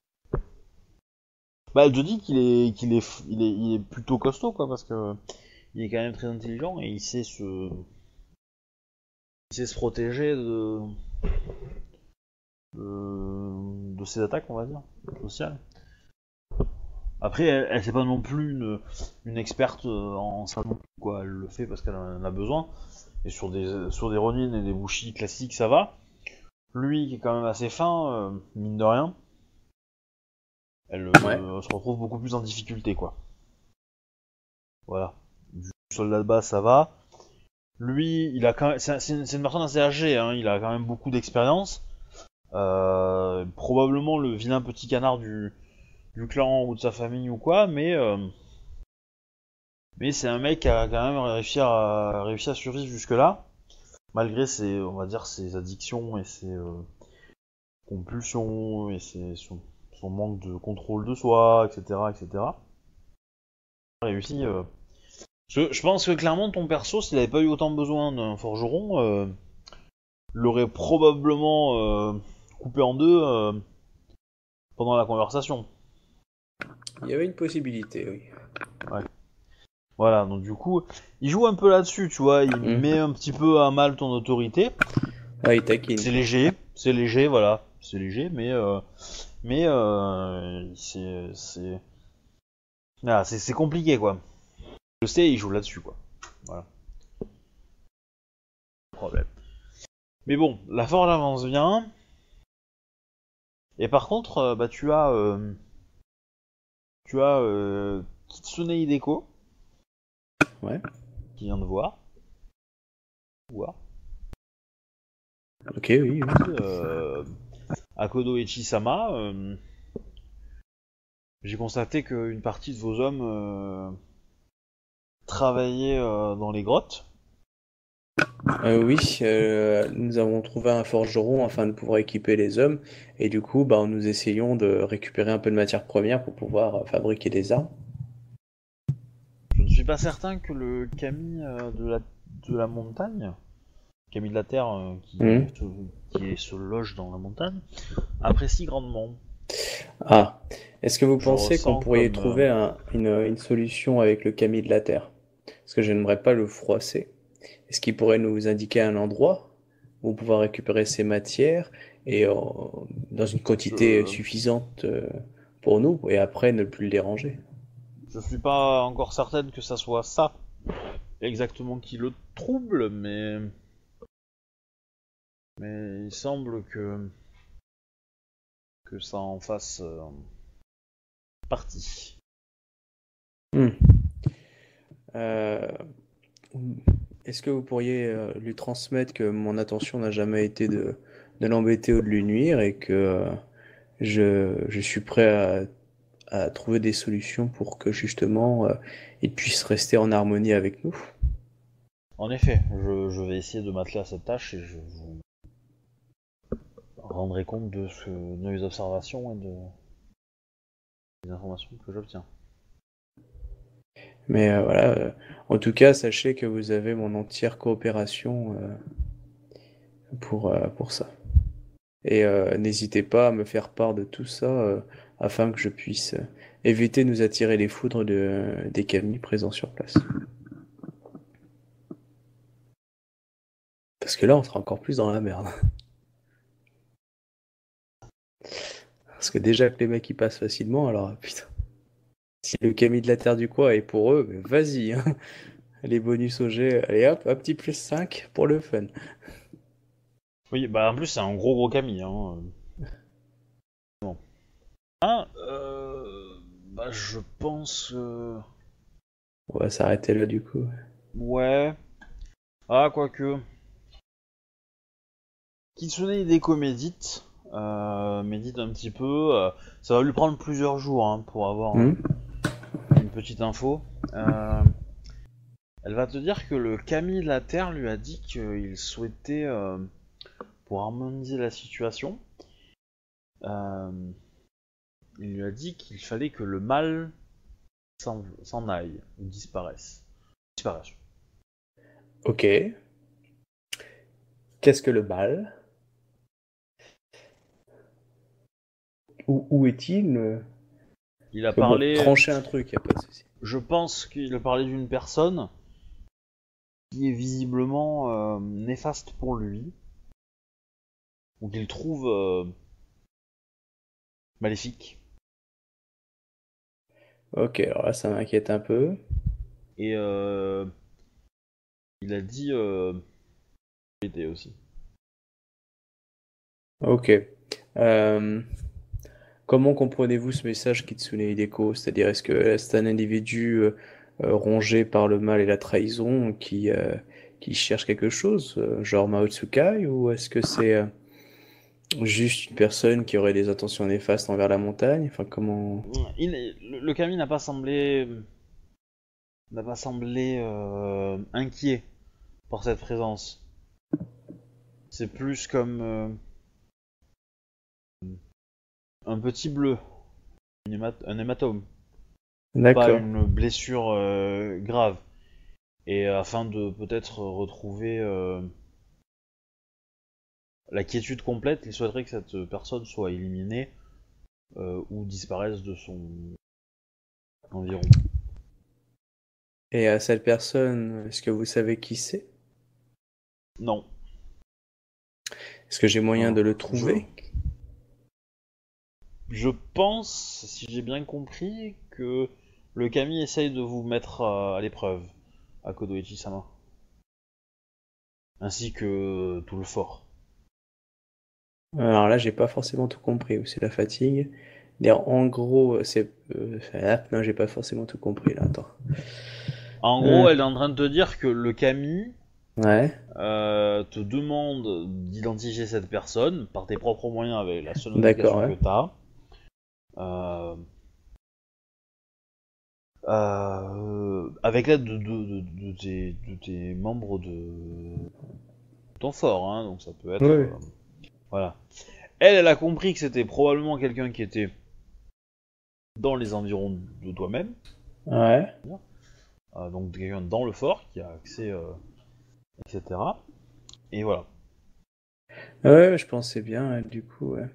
bah, elle te dit qu'il est, qu'il est, f- il est, il est plutôt costaud quoi, parce que il est quand même très intelligent et il sait se, il sait se protéger de, de, de ses attaques, on va dire, sociales. Après, elle, elle c'est pas non plus une, une experte euh, en ça non plus, quoi. Elle le fait parce qu'elle en a besoin. Et sur des sur des Ronin et des Bushi classiques, ça va. Lui, qui est quand même assez fin, euh, mine de rien, elle Ouais. euh, se retrouve beaucoup plus en difficulté, quoi. Voilà. Du soldat de base, ça va. Lui, il a quand même, c'est, c'est une, c'est une personne assez âgée, hein. Il a quand même beaucoup d'expérience. Euh, probablement le vilain petit canard du du clan ou de sa famille ou quoi, mais euh, mais c'est un mec qui a quand même réussi à réussi à survivre jusque là, malgré ses, on va dire, ses addictions et ses euh, compulsions et ses, son, son manque de contrôle de soi, et cetera, et cetera. Réussi. Euh... Je, je pense que clairement ton perso, s'il avait pas eu autant besoin d'un forgeron, euh, l'aurait probablement euh, coupé en deux euh, pendant la conversation. Il y avait une possibilité, oui. Voilà, donc du coup, il joue un peu là-dessus, tu vois, il Mhm. met un petit peu à mal ton autorité. Ah, il taquine. C'est léger, c'est léger, voilà, c'est léger, mais euh, mais euh, c'est c'est ah, c'est c'est compliqué quoi. Je sais, il joue là-dessus quoi. Voilà, problème. Mais bon, la forge avance bien. Et par contre, euh, bah tu as euh, tu as euh, Kitsune Hideko Ouais. qui vient de voir. Voir. Ok, oui, oui. Euh, Akodo Echisama, euh, j'ai constaté qu'une partie de vos hommes euh, travaillaient euh, dans les grottes. Euh, oui, euh, nous avons trouvé un forgeron afin de pouvoir équiper les hommes, et du coup, bah, nous essayons de récupérer un peu de matière première pour pouvoir euh, fabriquer des armes. Je ne suis pas certain que le Kami euh, de, la, de la montagne, Kami de la terre euh, qui, Mhm. se, qui se loge dans la montagne, apprécie grandement. Ah, est-ce que vous Je pensez qu'on ressens pourrait comme... euh, trouver un- une, une solution avec le Kami de la Terre? Parce que je n'aimerais pas le froisser. Est-ce qu'il pourrait nous indiquer un endroit où pouvoir récupérer ces matières et euh, dans une quantité je, suffisante euh, pour nous, et après ne plus le déranger? je suis pas encore certaine que ça soit ça exactement qui le trouble, mais... Mais il semble que, que ça en fasse euh, partie. Hmm. Euh, Est-ce que vous pourriez euh, lui transmettre que mon intention n'a jamais été de, de l'embêter ou de lui nuire et que euh, je, je suis prêt à, à trouver des solutions pour que justement euh, il puisse rester en harmonie avec nous? En effet, je, je vais essayer de m'atteler à cette tâche et je vous rendrai compte de, ce, de mes observations et de, des informations que j'obtiens. Mais euh, voilà, euh, en tout cas, sachez que vous avez mon entière coopération euh, pour, euh, pour ça. Et euh, n'hésitez pas à me faire part de tout ça euh, afin que je puisse euh, éviter de nous attirer les foudres de, des Kami présents sur place. Parce que là, on sera encore plus dans la merde. Parce que déjà que les mecs ils passent facilement, alors putain. Si le Kami de la Terre du Quoi est pour eux, mais vas-y, hein. Les bonus au G, allez hop, un petit plus cinq pour le fun. Oui, bah en plus c'est un gros gros Camille. Hein. Bon. Ah, euh, bah je pense... euh, On va s'arrêter là du coup. Ouais. Ah, quoique. Kitsune Hideko médite. Euh, médite un petit peu. euh, ça va lui prendre plusieurs jours hein, pour avoir euh, Hmm. une petite info. Euh, elle va te dire que le Kami de la Terre lui a dit qu'il souhaitait, euh, pour harmoniser la situation, euh, il lui a dit qu'il fallait que le mal s'en, s'en aille ou disparaisse. Disparaisse. Ok. Qu'est-ce que le mal? Où, où est-il? euh Il a Parce que bon, parlé, trancher un truc, y a pas de souci. je pense qu'il a parlé d'une personne qui est visiblement euh, néfaste pour lui, ou qu'il trouve euh, maléfique. Ok, alors là, ça m'inquiète un peu. Et euh, il a dit euh, était aussi. Ok. Euh, comment comprenez-vous ce message Kitsune Hideko? C'est-à-dire, est-ce que c'est un individu euh, euh, rongé par le mal et la trahison qui, euh, qui cherche quelque chose, euh, genre Mao Tsukai, ou est-ce que c'est euh, juste une personne qui aurait des intentions néfastes envers la montagne? Enfin, comment... Il, le, le Kami n'a pas semblé n'a pas semblé euh, inquiet par cette présence. C'est plus comme euh, un petit bleu, un, hémat- un hématome, pas D'accord. une blessure euh, grave. Et afin de peut-être retrouver euh, la quiétude complète, il souhaiterait que cette personne soit éliminée euh, ou disparaisse de son environ. Et à cette personne, est-ce que vous savez qui c'est? Non. Est-ce que j'ai moyen Non, de le je- trouver? Je pense, si j'ai bien compris, que le Kami essaye de vous mettre à, à l'épreuve, à Kodoichi-sama. Ainsi que tout le fort. Alors là, j'ai pas forcément tout compris, ou c'est la fatigue. D'ailleurs, en gros, c'est... euh, ah, non, j'ai pas forcément tout compris, là, attends. En Euh, gros, elle est en train de te dire que le Kami Ouais, euh, te demande d'identifier cette personne par tes propres moyens avec la seule d'accord, notification ouais. que t'as. Euh, euh, avec l'aide de, de, de, de tes, de tes membres de ton fort, hein, donc ça peut être... Oui, euh, voilà. Elle, elle a compris que c'était probablement quelqu'un qui était dans les environs de toi-même, ouais. euh, donc quelqu'un dans le fort qui a accès, euh, et cetera. Et voilà. Ouais, je pensais bien, ouais, du coup, ouais.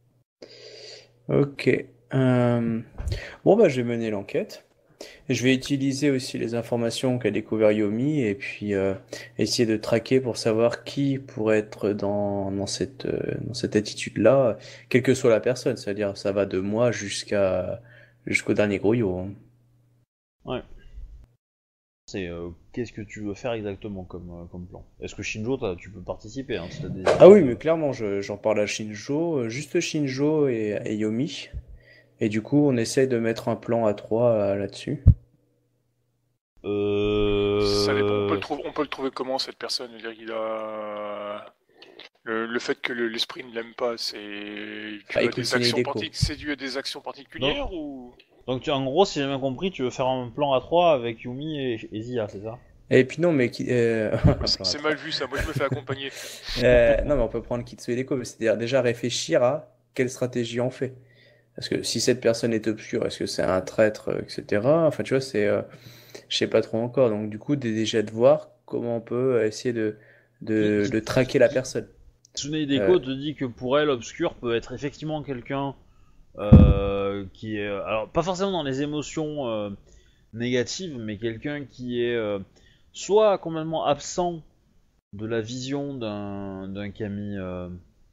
Ok. Euh, Bon, bah, je vais mener l'enquête. Je vais utiliser aussi les informations qu'a découvert Yomi et puis euh, essayer de traquer pour savoir qui pourrait être dans, dans cette, euh, dans cette attitude-là, quelle que soit la personne. C'est-à-dire, ça va de moi jusqu'à jusqu'au dernier grouillot, hein. Ouais. C'est euh, qu'est-ce que tu veux faire exactement comme, euh, comme plan. Est-ce que Shinjo, t'as- tu peux participer, hein, si t'as des Ah idées oui, de... mais clairement, je- j'en parle à Shinjo, euh, juste Shinjo et, et Yomi. Et du coup, on essaye de mettre un plan à trois euh, là-dessus. Ça dépend. On peut le Euh... trouver, on peut le trouver comment cette personne? Je veux dire, il a le, le fait que le- l'esprit ne l'aime pas, c'est Bah dû à écoute, des c'est une actions déco. partic- c'est dû à des actions Donc, particulières ou donc tu, en gros, si j'ai bien compris, tu veux faire un plan à trois avec Yumi et, et Zia, c'est ça? Et puis non, mais qui, euh, Ouais, un c'est plan à c'est trois. mal vu ça. Moi, je me fais accompagner. Euh, non, mais on peut prendre Kitsue Deko, c'est-à-dire déjà réfléchir à quelle stratégie on fait. Parce que si cette personne est obscure, est-ce que c'est un traître, euh, et cetera. Enfin, tu vois, c'est, euh, je sais pas trop encore. Donc, du coup, dé- déjà de voir comment on peut euh, essayer de, Qui, de, qui, de qui, traquer la qui- personne. Tsune Euh, Deko te dit que pour elle, Obscur peut être effectivement quelqu'un euh, qui est... Alors, pas forcément dans les émotions euh, négatives, mais quelqu'un qui est euh, soit complètement absent de la vision d'un d'un Kami euh,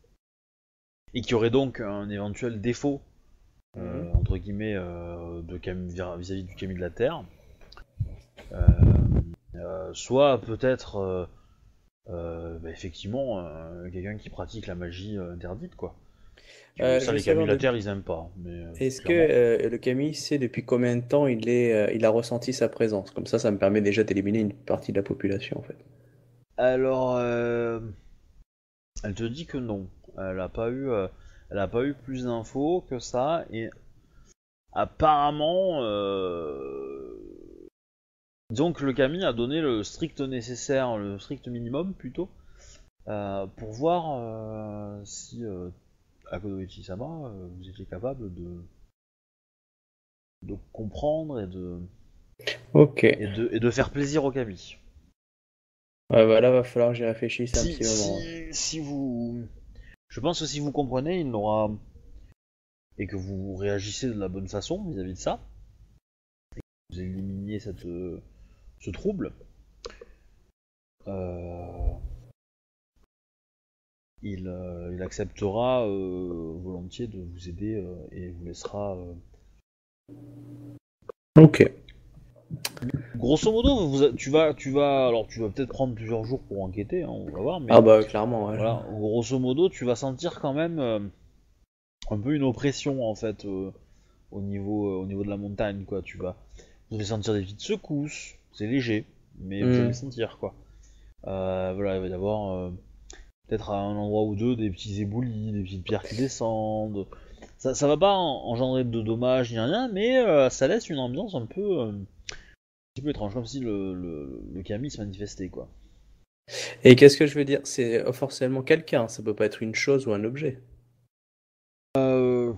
et qui aurait donc un éventuel défaut mhm. euh, entre guillemets euh, de Kami vis-à-vis du Kami de la Terre, euh, euh, soit peut-être euh, euh, bah, effectivement euh, quelqu'un qui pratique la magie euh, interdite quoi. Que Euh, ça je veux les Kami savoir de la Terre depuis. ils aiment pas, mais euh, Est-ce que clairement. euh, le Camille sait depuis combien de temps il est, euh, il a ressenti sa présence? Comme ça, ça me permet déjà d'éliminer une partie de la population, en fait. Alors euh, elle te dit que non, elle a pas eu, euh, elle a pas eu plus d'infos que ça et apparemment. Euh, Donc le Kami a donné le strict nécessaire, le strict minimum plutôt, euh, pour voir euh, si euh, Akodoichi-sama, euh, vous étiez capable de, de comprendre et de, Ok. et de, et de faire plaisir au Kami. Ouais, bah là, va falloir que j'y réfléchisse un Si, petit moment. si, si vous... Je pense que si vous comprenez, il n'aura... et que vous réagissez de la bonne façon vis-à-vis de ça, vous éliminiez cette, euh, ce trouble, euh, il, euh, il acceptera euh, volontiers de vous aider euh, et vous laissera. Euh... Ok. Grosso modo, vous, tu vas, tu vas, alors tu vas peut-être prendre plusieurs jours pour enquêter, hein, on va voir, Ah mais bah, clairement, ouais. voilà, grosso modo, tu vas sentir quand même euh, un peu une oppression en fait euh, au niveau, euh, au niveau de la montagne, quoi. Tu vas, vous allez sentir des petites secousses, c'est léger, mais vous allez le Hmm. sentir, quoi. Euh, voilà, il va y avoir euh, peut-être à un endroit ou deux des petits éboulis, des petites pierres qui descendent. Ça, ça va pas en- engendrer de dommages ni rien, mais euh, ça laisse une ambiance un peu, euh, un petit peu étrange, comme si le, le, le Kami se manifestait, quoi. Et qu'est-ce que je veux dire? C'est euh, forcément quelqu'un, ça peut pas être une chose ou un objet. Euh,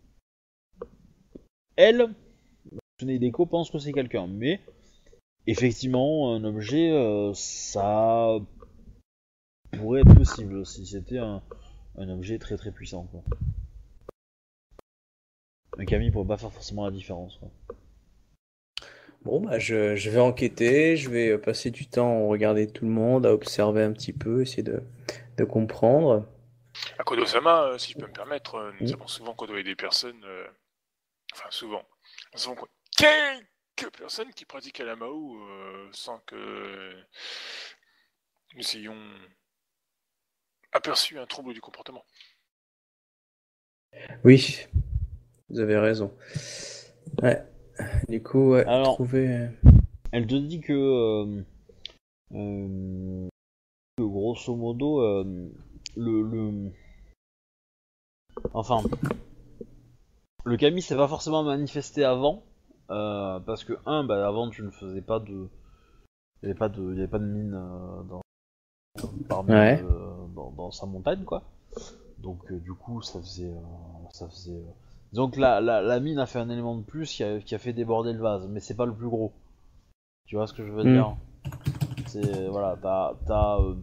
elle, Tsunei pense que c'est quelqu'un, mais effectivement, un objet, euh, ça pourrait être possible si c'était un, un objet très très puissant, quoi. Un Kami pourrait pas faire forcément la différence, quoi. Bon, bah, je, je vais enquêter, je vais euh, passer du temps à regarder tout le monde, à observer un petit peu, essayer de, de comprendre. À Kodo-sama, euh, si je peux me permettre, euh, nous Mm. avons souvent côtoyé des personnes, euh, enfin souvent, nous avons quoi- quelques personnes qui pratiquent à la Mao euh, sans que nous ayons aperçu un trouble du comportement. Oui, vous avez raison. Ouais, du coup, ouais, Alors- trouver... Elle te dit que, euh, euh, que grosso modo, euh, le, le, enfin, le Kami s'est pas forcément manifesté avant, euh, parce que un, bah avant tu ne faisais pas de, il y avait pas de, il y avait pas de mine euh, dans, parmi, Ouais. euh, dans, dans sa montagne quoi. Donc euh, du coup ça faisait, euh, ça faisait. Euh... Donc la, la, la mine a fait un élément de plus qui a, qui a fait déborder le vase, mais c'est pas le plus gros. Tu vois ce que je veux Mm. dire? C'est voilà, t'as, t'as euh,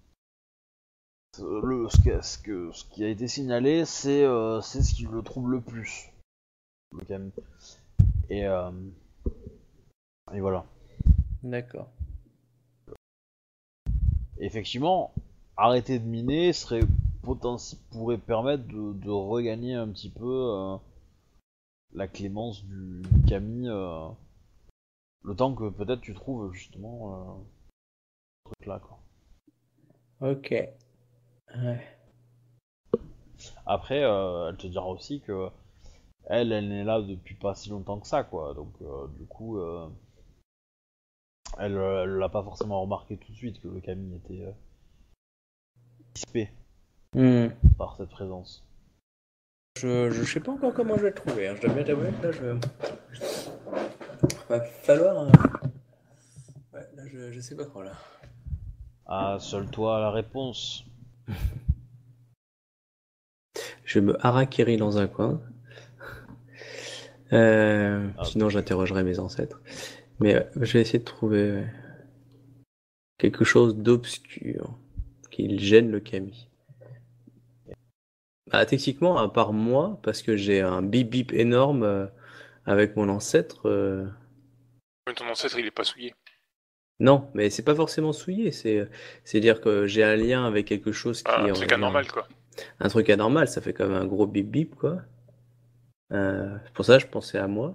le ce, que, ce, que, ce qui a été signalé, c'est euh, c'est ce qui le trouble le plus, le Kami. Et euh, et voilà. D'accord. Effectivement, arrêter de miner serait potentiel pourrait permettre de, de regagner un petit peu euh, la clémence du, du Kami, euh, le temps que peut-être tu trouves justement euh, ce truc là quoi. Ok. Ouais. Après, euh, elle te dira aussi que elle, elle n'est là depuis pas si longtemps que ça quoi, donc euh, du coup, euh, elle, euh, elle l'a pas forcément remarqué tout de suite que le Kami était euh, dispé Mm. par cette présence. Je, je sais pas encore comment je vais le trouver, hein. Je dois bien t'avouer que là, je... Va falloir... hein. Ouais, là, je, je sais pas trop, là. Ah, seul toi la réponse. Je vais me harakiri dans un coin. Euh, Ah, sinon, j'interrogerai mes ancêtres. Mais euh, je vais essayer de trouver ouais, quelque chose d'obscur qui gêne le Kami. Bah, techniquement, à part moi, parce que j'ai un bip bip énorme euh, avec mon ancêtre. euh, Mais ton ancêtre, il est pas souillé. Non, mais c'est pas forcément souillé. C'est, c'est dire que j'ai un lien avec quelque chose qui Ah, un est, on truc va dire, anormal, quoi. un truc anormal. Ça fait comme un gros bip bip, quoi. Euh, c'est pour ça que je pensais à moi.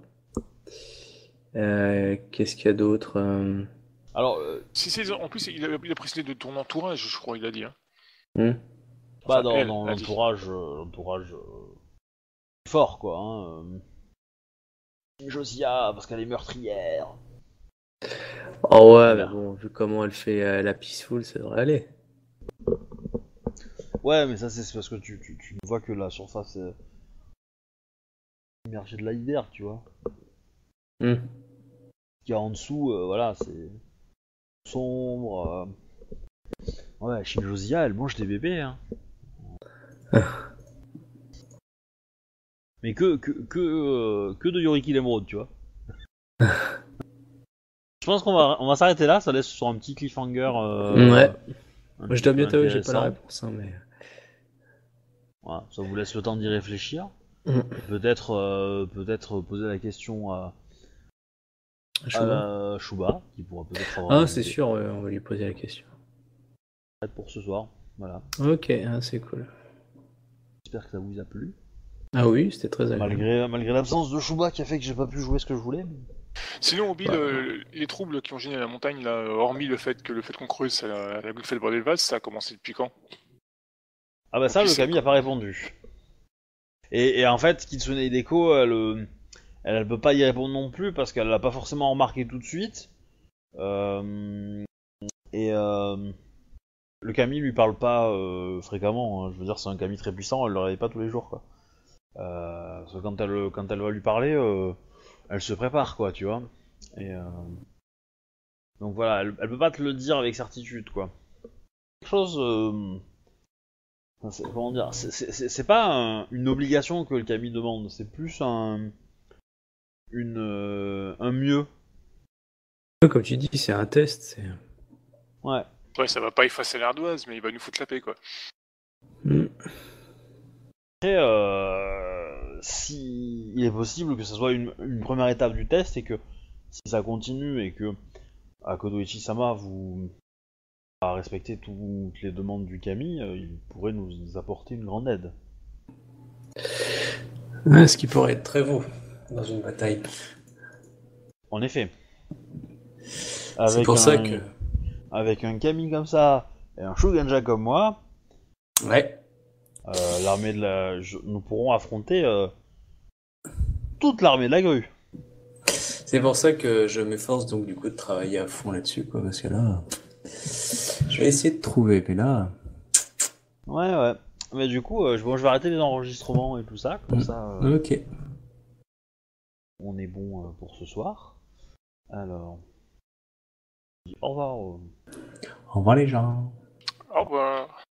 Euh, qu'est-ce qu'il y a d'autre? euh, Alors, euh, Si c'est en plus, il a, il a précisé de ton entourage, je crois, il a dit. Hein. hmm pas Enfin, dans, elle dans a dit. l'entourage, euh, l'entourage euh, fort quoi. Hein, euh. Josia, parce qu'elle est meurtrière. Oh ouais, mais Voilà. bon, vu comment elle fait euh, la peaceful, ça devrait aller. Ouais, mais ça c'est parce que tu, tu, tu ne vois que la surface euh, immergée de l'iceberg, tu vois. Hmm. Ce qu'il y a en dessous, euh, voilà, c'est sombre. euh. Ouais, Shinjosia, elle mange des bébés, hein. Mais que que que, euh, que de Yoriki l'Emeraude, tu vois. Je pense qu'on va on va s'arrêter là, ça laisse sur un petit cliffhanger. Euh, Ouais. un Je petit dois peu bien t'avouer que j'ai pas la intéressant. réponse, hein, mais. Voilà, ça vous laisse le temps d'y réfléchir. Hmm. Peut-être euh, peut-être poser la question à, Chouba. à Shuba, qui pourra peut-être avoir Ah, des c'est idées. sûr, ouais, on va lui poser la question. Pour ce soir. Voilà. Ok, ah, c'est cool. J'espère que ça vous a plu. Ah oui, c'était très agréable. Malgré, malgré l'absence de Shuba qui a fait que j'ai pas pu jouer ce que je voulais. mais- Sinon, Obi, Bah. le- les troubles qui ont gêné la montagne, là, hormis le fait que le fait qu'on creuse, ça a, ça a fait border le vase, ça a commencé depuis quand? Ah bah ça, En plus, le Camille c'est- a pas répondu. Et, et en fait, Kitsune Hideko, elle, euh, elle, elle peut pas y répondre non plus parce qu'elle l'a pas forcément remarqué tout de suite. Euh, et euh, le Camille lui parle pas euh, fréquemment. Hein. Je veux dire, c'est un Camille très puissant, elle le réveille pas tous les jours, quoi. Euh, parce que quand elle, quand elle va lui parler, euh, elle se prépare, quoi, tu vois. Et euh, donc voilà, elle, elle peut pas te le dire avec certitude, quoi. Quelque chose. Euh, Enfin, c'est- comment dire, c'est- c'est c'est- c'est pas un- une obligation que le Camille demande, c'est plus un, une, euh, un mieux. Comme tu dis, c'est un test. C'est... Ouais. Ouais, ça va pas effacer l'ardoise, mais il va nous foutre la paix, quoi. Hmm. Après, euh, si il est possible que ce soit une, une première étape du test et que si ça continue et que à Kodoichi-sama vous à respecter toutes les demandes du Kami, euh, il pourrait nous apporter une grande aide. Ouais, ce qui pourrait être très beau dans une bataille. En effet. C'est Avec pour un, ça que... avec un Kami comme ça et un Shugenja comme moi, Ouais. euh, l'armée de la, je- nous pourrons affronter euh, toute l'armée de la grue. C'est pour ça que je m'efforce donc du coup de travailler à fond là-dessus, quoi, parce que là... Je vais essayer de trouver, mais là... Ouais, ouais. Mais du coup, euh, je, bon, je vais arrêter les enregistrements et tout ça, comme Mm. ça euh, Ok. on est bon euh, pour ce soir. Alors, au revoir. euh. Au revoir les gens. Au revoir.